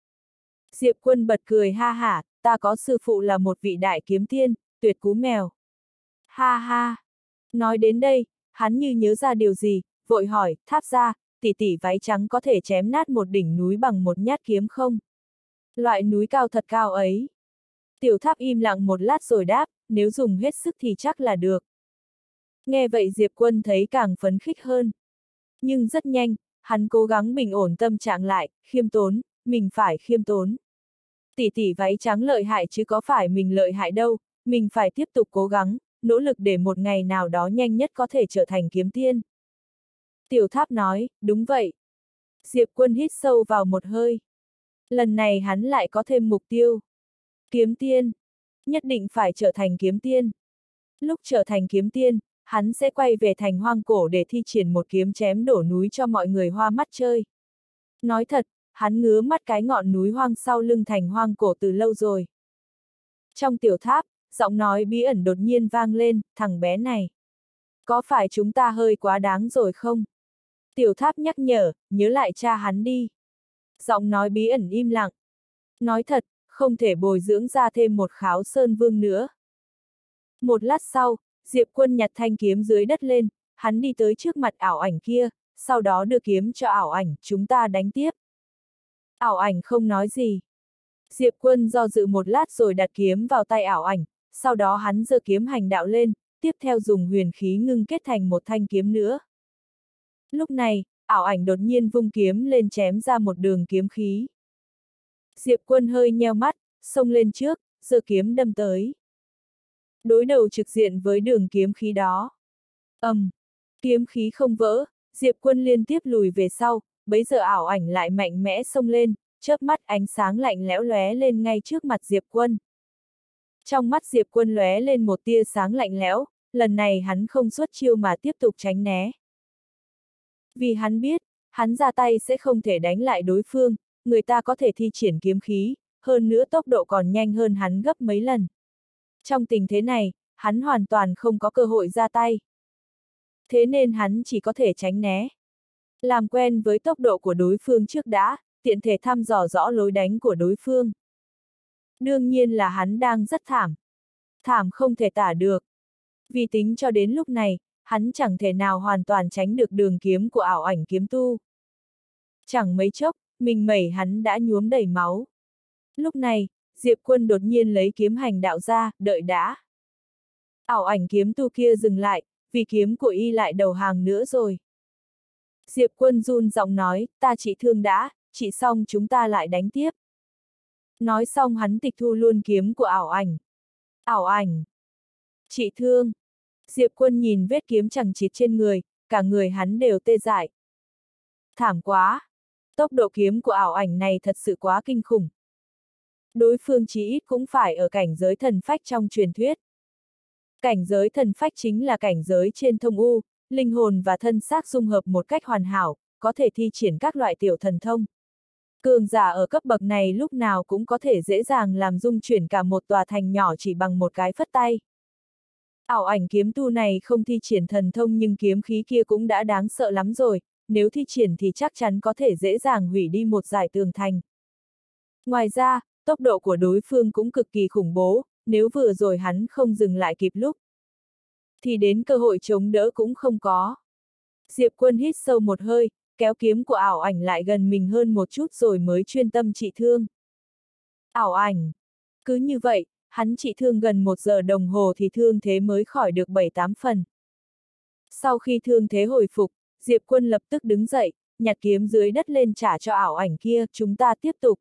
Diệp Quân bật cười ha hả, ta có sư phụ là một vị đại kiếm tiên, Tuyệt Cú Mèo. Ha ha. Nói đến đây, hắn như nhớ ra điều gì, vội hỏi, Tháp gia, tỷ tỷ váy trắng có thể chém nát một đỉnh núi bằng một nhát kiếm không? Loại núi cao thật cao ấy. Tiểu Tháp im lặng một lát rồi đáp, nếu dùng hết sức thì chắc là được. Nghe vậy Diệp Quân thấy càng phấn khích hơn. Nhưng rất nhanh, hắn cố gắng bình ổn tâm trạng lại, khiêm tốn, mình phải khiêm tốn. Tỷ tỷ váy trắng lợi hại chứ có phải mình lợi hại đâu, mình phải tiếp tục cố gắng, nỗ lực để một ngày nào đó nhanh nhất có thể trở thành kiếm tiên. Tiểu Tháp nói, đúng vậy. Diệp Quân hít sâu vào một hơi. Lần này hắn lại có thêm mục tiêu. Kiếm tiên. Nhất định phải trở thành kiếm tiên. Lúc trở thành kiếm tiên, hắn sẽ quay về thành hoang cổ để thi triển một kiếm chém đổ núi cho mọi người hoa mắt chơi. Nói thật, hắn ngứa mắt cái ngọn núi hoang sau lưng thành hoang cổ từ lâu rồi. Trong Tiểu Tháp, giọng nói bí ẩn đột nhiên vang lên, thằng bé này. Có phải chúng ta hơi quá đáng rồi không? Tiểu Tháp nhắc nhở, nhớ lại cha hắn đi. Giọng nói bí ẩn im lặng. Nói thật, không thể bồi dưỡng ra thêm một Kháo Sơn Vương nữa. Một lát sau, Diệp Quân nhặt thanh kiếm dưới đất lên, hắn đi tới trước mặt ảo ảnh kia, sau đó đưa kiếm cho ảo ảnh, chúng ta đánh tiếp. Ảo ảnh không nói gì. Diệp Quân do dự một lát rồi đặt kiếm vào tay ảo ảnh, sau đó hắn giơ kiếm hành đạo lên, tiếp theo dùng huyền khí ngưng kết thành một thanh kiếm nữa. Lúc này, ảo ảnh đột nhiên vung kiếm lên chém ra một đường kiếm khí. Diệp Quân hơi nheo mắt, xông lên trước, giơ kiếm đâm tới. Đối đầu trực diện với đường kiếm khí đó. ầm, um, kiếm khí không vỡ, Diệp Quân liên tiếp lùi về sau, bấy giờ ảo ảnh lại mạnh mẽ xông lên, chớp mắt ánh sáng lạnh lẽo lóe lên ngay trước mặt Diệp Quân. Trong mắt Diệp Quân lóe lên một tia sáng lạnh lẽo, lần này hắn không xuất chiêu mà tiếp tục tránh né. Vì hắn biết, hắn ra tay sẽ không thể đánh lại đối phương, người ta có thể thi triển kiếm khí, hơn nữa tốc độ còn nhanh hơn hắn gấp mấy lần. Trong tình thế này, hắn hoàn toàn không có cơ hội ra tay. Thế nên hắn chỉ có thể tránh né. Làm quen với tốc độ của đối phương trước đã, tiện thể thăm dò rõ lối đánh của đối phương. Đương nhiên là hắn đang rất thảm. Thảm không thể tả được. Vì tính cho đến lúc này, hắn chẳng thể nào hoàn toàn tránh được đường kiếm của ảo ảnh kiếm tu. Chẳng mấy chốc, mình mẩy hắn đã nhuốm đầy máu. Lúc này, Diệp Quân đột nhiên lấy kiếm hành đạo ra, đợi đã. Ảo ảnh kiếm tu kia dừng lại, vì kiếm của y lại đầu hàng nữa rồi. Diệp Quân run giọng nói, ta trị thương đã, trị xong chúng ta lại đánh tiếp. Nói xong hắn tịch thu luôn kiếm của ảo ảnh. Ảo ảnh. Trị thương. Diệp Quân nhìn vết kiếm chằng chịt trên người, cả người hắn đều tê dại. Thảm quá. Tốc độ kiếm của ảo ảnh này thật sự quá kinh khủng. Đối phương chí ít cũng phải ở cảnh giới thần phách trong truyền thuyết. Cảnh giới thần phách chính là cảnh giới trên thông u, linh hồn và thân xác dung hợp một cách hoàn hảo, có thể thi triển các loại tiểu thần thông. Cường giả ở cấp bậc này lúc nào cũng có thể dễ dàng làm dung chuyển cả một tòa thành nhỏ chỉ bằng một cái phất tay. Ảo ảnh kiếm tu này không thi triển thần thông nhưng kiếm khí kia cũng đã đáng sợ lắm rồi, nếu thi triển thì chắc chắn có thể dễ dàng hủy đi một dải tường thành. Ngoài ra, tốc độ của đối phương cũng cực kỳ khủng bố, nếu vừa rồi hắn không dừng lại kịp lúc, thì đến cơ hội chống đỡ cũng không có. Diệp Quân hít sâu một hơi, kéo kiếm của ảo ảnh lại gần mình hơn một chút rồi mới chuyên tâm trị thương. Ảo ảnh. Cứ như vậy, hắn trị thương gần một giờ đồng hồ thì thương thế mới khỏi được bảy tám phần. Sau khi thương thế hồi phục, Diệp Quân lập tức đứng dậy, nhặt kiếm dưới đất lên trả cho ảo ảnh kia, chúng ta tiếp tục.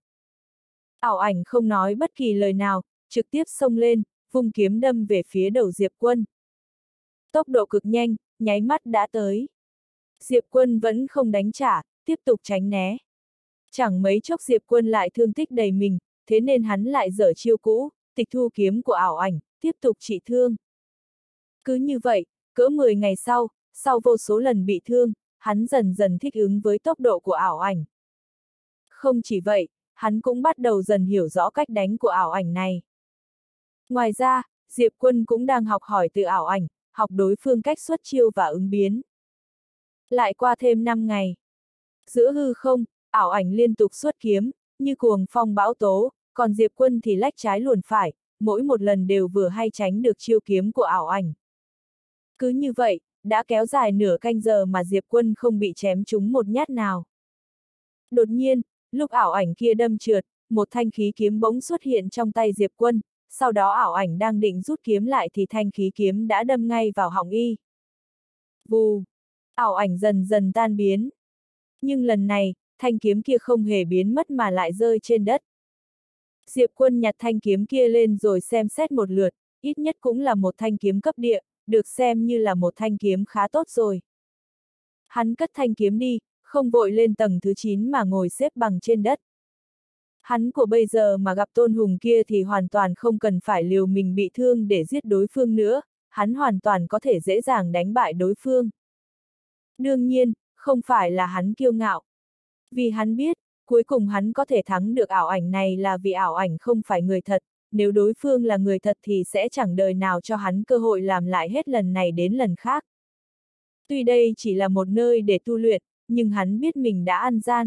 Ảo ảnh không nói bất kỳ lời nào, trực tiếp xông lên, vung kiếm đâm về phía đầu Diệp Quân. Tốc độ cực nhanh, nháy mắt đã tới. Diệp Quân vẫn không đánh trả, tiếp tục tránh né. Chẳng mấy chốc Diệp Quân lại thương tích đầy mình, thế nên hắn lại dở chiêu cũ, tịch thu kiếm của ảo ảnh, tiếp tục trị thương. Cứ như vậy, cỡ mười ngày sau, sau vô số lần bị thương, hắn dần dần thích ứng với tốc độ của ảo ảnh. Không chỉ vậy, hắn cũng bắt đầu dần hiểu rõ cách đánh của ảo ảnh này. Ngoài ra, Diệp Quân cũng đang học hỏi từ ảo ảnh, học đối phương cách xuất chiêu và ứng biến. Lại qua thêm năm ngày. Giữa hư không, ảo ảnh liên tục xuất kiếm, như cuồng phong bão tố, còn Diệp Quân thì lách trái luồn phải, mỗi một lần đều vừa hay tránh được chiêu kiếm của ảo ảnh. Cứ như vậy, đã kéo dài nửa canh giờ mà Diệp Quân không bị chém trúng một nhát nào. Đột nhiên, lúc ảo ảnh kia đâm trượt, một thanh khí kiếm bỗng xuất hiện trong tay Diệp Quân, sau đó ảo ảnh đang định rút kiếm lại thì thanh khí kiếm đã đâm ngay vào họng y. Vù! Ảo ảnh dần dần tan biến. Nhưng lần này, thanh kiếm kia không hề biến mất mà lại rơi trên đất. Diệp Quân nhặt thanh kiếm kia lên rồi xem xét một lượt, ít nhất cũng là một thanh kiếm cấp địa, được xem như là một thanh kiếm khá tốt rồi. Hắn cất thanh kiếm đi, không vội lên tầng thứ chín mà ngồi xếp bằng trên đất. Hắn của bây giờ mà gặp Tôn Hùng kia thì hoàn toàn không cần phải liều mình bị thương để giết đối phương nữa, hắn hoàn toàn có thể dễ dàng đánh bại đối phương. Đương nhiên, không phải là hắn kiêu ngạo. Vì hắn biết, cuối cùng hắn có thể thắng được ảo ảnh này là vì ảo ảnh không phải người thật, nếu đối phương là người thật thì sẽ chẳng đời nào cho hắn cơ hội làm lại hết lần này đến lần khác. Tuy đây chỉ là một nơi để tu luyện, nhưng hắn biết mình đã ăn gian.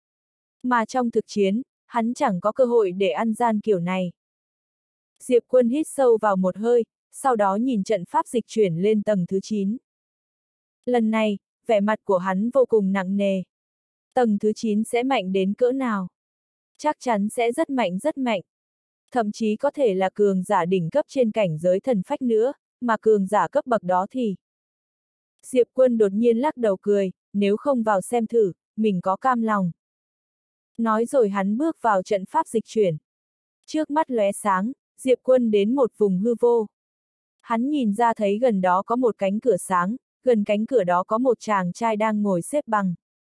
Mà trong thực chiến, hắn chẳng có cơ hội để ăn gian kiểu này. Diệp Quân hít sâu vào một hơi, sau đó nhìn trận pháp dịch chuyển lên tầng thứ chín. Lần này, vẻ mặt của hắn vô cùng nặng nề. Tầng thứ chín sẽ mạnh đến cỡ nào? Chắc chắn sẽ rất mạnh rất mạnh. Thậm chí có thể là cường giả đỉnh cấp trên cảnh giới thần phách nữa, mà cường giả cấp bậc đó thì... Diệp Quân đột nhiên lắc đầu cười, nếu không vào xem thử, mình có cam lòng. Nói rồi hắn bước vào trận pháp dịch chuyển. Trước mắt lóe sáng, Diệp Quân đến một vùng hư vô. Hắn nhìn ra thấy gần đó có một cánh cửa sáng, gần cánh cửa đó có một chàng trai đang ngồi xếp bằng.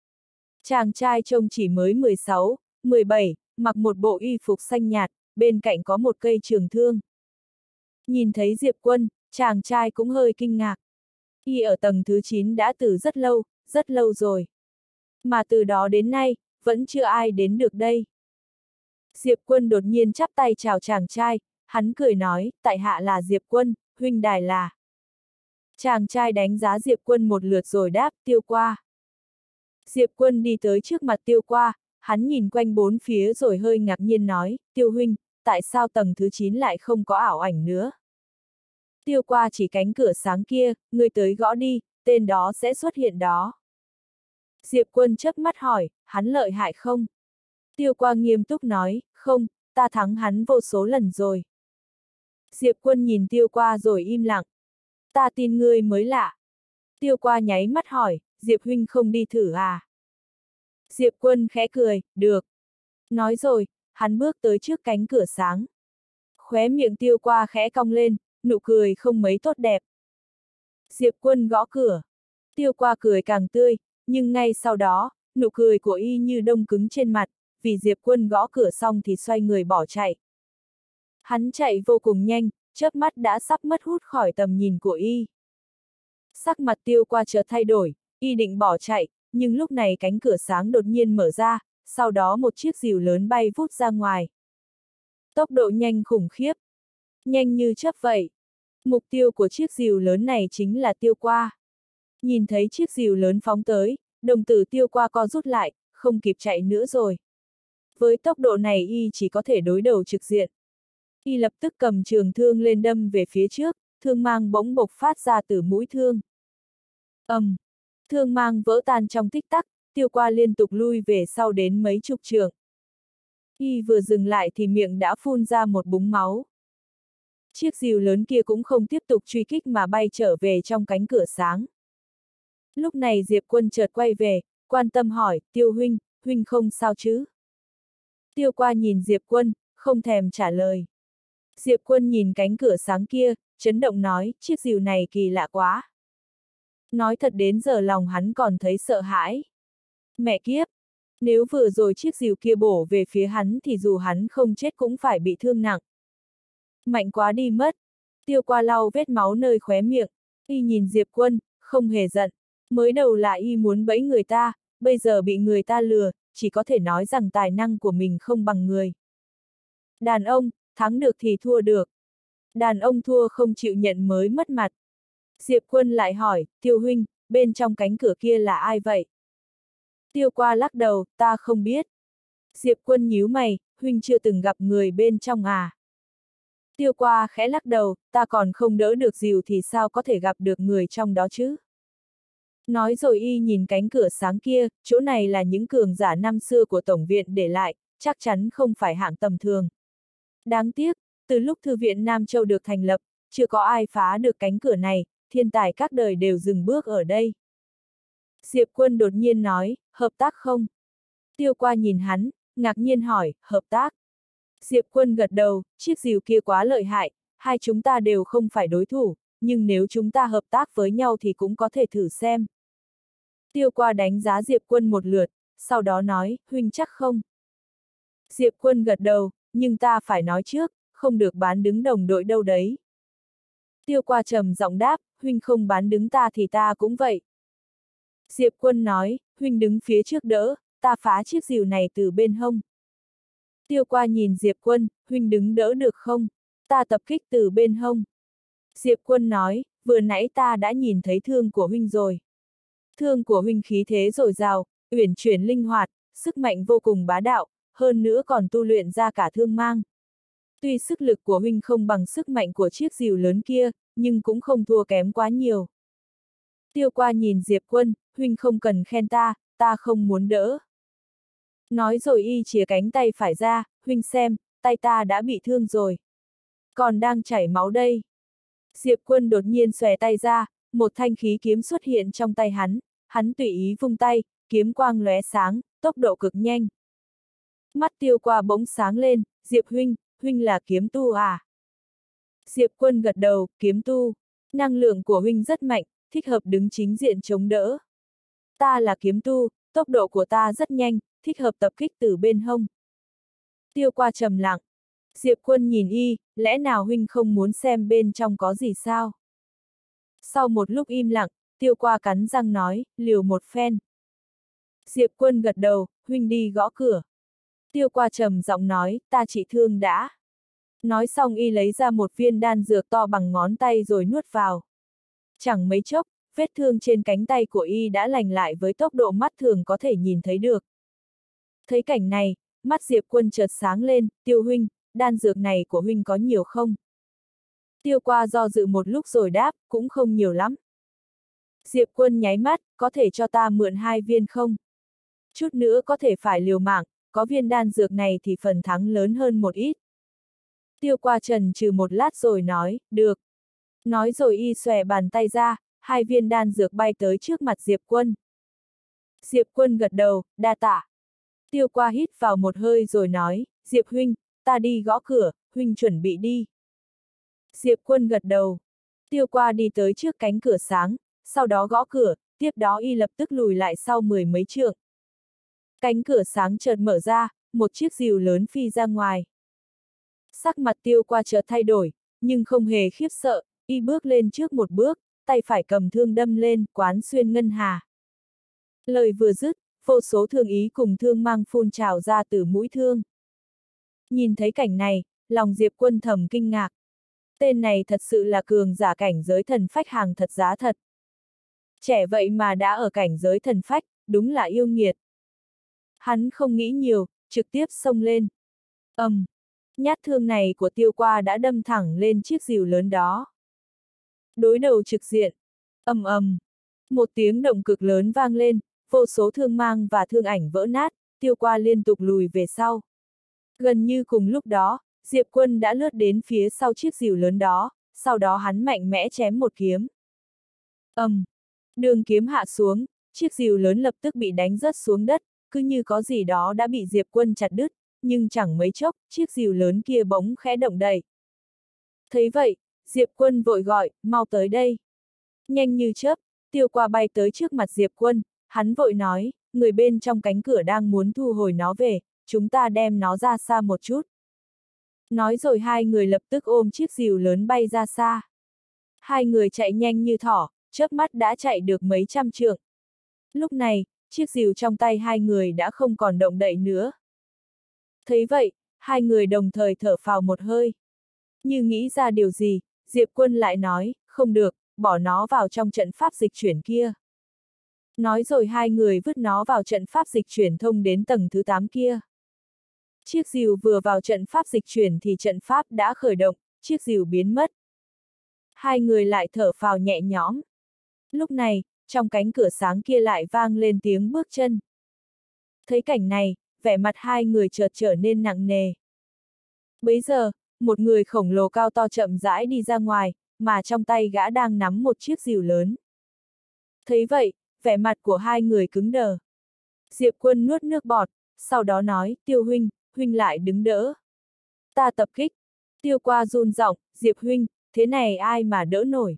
Chàng trai trông chỉ mới mười sáu, mười bảy, mặc một bộ y phục xanh nhạt, bên cạnh có một cây trường thương. Nhìn thấy Diệp Quân, chàng trai cũng hơi kinh ngạc. Y ở tầng thứ chín đã từ rất lâu, rất lâu rồi. Mà từ đó đến nay, vẫn chưa ai đến được đây. Diệp Quân đột nhiên chắp tay chào chàng trai, hắn cười nói, tại hạ là Diệp Quân, huynh đài là. Chàng trai đánh giá Diệp Quân một lượt rồi đáp, Tiêu Qua. Diệp Quân đi tới trước mặt Tiêu Qua, hắn nhìn quanh bốn phía rồi hơi ngạc nhiên nói, Tiêu huynh, tại sao tầng thứ chín lại không có ảo ảnh nữa? Tiêu Qua chỉ cánh cửa sáng kia, ngươi tới gõ đi, tên đó sẽ xuất hiện đó. Diệp Quân chớp mắt hỏi, hắn lợi hại không? Tiêu Qua nghiêm túc nói, không, ta thắng hắn vô số lần rồi. Diệp Quân nhìn Tiêu Qua rồi im lặng. Ta tin ngươi mới lạ. Tiêu Qua nháy mắt hỏi, Diệp huynh không đi thử à? Diệp Quân khẽ cười, được. Nói rồi, hắn bước tới trước cánh cửa sáng. Khóe miệng Tiêu Qua khẽ cong lên, nụ cười không mấy tốt đẹp. Diệp Quân gõ cửa. Tiêu Qua cười càng tươi, nhưng ngay sau đó, nụ cười của y như đông cứng trên mặt, vì Diệp Quân gõ cửa xong thì xoay người bỏ chạy. Hắn chạy vô cùng nhanh, chớp mắt đã sắp mất hút khỏi tầm nhìn của y. Sắc mặt Tiêu Qua chợt thay đổi, y định bỏ chạy, nhưng lúc này cánh cửa sáng đột nhiên mở ra, sau đó một chiếc rìu lớn bay vút ra ngoài. Tốc độ nhanh khủng khiếp, nhanh như chớp vậy. Mục tiêu của chiếc rìu lớn này chính là Tiêu Qua. Nhìn thấy chiếc rìu lớn phóng tới, đồng tử Tiêu Qua co rút lại, không kịp chạy nữa rồi. Với tốc độ này y chỉ có thể đối đầu trực diện. Y lập tức cầm trường thương lên đâm về phía trước, thương mang bỗng bộc phát ra từ mũi thương. ầm, um, thương mang vỡ tan trong tích tắc, Tiêu Qua liên tục lui về sau đến mấy chục trượng. Y vừa dừng lại thì miệng đã phun ra một búng máu. Chiếc rìu lớn kia cũng không tiếp tục truy kích mà bay trở về trong cánh cửa sáng. Lúc này Diệp Quân chợt quay về, quan tâm hỏi, Tiêu huynh, huynh không sao chứ? Tiêu Qua nhìn Diệp Quân, không thèm trả lời. Diệp Quân nhìn cánh cửa sáng kia, chấn động nói, chiếc rìu này kỳ lạ quá. Nói thật đến giờ lòng hắn còn thấy sợ hãi. Mẹ kiếp! Nếu vừa rồi chiếc rìu kia bổ về phía hắn thì dù hắn không chết cũng phải bị thương nặng. Mạnh quá đi mất. Tiêu Qua lau vết máu nơi khóe miệng, y nhìn Diệp Quân, không hề giận. Mới đầu là y muốn bẫy người ta, bây giờ bị người ta lừa, chỉ có thể nói rằng tài năng của mình không bằng người. Đàn ông, thắng được thì thua được. Đàn ông thua không chịu nhận mới mất mặt. Diệp Quân lại hỏi, Tiêu huynh, bên trong cánh cửa kia là ai vậy? Tiêu Qua lắc đầu, ta không biết. Diệp Quân nhíu mày, huynh chưa từng gặp người bên trong à? Tiêu Qua khẽ lắc đầu, ta còn không đỡ được dìu thì sao có thể gặp được người trong đó chứ? Nói rồi y nhìn cánh cửa sáng kia, chỗ này là những cường giả năm xưa của Tổng viện để lại, chắc chắn không phải hạng tầm thường. Đáng tiếc, từ lúc Thư viện Nam Châu được thành lập, chưa có ai phá được cánh cửa này, thiên tài các đời đều dừng bước ở đây. Diệp Quân đột nhiên nói, hợp tác không? Tiêu Qua nhìn hắn, ngạc nhiên hỏi, hợp tác. Diệp Quân gật đầu, chiếc rìu kia quá lợi hại, hai chúng ta đều không phải đối thủ, nhưng nếu chúng ta hợp tác với nhau thì cũng có thể thử xem. Tiêu Qua đánh giá Diệp Quân một lượt, sau đó nói, huynh chắc không? Diệp Quân gật đầu, nhưng ta phải nói trước, không được bán đứng đồng đội đâu đấy. Tiêu Qua trầm giọng đáp, huynh không bán đứng ta thì ta cũng vậy. Diệp Quân nói, huynh đứng phía trước đỡ, ta phá chiếc rìu này từ bên hông. Tiêu Qua nhìn Diệp Quân, huynh đứng đỡ được không? Ta tập kích từ bên hông. Diệp Quân nói, vừa nãy ta đã nhìn thấy thương của huynh rồi. Thương của huynh khí thế dồi dào, uyển chuyển linh hoạt, sức mạnh vô cùng bá đạo, hơn nữa còn tu luyện ra cả thương mang. Tuy sức lực của huynh không bằng sức mạnh của chiếc rìu lớn kia, nhưng cũng không thua kém quá nhiều. Tiêu Qua nhìn Diệp Quân, huynh không cần khen ta, ta không muốn đỡ. Nói rồi y chìa cánh tay phải ra, huynh xem, tay ta đã bị thương rồi. Còn đang chảy máu đây. Diệp Quân đột nhiên xòe tay ra, một thanh khí kiếm xuất hiện trong tay hắn, hắn tùy ý vung tay, kiếm quang lóe sáng, tốc độ cực nhanh. Mắt Tiêu Qua bỗng sáng lên, Diệp huynh, huynh là kiếm tu à? Diệp Quân gật đầu, kiếm tu. Năng lượng của huynh rất mạnh, thích hợp đứng chính diện chống đỡ. Ta là kiếm tu, tốc độ của ta rất nhanh, thích hợp tập kích từ bên hông. Tiêu Qua trầm lặng. Diệp Quân nhìn y, lẽ nào huynh không muốn xem bên trong có gì sao? Sau một lúc im lặng, Tiêu Qua cắn răng nói, liều một phen. Diệp Quân gật đầu, huynh đi gõ cửa. Tiêu Qua trầm giọng nói, ta trị thương đã. Nói xong y lấy ra một viên đan dược to bằng ngón tay rồi nuốt vào. Chẳng mấy chốc, vết thương trên cánh tay của y đã lành lại với tốc độ mắt thường có thể nhìn thấy được. Thấy cảnh này, mắt Diệp Quân chợt sáng lên, Tiêu huynh, đan dược này của huynh có nhiều không? Tiêu Qua do dự một lúc rồi đáp, cũng không nhiều lắm. Diệp Quân nháy mắt, có thể cho ta mượn hai viên không? Chút nữa có thể phải liều mạng, có viên đan dược này thì phần thắng lớn hơn một ít. Tiêu Qua chần chừ một lát rồi nói, được. Nói rồi y xòe bàn tay ra, hai viên đan dược bay tới trước mặt Diệp Quân. Diệp Quân gật đầu, đa tạ. Tiêu Qua hít vào một hơi rồi nói, Diệp huynh, ta đi gõ cửa, huynh chuẩn bị đi. Diệp Quân gật đầu. Tiêu Qua đi tới trước cánh cửa sáng, sau đó gõ cửa, tiếp đó y lập tức lùi lại sau mười mấy trượng. Cánh cửa sáng chợt mở ra, một chiếc rìu lớn phi ra ngoài. Sắc mặt Tiêu Qua chợt thay đổi, nhưng không hề khiếp sợ, y bước lên trước một bước, tay phải cầm thương đâm lên, quán xuyên ngân hà. Lời vừa dứt, vô số thương ý cùng thương mang phun trào ra từ mũi thương. Nhìn thấy cảnh này, lòng Diệp Quân thầm kinh ngạc. Tên này thật sự là cường giả cảnh giới thần phách hàng thật giá thật. Trẻ vậy mà đã ở cảnh giới thần phách, đúng là yêu nghiệt. Hắn không nghĩ nhiều, trực tiếp xông lên. ầm, um, nhát thương này của Tiêu Qua đã đâm thẳng lên chiếc rìu lớn đó. Đối đầu trực diện. ầm ầm, một tiếng động cực lớn vang lên, vô số thương mang và thương ảnh vỡ nát, Tiêu Qua liên tục lùi về sau. Gần như cùng lúc đó, Diệp Quân đã lướt đến phía sau chiếc rìu lớn đó, sau đó hắn mạnh mẽ chém một kiếm. ầm, um, đường kiếm hạ xuống, chiếc rìu lớn lập tức bị đánh rớt xuống đất, cứ như có gì đó đã bị Diệp Quân chặt đứt, nhưng chẳng mấy chốc, chiếc rìu lớn kia bỗng khẽ động đậy. Thấy vậy, Diệp Quân vội gọi, mau tới đây. Nhanh như chớp, Tiêu Qua bay tới trước mặt Diệp Quân, hắn vội nói, người bên trong cánh cửa đang muốn thu hồi nó về, chúng ta đem nó ra xa một chút. Nói rồi hai người lập tức ôm chiếc rìu lớn bay ra xa. Hai người chạy nhanh như thỏ, chớp mắt đã chạy được mấy trăm trượng. Lúc này, chiếc rìu trong tay hai người đã không còn động đậy nữa. Thấy vậy, hai người đồng thời thở phào một hơi. Như nghĩ ra điều gì, Diệp Quân lại nói, không được, bỏ nó vào trong trận pháp dịch chuyển kia. Nói rồi hai người vứt nó vào trận pháp dịch chuyển thông đến tầng thứ tám kia. Chiếc rìu vừa vào trận pháp dịch chuyển thì trận pháp đã khởi động, chiếc rìu biến mất. Hai người lại thở phào nhẹ nhõm. Lúc này, trong cánh cửa sáng kia lại vang lên tiếng bước chân. Thấy cảnh này, vẻ mặt hai người chợt trở nên nặng nề. Bấy giờ, một người khổng lồ cao to chậm rãi đi ra ngoài, mà trong tay gã đang nắm một chiếc rìu lớn. Thấy vậy, vẻ mặt của hai người cứng đờ. Diệp Quân nuốt nước bọt, sau đó nói, Tiêu huynh, huynh lại đứng đỡ. Ta tập kích. Tiêu Qua run giọng, Diệp huynh, thế này ai mà đỡ nổi.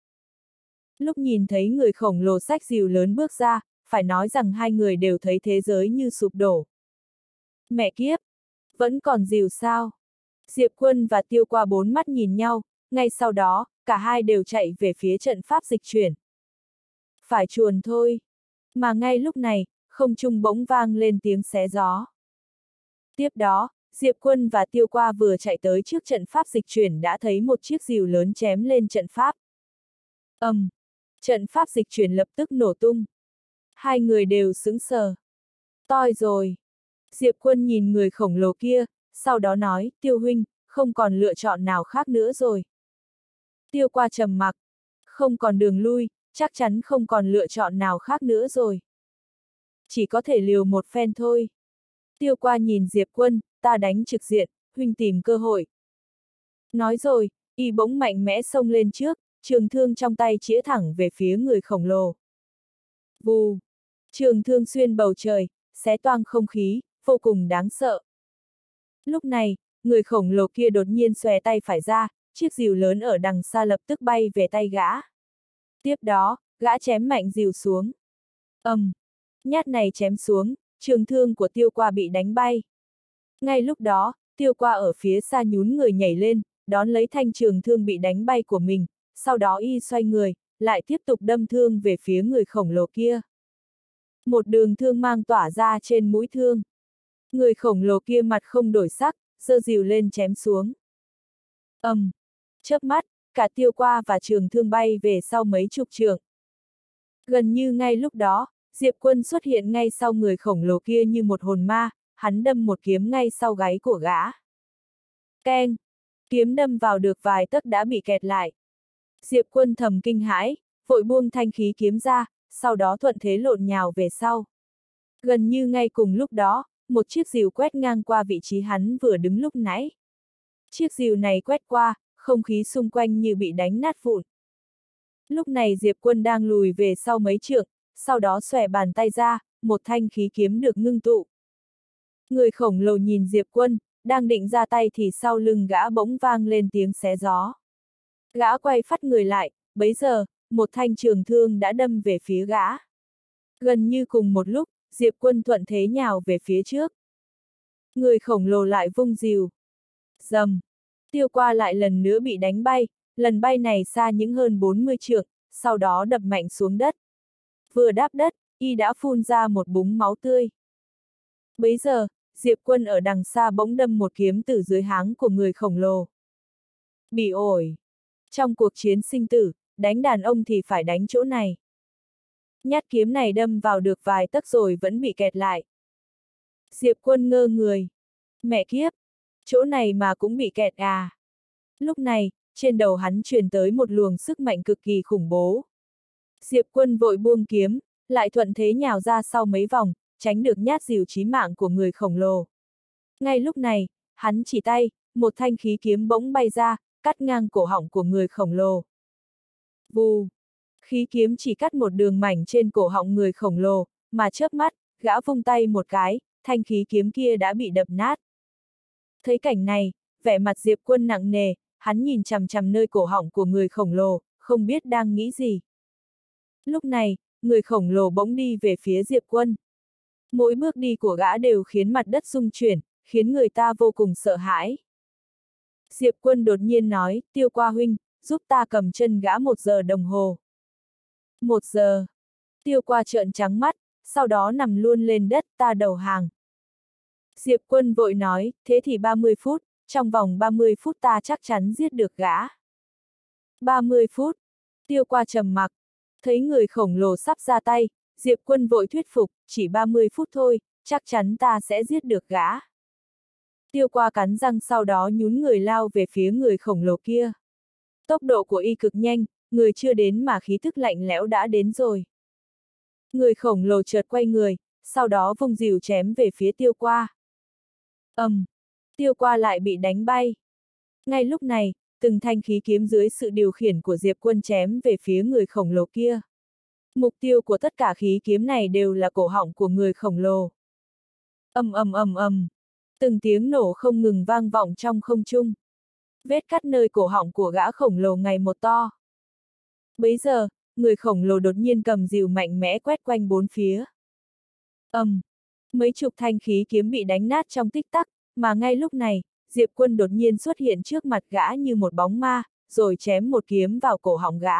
Lúc nhìn thấy người khổng lồ xách rìu lớn bước ra, phải nói rằng hai người đều thấy thế giới như sụp đổ. Mẹ kiếp! Vẫn còn rìu sao? Diệp Quân và Tiêu Qua bốn mắt nhìn nhau, ngay sau đó, cả hai đều chạy về phía trận pháp dịch chuyển. Phải chuồn thôi. Mà ngay lúc này, không trung bỗng vang lên tiếng xé gió. Tiếp đó, Diệp Quân và Tiêu Qua vừa chạy tới trước trận pháp dịch chuyển đã thấy một chiếc rìu lớn chém lên trận pháp. ầm, um, trận pháp dịch chuyển lập tức nổ tung. Hai người đều sững sờ. Toi rồi. Diệp Quân nhìn người khổng lồ kia, sau đó nói, Tiêu huynh, không còn lựa chọn nào khác nữa rồi. Tiêu Qua trầm mặc. Không còn đường lui, chắc chắn không còn lựa chọn nào khác nữa rồi. Chỉ có thể liều một phen thôi. Tiêu Qua nhìn Diệp Quân, ta đánh trực diện, huynh tìm cơ hội. Nói rồi, y bỗng mạnh mẽ xông lên trước, trường thương trong tay chĩa thẳng về phía người khổng lồ. Vù! Trường thương xuyên bầu trời, xé toang không khí, vô cùng đáng sợ. Lúc này, người khổng lồ kia đột nhiên xòe tay phải ra, chiếc rìu lớn ở đằng xa lập tức bay về tay gã. Tiếp đó, gã chém mạnh rìu xuống. ầm, um, nhát này chém xuống, trường thương của Tiêu Qua bị đánh bay. Ngay lúc đó, Tiêu Qua ở phía xa nhún người nhảy lên, đón lấy thanh trường thương bị đánh bay của mình, sau đó y xoay người, lại tiếp tục đâm thương về phía người khổng lồ kia. Một đường thương mang tỏa ra trên mũi thương. Người khổng lồ kia mặt không đổi sắc, giơ rìu lên chém xuống. ầm, um, chớp mắt, cả Tiêu Qua và trường thương bay về sau mấy chục trượng. Gần như ngay lúc đó, Diệp Quân xuất hiện ngay sau người khổng lồ kia như một hồn ma, hắn đâm một kiếm ngay sau gáy của gã. Keng! Kiếm đâm vào được vài tấc đã bị kẹt lại. Diệp Quân thầm kinh hãi, vội buông thanh khí kiếm ra, sau đó thuận thế lộn nhào về sau. Gần như ngay cùng lúc đó, một chiếc rìu quét ngang qua vị trí hắn vừa đứng lúc nãy. Chiếc rìu này quét qua, không khí xung quanh như bị đánh nát vụn. Lúc này Diệp Quân đang lùi về sau mấy trượng, sau đó xòe bàn tay ra, một thanh khí kiếm được ngưng tụ. Người khổng lồ nhìn Diệp Quân, đang định ra tay thì sau lưng gã bỗng vang lên tiếng xé gió. Gã quay phắt người lại, bấy giờ, một thanh trường thương đã đâm về phía gã. Gần như cùng một lúc, Diệp Quân thuận thế nhào về phía trước. Người khổng lồ lại vung rìu. Rầm! Tiêu Qua lại lần nữa bị đánh bay, lần bay này xa những hơn bốn mươi trượng, sau đó đập mạnh xuống đất. Vừa đáp đất, y đã phun ra một búng máu tươi. Bấy giờ, Diệp Quân ở đằng xa bỗng đâm một kiếm từ dưới háng của người khổng lồ. Bị ổi. Trong cuộc chiến sinh tử, đánh đàn ông thì phải đánh chỗ này. Nhát kiếm này đâm vào được vài tấc rồi vẫn bị kẹt lại. Diệp Quân ngơ người. Mẹ kiếp, chỗ này mà cũng bị kẹt à. Lúc này, trên đầu hắn truyền tới một luồng sức mạnh cực kỳ khủng bố. Diệp Quân vội buông kiếm, lại thuận thế nhào ra sau mấy vòng, tránh được nhát dìu chí mạng của người khổng lồ. Ngay lúc này, hắn chỉ tay, một thanh khí kiếm bỗng bay ra, cắt ngang cổ họng của người khổng lồ. Vù! Khí kiếm chỉ cắt một đường mảnh trên cổ họng người khổng lồ, mà chớp mắt, gã vung tay một cái, thanh khí kiếm kia đã bị đập nát. Thấy cảnh này, vẻ mặt Diệp Quân nặng nề, hắn nhìn chằm chằm nơi cổ họng của người khổng lồ, không biết đang nghĩ gì. Lúc này, người khổng lồ bỗng đi về phía Diệp Quân. Mỗi bước đi của gã đều khiến mặt đất rung chuyển, khiến người ta vô cùng sợ hãi. Diệp Quân đột nhiên nói, Tiêu Qua huynh, giúp ta cầm chân gã một giờ đồng hồ. Một giờ. Tiêu Qua trợn trắng mắt, sau đó nằm luôn lên đất, ta đầu hàng. Diệp Quân vội nói, thế thì ba mươi phút, trong vòng ba mươi phút ta chắc chắn giết được gã. ba mươi phút. Tiêu Qua trầm mặc. Thấy người khổng lồ sắp ra tay, Diệp Quân vội thuyết phục, chỉ ba mươi phút thôi, chắc chắn ta sẽ giết được gã. Tiêu Qua cắn răng sau đó nhún người lao về phía người khổng lồ kia. Tốc độ của y cực nhanh, người chưa đến mà khí thức lạnh lẽo đã đến rồi. Người khổng lồ chợt quay người, sau đó vung dìu chém về phía Tiêu Qua. ầm, um, Tiêu Qua lại bị đánh bay. Ngay lúc này, từng thanh khí kiếm dưới sự điều khiển của Diệp Quân chém về phía người khổng lồ kia. Mục tiêu của tất cả khí kiếm này đều là cổ họng của người khổng lồ. ầm ầm ầm ầm, từng tiếng nổ không ngừng vang vọng trong không trung. Vết cắt nơi cổ họng của gã khổng lồ ngày một to. Bấy giờ, người khổng lồ đột nhiên cầm dìu mạnh mẽ quét quanh bốn phía. ầm, um, mấy chục thanh khí kiếm bị đánh nát trong tích tắc, mà ngay lúc này, Diệp Quân đột nhiên xuất hiện trước mặt gã như một bóng ma, rồi chém một kiếm vào cổ họng gã.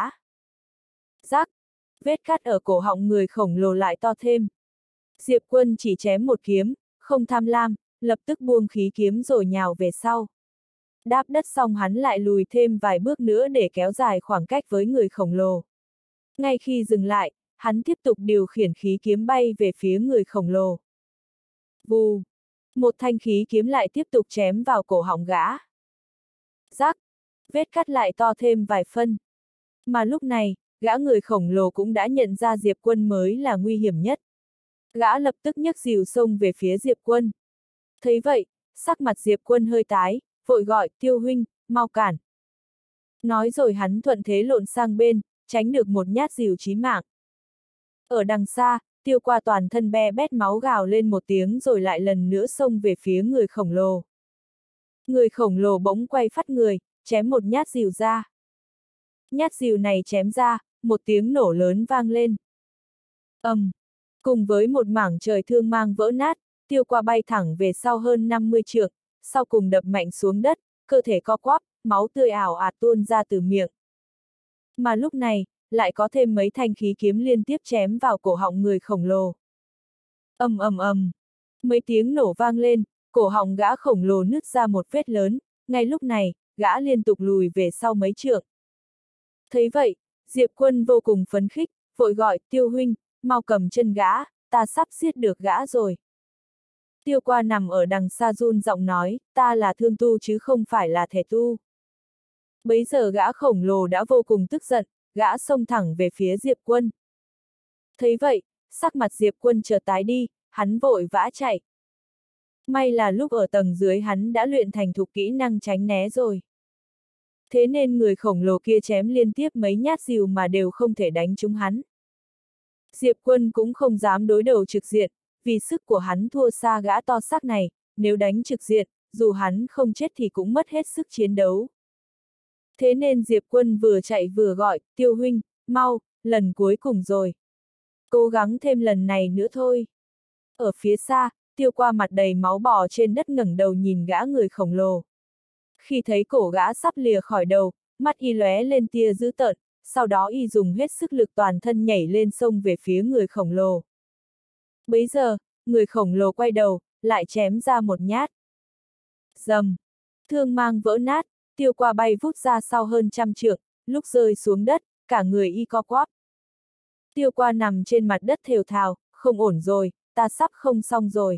Rắc! Vết cắt ở cổ họng người khổng lồ lại to thêm. Diệp Quân chỉ chém một kiếm, không tham lam, lập tức buông khí kiếm rồi nhào về sau. Đáp đất xong hắn lại lùi thêm vài bước nữa để kéo dài khoảng cách với người khổng lồ. Ngay khi dừng lại, hắn tiếp tục điều khiển khí kiếm bay về phía người khổng lồ. Vù! Một thanh khí kiếm lại tiếp tục chém vào cổ họng gã. Rắc! Vết cắt lại to thêm vài phân. Mà lúc này, gã người khổng lồ cũng đã nhận ra Diệp Quân mới là nguy hiểm nhất. Gã lập tức nhấc dìu xông về phía Diệp Quân. Thấy vậy, sắc mặt Diệp Quân hơi tái, vội gọi, Tiêu huynh, mau cản. Nói rồi hắn thuận thế lộn sang bên, tránh được một nhát dìu chí mạng. Ở đằng xa, Tiêu Qua toàn thân be bét máu gào lên một tiếng rồi lại lần nữa xông về phía người khổng lồ. Người khổng lồ bỗng quay phắt người, chém một nhát dìu ra. Nhát dìu này chém ra, một tiếng nổ lớn vang lên. ầm, um, cùng với một mảng trời thương mang vỡ nát, Tiêu Qua bay thẳng về sau hơn năm mươi trượng, sau cùng đập mạnh xuống đất, cơ thể co quắp, máu tươi ảo ạt tuôn ra từ miệng. Mà lúc này, lại có thêm mấy thanh khí kiếm liên tiếp chém vào cổ họng người khổng lồ. ầm ầm ầm, mấy tiếng nổ vang lên, cổ họng gã khổng lồ nứt ra một vết lớn, ngay lúc này, gã liên tục lùi về sau mấy trượng. Thấy vậy, Diệp Quân vô cùng phấn khích, vội gọi, Tiêu huynh, mau cầm chân gã, ta sắp giết được gã rồi. Tiêu Qua nằm ở đằng xa run giọng nói, ta là thương tu chứ không phải là thể tu. Bấy giờ gã khổng lồ đã vô cùng tức giận, gã xông thẳng về phía Diệp Quân. Thấy vậy, sắc mặt Diệp Quân chợt tái đi, hắn vội vã chạy. May là lúc ở tầng dưới hắn đã luyện thành thục kỹ năng tránh né rồi. Thế nên người khổng lồ kia chém liên tiếp mấy nhát dìu mà đều không thể đánh trúng hắn. Diệp Quân cũng không dám đối đầu trực diện, vì sức của hắn thua xa gã to xác này, nếu đánh trực diện, dù hắn không chết thì cũng mất hết sức chiến đấu. Thế nên Diệp Quân vừa chạy vừa gọi, Tiêu huynh, mau, lần cuối cùng rồi. Cố gắng thêm lần này nữa thôi. Ở phía xa, Tiêu Qua mặt đầy máu bò trên đất ngẩng đầu nhìn gã người khổng lồ. Khi thấy cổ gã sắp lìa khỏi đầu, mắt y lóe lên tia dữ tợn, sau đó y dùng hết sức lực toàn thân nhảy lên sông về phía người khổng lồ. Bấy giờ, người khổng lồ quay đầu, lại chém ra một nhát. Rầm, thương mang vỡ nát, Tiêu Qua bay vút ra sau hơn trăm trượng, lúc rơi xuống đất, cả người y co quắp. Tiêu Qua nằm trên mặt đất thều thào, không ổn rồi, ta sắp không xong rồi.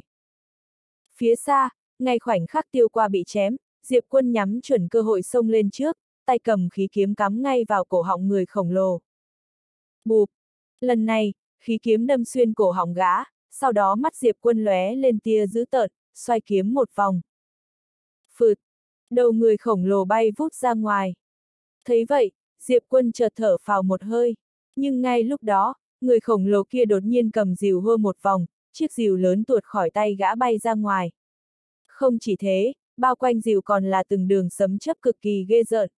Phía xa, ngay khoảnh khắc Tiêu Qua bị chém, Diệp Quân nhắm chuẩn cơ hội xông lên trước, tay cầm khí kiếm cắm ngay vào cổ họng người khổng lồ. Bụp! Lần này, khí kiếm đâm xuyên cổ họng gã, sau đó mắt Diệp Quân lóe lên tia dữ tợn, xoay kiếm một vòng. Phụt! Đầu người khổng lồ bay vút ra ngoài. Thấy vậy, Diệp Quân chợt thở phào một hơi. Nhưng ngay lúc đó, người khổng lồ kia đột nhiên cầm rìu hô một vòng, chiếc rìu lớn tuột khỏi tay gã bay ra ngoài. Không chỉ thế, bao quanh rìu còn là từng đường sấm chớp cực kỳ ghê rợn.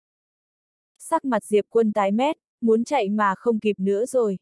Sắc mặt Diệp Quân tái mét, muốn chạy mà không kịp nữa rồi.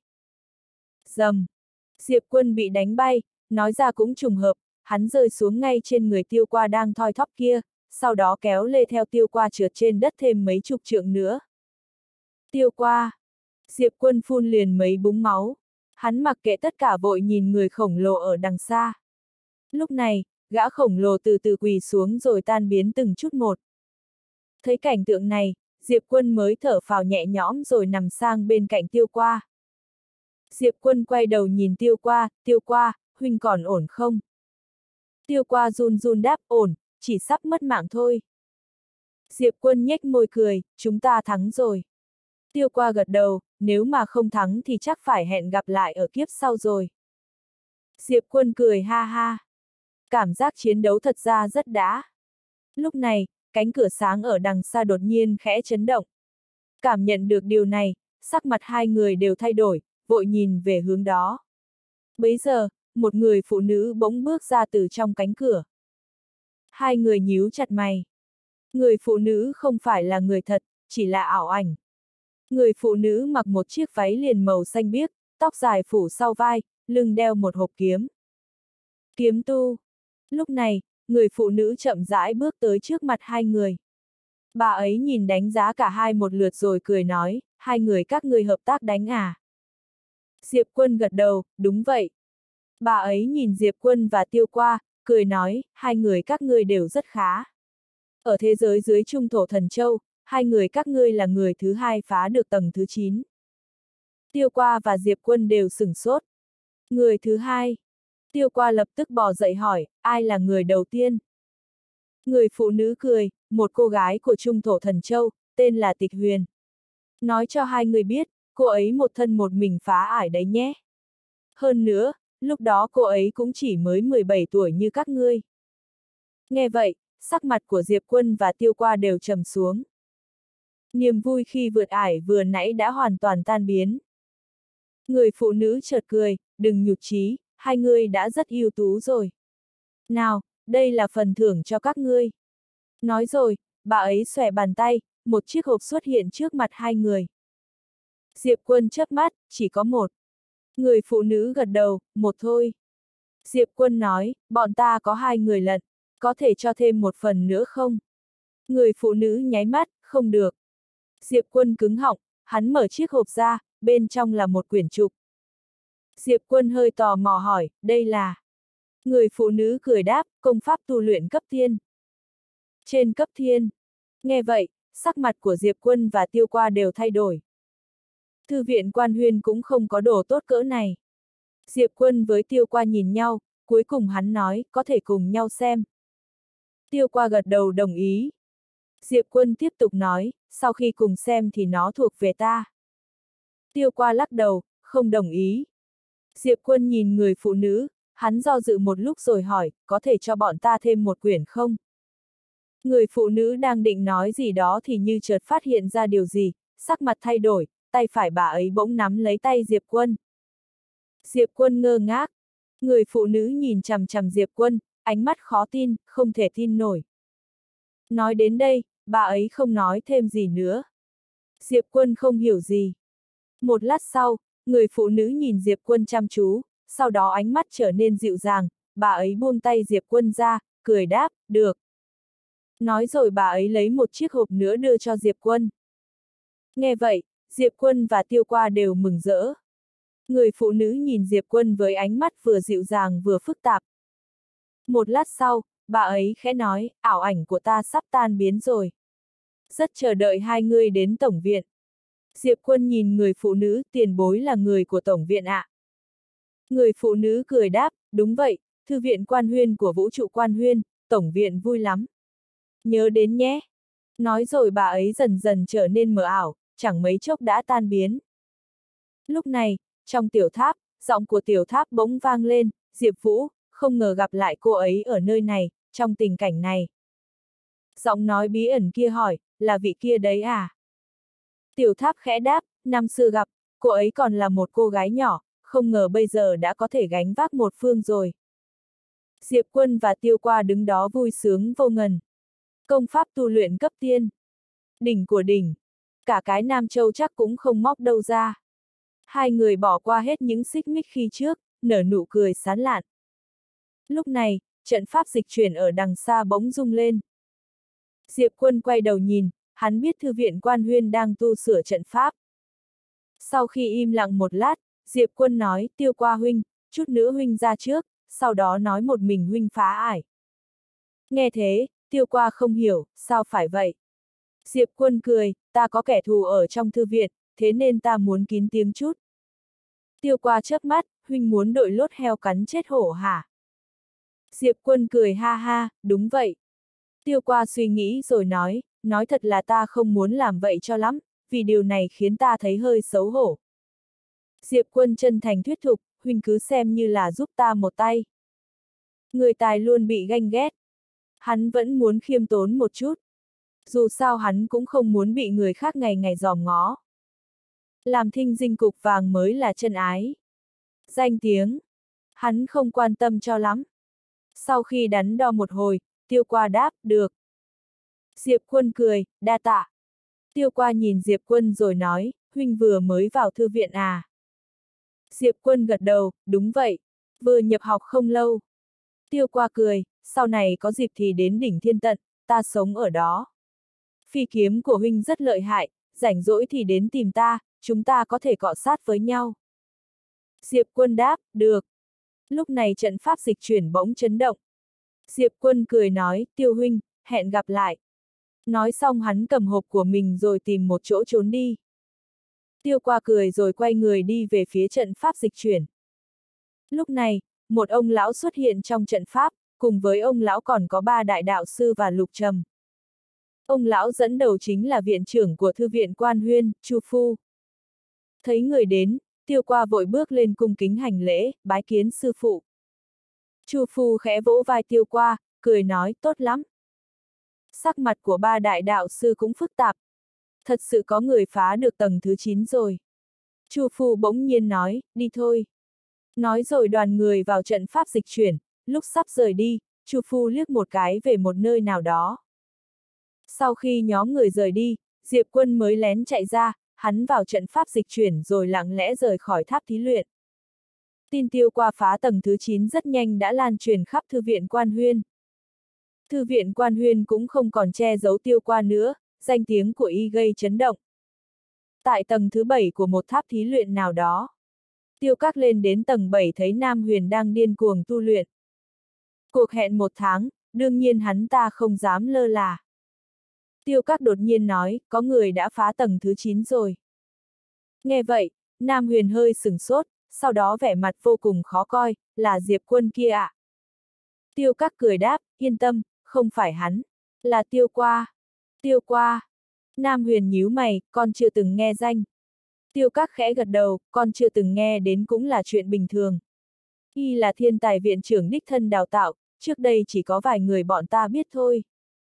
Rầm! Diệp Quân bị đánh bay, nói ra cũng trùng hợp, hắn rơi xuống ngay trên người Tiêu Qua đang thoi thóp kia, sau đó kéo lê theo Tiêu Qua trượt trên đất thêm mấy chục trượng nữa. Tiêu Qua! Diệp Quân phun liền mấy búng máu. Hắn mặc kệ tất cả vội nhìn người khổng lồ ở đằng xa. Lúc này, gã khổng lồ từ từ quỳ xuống rồi tan biến từng chút một. Thấy cảnh tượng này, Diệp Quân mới thở phào nhẹ nhõm rồi nằm sang bên cạnh Tiêu Qua. Diệp Quân quay đầu nhìn Tiêu Qua, Tiêu Qua, huynh còn ổn không? Tiêu Qua run run đáp ổn, chỉ sắp mất mạng thôi. Diệp Quân nhếch môi cười, chúng ta thắng rồi. Tiêu Qua gật đầu, nếu mà không thắng thì chắc phải hẹn gặp lại ở kiếp sau rồi. Diệp Quân cười ha ha. Cảm giác chiến đấu thật ra rất đã. Lúc này, cánh cửa sáng ở đằng xa đột nhiên khẽ chấn động. Cảm nhận được điều này, sắc mặt hai người đều thay đổi, vội nhìn về hướng đó. Bấy giờ, một người phụ nữ bỗng bước ra từ trong cánh cửa. Hai người nhíu chặt mày. Người phụ nữ không phải là người thật, chỉ là ảo ảnh. Người phụ nữ mặc một chiếc váy liền màu xanh biếc, tóc dài phủ sau vai, lưng đeo một hộp kiếm. Kiếm tu. Lúc này, người phụ nữ chậm rãi bước tới trước mặt hai người. Bà ấy nhìn đánh giá cả hai một lượt rồi cười nói, hai người các ngươi hợp tác đánh à? Diệp Quân gật đầu, đúng vậy. Bà ấy nhìn Diệp Quân và Tiêu Qua, cười nói, hai người các ngươi đều rất khá. Ở thế giới dưới trung thổ thần châu, hai người các ngươi là người thứ hai phá được tầng thứ chín. Tiêu Qua và Diệp Quân đều sửng sốt. Người thứ hai. Tiêu Qua lập tức bò dậy hỏi, ai là người đầu tiên? Người phụ nữ cười, một cô gái của trung thổ thần châu, tên là Tịch Huyền. Nói cho hai người biết, cô ấy một thân một mình phá ải đấy nhé. Hơn nữa, lúc đó cô ấy cũng chỉ mới mười bảy tuổi như các ngươi. Nghe vậy, sắc mặt của Diệp Quân và Tiêu Qua đều trầm xuống. Niềm vui khi vượt ải vừa nãy đã hoàn toàn tan biến. Người phụ nữ chợt cười, đừng nhụt chí, hai ngươi đã rất ưu tú rồi. Nào, đây là phần thưởng cho các ngươi. Nói rồi, bà ấy xòe bàn tay, một chiếc hộp xuất hiện trước mặt hai người. Diệp Quân chớp mắt, chỉ có một. Người phụ nữ gật đầu, một thôi. Diệp Quân nói, bọn ta có hai người lận, có thể cho thêm một phần nữa không? Người phụ nữ nháy mắt, không được. Diệp Quân cứng họng, hắn mở chiếc hộp ra, bên trong là một quyển trục. Diệp Quân hơi tò mò hỏi, đây là... Người phụ nữ cười đáp, công pháp tu luyện cấp thiên. Trên cấp thiên. Nghe vậy, sắc mặt của Diệp Quân và Tiêu Qua đều thay đổi. Thư viện Quan Huyên cũng không có đồ tốt cỡ này. Diệp Quân với Tiêu Qua nhìn nhau, cuối cùng hắn nói, có thể cùng nhau xem. Tiêu Qua gật đầu đồng ý. Diệp Quân tiếp tục nói, sau khi cùng xem thì nó thuộc về ta. Tiêu Qua lắc đầu, không đồng ý. Diệp Quân nhìn người phụ nữ, hắn do dự một lúc rồi hỏi, có thể cho bọn ta thêm một quyển không? Người phụ nữ đang định nói gì đó thì như chợt phát hiện ra điều gì, sắc mặt thay đổi, tay phải bà ấy bỗng nắm lấy tay Diệp Quân. Diệp Quân ngơ ngác. Người phụ nữ nhìn chằm chằm Diệp Quân, ánh mắt khó tin, không thể tin nổi. Nói đến đây, bà ấy không nói thêm gì nữa. Diệp Quân không hiểu gì. Một lát sau, người phụ nữ nhìn Diệp Quân chăm chú, sau đó ánh mắt trở nên dịu dàng, bà ấy buông tay Diệp Quân ra, cười đáp, được. Nói rồi bà ấy lấy một chiếc hộp nữa đưa cho Diệp Quân. Nghe vậy, Diệp Quân và Tiêu Qua đều mừng rỡ. Người phụ nữ nhìn Diệp Quân với ánh mắt vừa dịu dàng vừa phức tạp. Một lát sau, bà ấy khẽ nói, ảo ảnh của ta sắp tan biến rồi. Rất chờ đợi hai người đến tổng viện. Diệp Quân nhìn người phụ nữ, tiền bối là người của tổng viện ạ. Người phụ nữ cười đáp, đúng vậy, thư viện Quan Huyên của vũ trụ Quan Huyên, tổng viện vui lắm. Nhớ đến nhé. Nói rồi bà ấy dần dần trở nên mờ ảo, chẳng mấy chốc đã tan biến. Lúc này, trong tiểu tháp, giọng của tiểu tháp bỗng vang lên, Diệp Vũ, không ngờ gặp lại cô ấy ở nơi này, trong tình cảnh này. Giọng nói bí ẩn kia hỏi, là vị kia đấy à? Tiểu tháp khẽ đáp, năm xưa gặp, cô ấy còn là một cô gái nhỏ, không ngờ bây giờ đã có thể gánh vác một phương rồi. Diệp Quân và Tiêu Qua đứng đó vui sướng vô ngần. Công pháp tu luyện cấp tiên. Đỉnh của đỉnh. Cả cái Nam Châu chắc cũng không móc đâu ra. Hai người bỏ qua hết những xích mích khi trước, nở nụ cười sán lạn. Lúc này, trận pháp dịch chuyển ở đằng xa bỗng rung lên. Diệp Quân quay đầu nhìn, hắn biết thư viện Quan Huyên đang tu sửa trận pháp. Sau khi im lặng một lát, Diệp Quân nói, Tiêu Qua huynh, chút nữa huynh ra trước, sau đó nói một mình huynh phá ải. Nghe thế, Tiêu Qua không hiểu, sao phải vậy? Diệp Quân cười, ta có kẻ thù ở trong thư viện, thế nên ta muốn kín tiếng chút. Tiêu Qua chớp mắt, huynh muốn đội lốt heo cắn chết hổ hả? Diệp Quân cười ha ha, đúng vậy. Tiêu Qua suy nghĩ rồi nói, nói thật là ta không muốn làm vậy cho lắm, vì điều này khiến ta thấy hơi xấu hổ. Diệp Quân chân thành thuyết thục, huynh cứ xem như là giúp ta một tay. Người tài luôn bị ganh ghét. Hắn vẫn muốn khiêm tốn một chút. Dù sao hắn cũng không muốn bị người khác ngày ngày dòm ngó. Làm thinh dinh cục vàng mới là chân ái. Danh tiếng. Hắn không quan tâm cho lắm. Sau khi đắn đo một hồi, Tiêu Qua đáp, được. Diệp Quân cười, đa tạ. Tiêu Qua nhìn Diệp Quân rồi nói, huynh vừa mới vào thư viện à? Diệp Quân gật đầu, đúng vậy, vừa nhập học không lâu. Tiêu Qua cười, sau này có dịp thì đến đỉnh Thiên Tận, ta sống ở đó. Phi kiếm của huynh rất lợi hại, rảnh rỗi thì đến tìm ta, chúng ta có thể cọ sát với nhau. Diệp Quân đáp, được. Lúc này trận pháp dịch chuyển bỗng chấn động. Diệp Quân cười nói, Tiêu huynh, hẹn gặp lại. Nói xong hắn cầm hộp của mình rồi tìm một chỗ trốn đi. Tiêu Qua cười rồi quay người đi về phía trận pháp dịch chuyển. Lúc này, một ông lão xuất hiện trong trận pháp, cùng với ông lão còn có ba đại đạo sư và lục trầm. Ông lão dẫn đầu chính là viện trưởng của thư viện Quan Huyên, Chu Phu. Thấy người đến, Tiêu Qua vội bước lên cung kính hành lễ, bái kiến sư phụ. Chu Phu khẽ vỗ vai Tiêu Qua, cười nói, tốt lắm. Sắc mặt của ba đại đạo sư cũng phức tạp. Thật sự có người phá được tầng thứ chín rồi. Chu Phu bỗng nhiên nói, đi thôi. Nói rồi đoàn người vào trận pháp dịch chuyển, lúc sắp rời đi, Chu Phu liếc một cái về một nơi nào đó. Sau khi nhóm người rời đi, Diệp Quân mới lén chạy ra, hắn vào trận pháp dịch chuyển rồi lặng lẽ rời khỏi tháp thí luyện. Tin Tiêu Qua phá tầng thứ chín rất nhanh đã lan truyền khắp thư viện Quan Huyên. Thư viện Quan Huyên cũng không còn che giấu Tiêu Qua nữa, danh tiếng của y gây chấn động. Tại tầng thứ bảy của một tháp thí luyện nào đó, Tiêu Các lên đến tầng bảy thấy Nam Huyền đang điên cuồng tu luyện. Cuộc hẹn một tháng, đương nhiên hắn ta không dám lơ là. Tiêu Các đột nhiên nói, có người đã phá tầng thứ chín rồi. Nghe vậy, Nam Huyền hơi sửng sốt, sau đó vẻ mặt vô cùng khó coi, là Diệp Quân kia ạ. À? Tiêu Các cười đáp, yên tâm, không phải hắn, là Tiêu Qua. Tiêu Qua. Nam Huyền nhíu mày, con chưa từng nghe danh. Tiêu Các khẽ gật đầu, con chưa từng nghe đến cũng là chuyện bình thường. Y là thiên tài viện trưởng đích thân đào tạo, trước đây chỉ có vài người bọn ta biết thôi.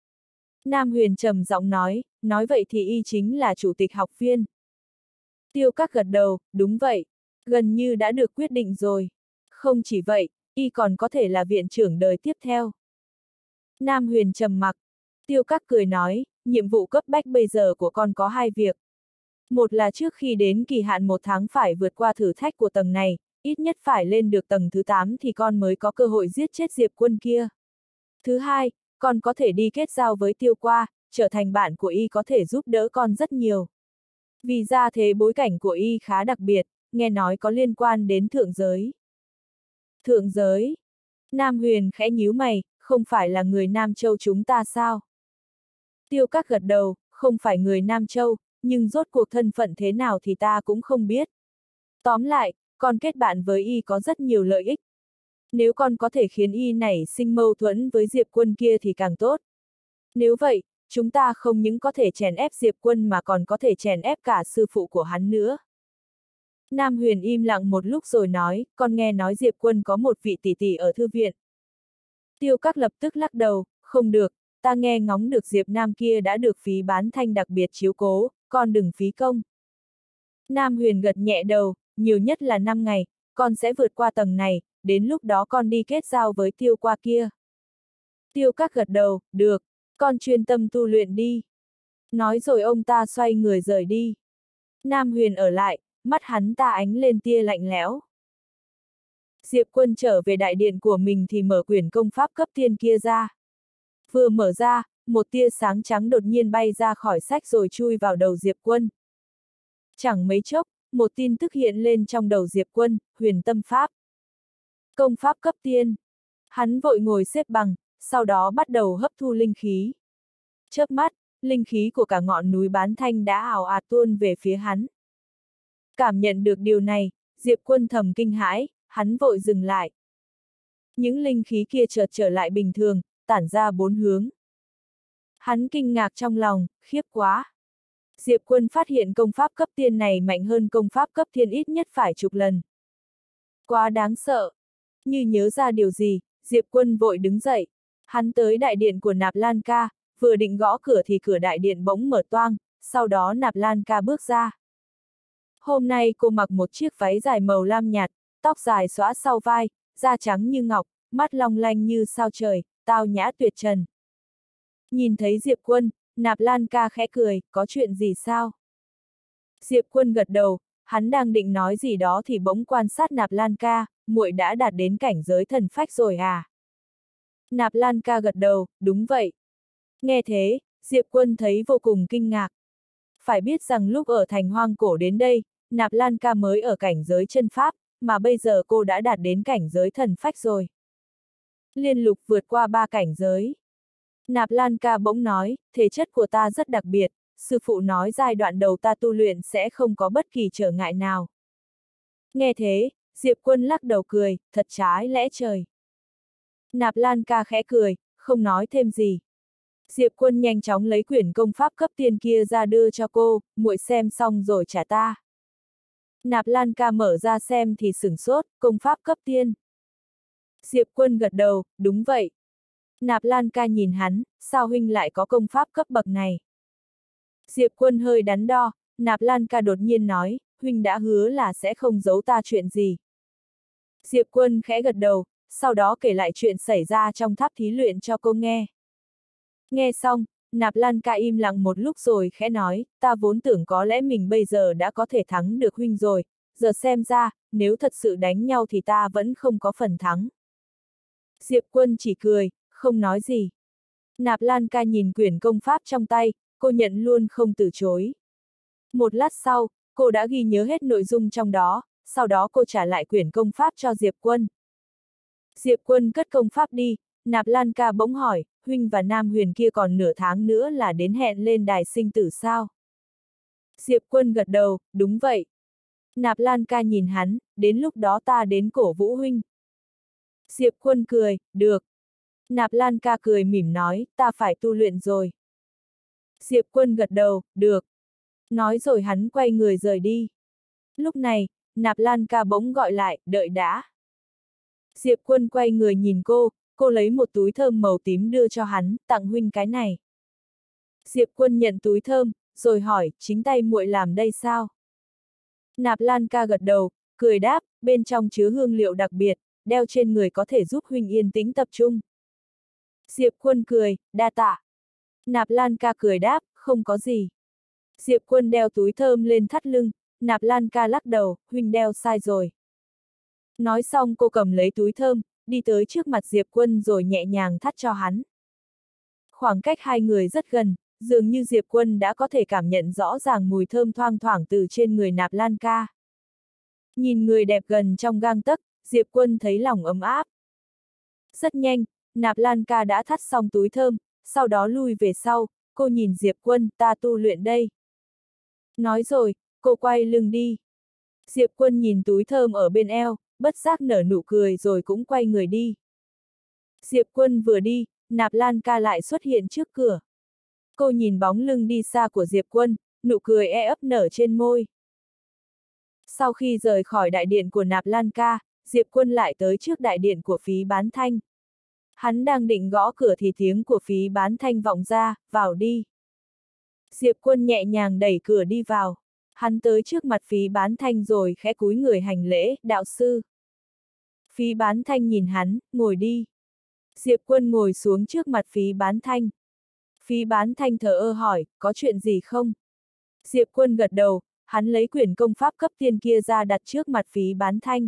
Nam Huyền trầm giọng nói, nói vậy thì y chính là chủ tịch học viên. Tiêu Các gật đầu, đúng vậy, gần như đã được quyết định rồi. Không chỉ vậy, y còn có thể là viện trưởng đời tiếp theo. Nam Huyền trầm mặc. Tiêu Các cười nói, nhiệm vụ cấp bách bây giờ của con có hai việc. Một là trước khi đến kỳ hạn một tháng phải vượt qua thử thách của tầng này, ít nhất phải lên được tầng thứ tám thì con mới có cơ hội giết chết Diệp Quân kia. Thứ hai, con có thể đi kết giao với Tiêu Qua, trở thành bạn của y có thể giúp đỡ con rất nhiều. Vì ra thế bối cảnh của y khá đặc biệt, nghe nói có liên quan đến thượng giới. Thượng giới? Nam Huyền khẽ nhíu mày, không phải là người Nam Châu chúng ta sao? Tiêu Các gật đầu, không phải người Nam Châu, nhưng rốt cuộc thân phận thế nào thì ta cũng không biết. Tóm lại, con kết bạn với y có rất nhiều lợi ích. Nếu con có thể khiến y nảy sinh mâu thuẫn với Diệp Quân kia thì càng tốt. Nếu vậy, chúng ta không những có thể chèn ép Diệp Quân mà còn có thể chèn ép cả sư phụ của hắn nữa. Nam Huyền im lặng một lúc rồi nói, con nghe nói Diệp Quân có một vị tỷ tỷ ở thư viện. Tiêu Các lập tức lắc đầu, không được, ta nghe ngóng được Diệp Nam kia đã được phí bán thanh đặc biệt chiếu cố, con đừng phí công. Nam Huyền gật nhẹ đầu, nhiều nhất là năm ngày, con sẽ vượt qua tầng này, đến lúc đó con đi kết giao với Tiêu qua kia. Tiêu Các gật đầu, được, con chuyên tâm tu luyện đi. Nói rồi ông ta xoay người rời đi. Nam Huyền ở lại, mắt hắn ta ánh lên tia lạnh lẽo. Diệp Quân trở về đại điện của mình thì mở quyển công pháp cấp tiên kia ra. Vừa mở ra, một tia sáng trắng đột nhiên bay ra khỏi sách rồi chui vào đầu Diệp Quân. Chẳng mấy chốc, một tin tức hiện lên trong đầu Diệp Quân, huyền tâm pháp. Công pháp cấp tiên. Hắn vội ngồi xếp bằng, sau đó bắt đầu hấp thu linh khí. Chớp mắt, linh khí của cả ngọn núi Bán Thanh đã ào ạt tuôn về phía hắn. Cảm nhận được điều này, Diệp Quân thầm kinh hãi, hắn vội dừng lại. Những linh khí kia chợt trở lại bình thường, tản ra bốn hướng. Hắn kinh ngạc trong lòng, khiếp quá. Diệp Quân phát hiện công pháp cấp tiên này mạnh hơn công pháp cấp thiên ít nhất phải chục lần. Quá đáng sợ. Như nhớ ra điều gì, Diệp Quân vội đứng dậy. Hắn tới đại điện của Nạp Lan Ca, vừa định gõ cửa thì cửa đại điện bỗng mở toang, sau đó Nạp Lan Ca bước ra. Hôm nay cô mặc một chiếc váy dài màu lam nhạt, tóc dài xõa sau vai, da trắng như ngọc, mắt long lanh như sao trời, tao nhã tuyệt trần. Nhìn thấy Diệp Quân, Nạp Lan Ca khẽ cười, có chuyện gì sao? Diệp Quân gật đầu, hắn đang định nói gì đó thì bỗng quan sát Nạp Lan Ca, muội đã đạt đến cảnh giới thần phách rồi à? Nạp Lan Ca gật đầu, đúng vậy. Nghe thế, Diệp Quân thấy vô cùng kinh ngạc. Phải biết rằng lúc ở thành hoang cổ đến đây, Nạp Lan Ca mới ở cảnh giới chân pháp, mà bây giờ cô đã đạt đến cảnh giới thần phách rồi. Liên lục vượt qua ba cảnh giới. Nạp Lan Ca bỗng nói, thể chất của ta rất đặc biệt, sư phụ nói giai đoạn đầu ta tu luyện sẽ không có bất kỳ trở ngại nào. Nghe thế, Diệp Quân lắc đầu cười, thật trái lẽ trời. Nạp Lan Ca khẽ cười, không nói thêm gì. Diệp Quân nhanh chóng lấy quyển công pháp cấp tiên kia ra đưa cho cô, muội xem xong rồi trả ta. Nạp Lan Ca mở ra xem thì sửng sốt, công pháp cấp tiên. Diệp Quân gật đầu, đúng vậy. Nạp Lan Ca nhìn hắn, sao huynh lại có công pháp cấp bậc này? Diệp Quân hơi đắn đo, Nạp Lan Ca đột nhiên nói, huynh đã hứa là sẽ không giấu ta chuyện gì. Diệp Quân khẽ gật đầu, sau đó kể lại chuyện xảy ra trong tháp thí luyện cho cô nghe. Nghe xong, Nạp Lan Ca im lặng một lúc rồi khẽ nói, ta vốn tưởng có lẽ mình bây giờ đã có thể thắng được huynh rồi, giờ xem ra, nếu thật sự đánh nhau thì ta vẫn không có phần thắng. Diệp Quân chỉ cười, không nói gì. Nạp Lan Ca nhìn quyển công pháp trong tay, cô nhận luôn không từ chối. Một lát sau, cô đã ghi nhớ hết nội dung trong đó, sau đó cô trả lại quyển công pháp cho Diệp Quân. Diệp Quân cất công pháp đi, Nạp Lan Ca bỗng hỏi, huynh và Nam Huyền kia còn nửa tháng nữa là đến hẹn lên đài sinh tử sao? Diệp Quân gật đầu, đúng vậy. Nạp Lan Ca nhìn hắn, đến lúc đó ta đến cổ vũ huynh. Diệp Quân cười, được. Nạp Lan Ca cười mỉm nói, ta phải tu luyện rồi. Diệp Quân gật đầu, được. Nói rồi hắn quay người rời đi. Lúc này, Nạp Lan Ca bỗng gọi lại, đợi đã. Diệp Quân quay người nhìn cô, cô lấy một túi thơm màu tím đưa cho hắn, tặng huynh cái này. Diệp Quân nhận túi thơm, rồi hỏi, chính tay muội làm đây sao? Nạp Lan Ca gật đầu, cười đáp, bên trong chứa hương liệu đặc biệt, đeo trên người có thể giúp huynh yên tĩnh tập trung. Diệp Quân cười, đa tạ. Nạp Lan Ca cười đáp, không có gì. Diệp Quân đeo túi thơm lên thắt lưng, Nạp Lan Ca lắc đầu, huynh đeo sai rồi. Nói xong cô cầm lấy túi thơm, đi tới trước mặt Diệp Quân rồi nhẹ nhàng thắt cho hắn. Khoảng cách hai người rất gần, dường như Diệp Quân đã có thể cảm nhận rõ ràng mùi thơm thoang thoảng từ trên người Nạp Lan Ca. Nhìn người đẹp gần trong gang tấc, Diệp Quân thấy lòng ấm áp. Rất nhanh, Nạp Lan Ca đã thắt xong túi thơm, sau đó lui về sau, cô nhìn Diệp Quân, ta tu luyện đây. Nói rồi, cô quay lưng đi. Diệp Quân nhìn túi thơm ở bên eo, bất giác nở nụ cười rồi cũng quay người đi. Diệp Quân vừa đi, Nạp Lan Ca lại xuất hiện trước cửa. Cô nhìn bóng lưng đi xa của Diệp Quân, nụ cười e ấp nở trên môi. Sau khi rời khỏi đại điện của Nạp Lan Ca, Diệp Quân lại tới trước đại điện của Phí Bán Thanh. Hắn đang định gõ cửa thì tiếng của Phí Bán Thanh vọng ra, vào đi. Diệp Quân nhẹ nhàng đẩy cửa đi vào. Hắn tới trước mặt Phí Bán Thanh rồi khẽ cúi người hành lễ, đạo sư. Phí Bán Thanh nhìn hắn, ngồi đi. Diệp Quân ngồi xuống trước mặt Phí Bán Thanh. Phí Bán Thanh thờ ơ hỏi, có chuyện gì không? Diệp Quân gật đầu, hắn lấy quyển công pháp cấp tiên kia ra đặt trước mặt Phí Bán Thanh.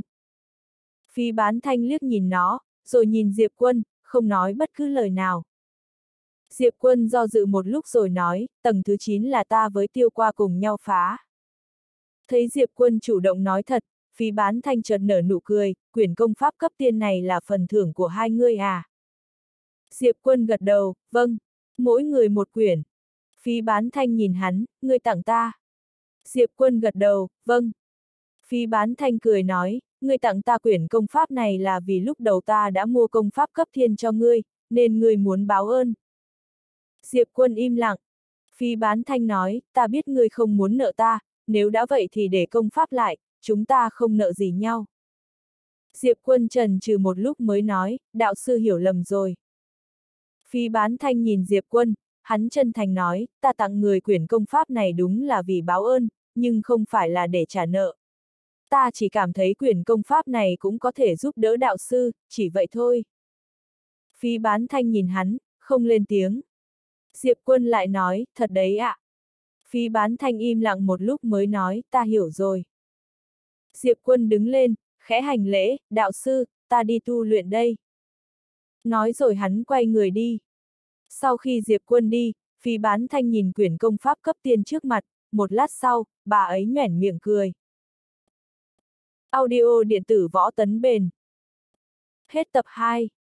Phí Bán Thanh liếc nhìn nó, rồi nhìn Diệp Quân, không nói bất cứ lời nào. Diệp Quân do dự một lúc rồi nói, tầng thứ chín là ta với Tiêu Qua cùng nhau phá. Thấy Diệp Quân chủ động nói thật, Phí Bán Thanh chợt nở nụ cười, quyển công pháp cấp tiên này là phần thưởng của hai ngươi à? Diệp Quân gật đầu, vâng, mỗi người một quyển. Phí Bán Thanh nhìn hắn, ngươi tặng ta. Diệp Quân gật đầu, vâng. Phí Bán Thanh cười nói, ngươi tặng ta quyển công pháp này là vì lúc đầu ta đã mua công pháp cấp thiên cho ngươi, nên ngươi muốn báo ơn. Diệp Quân im lặng. Phí Bán Thanh nói, ta biết ngươi không muốn nợ ta, nếu đã vậy thì để công pháp lại, chúng ta không nợ gì nhau. Diệp Quân chần chừ một lúc mới nói, đạo sư hiểu lầm rồi. Phí Bán Thanh nhìn Diệp Quân, hắn chân thành nói, ta tặng người quyển công pháp này đúng là vì báo ơn, nhưng không phải là để trả nợ. Ta chỉ cảm thấy quyển công pháp này cũng có thể giúp đỡ đạo sư, chỉ vậy thôi. Phí Bán Thanh nhìn hắn, không lên tiếng. Diệp Quân lại nói, thật đấy ạ. Phí Bán Thanh im lặng một lúc mới nói, ta hiểu rồi. Diệp Quân đứng lên, khẽ hành lễ, đạo sư, ta đi tu luyện đây. Nói rồi hắn quay người đi. Sau khi Diệp Quân đi, Phí Bán Thanh nhìn quyển công pháp cấp tiên trước mặt, một lát sau, bà ấy nhoẻn miệng cười. Audio điện tử Võ Tấn Bền. Hết tập hai.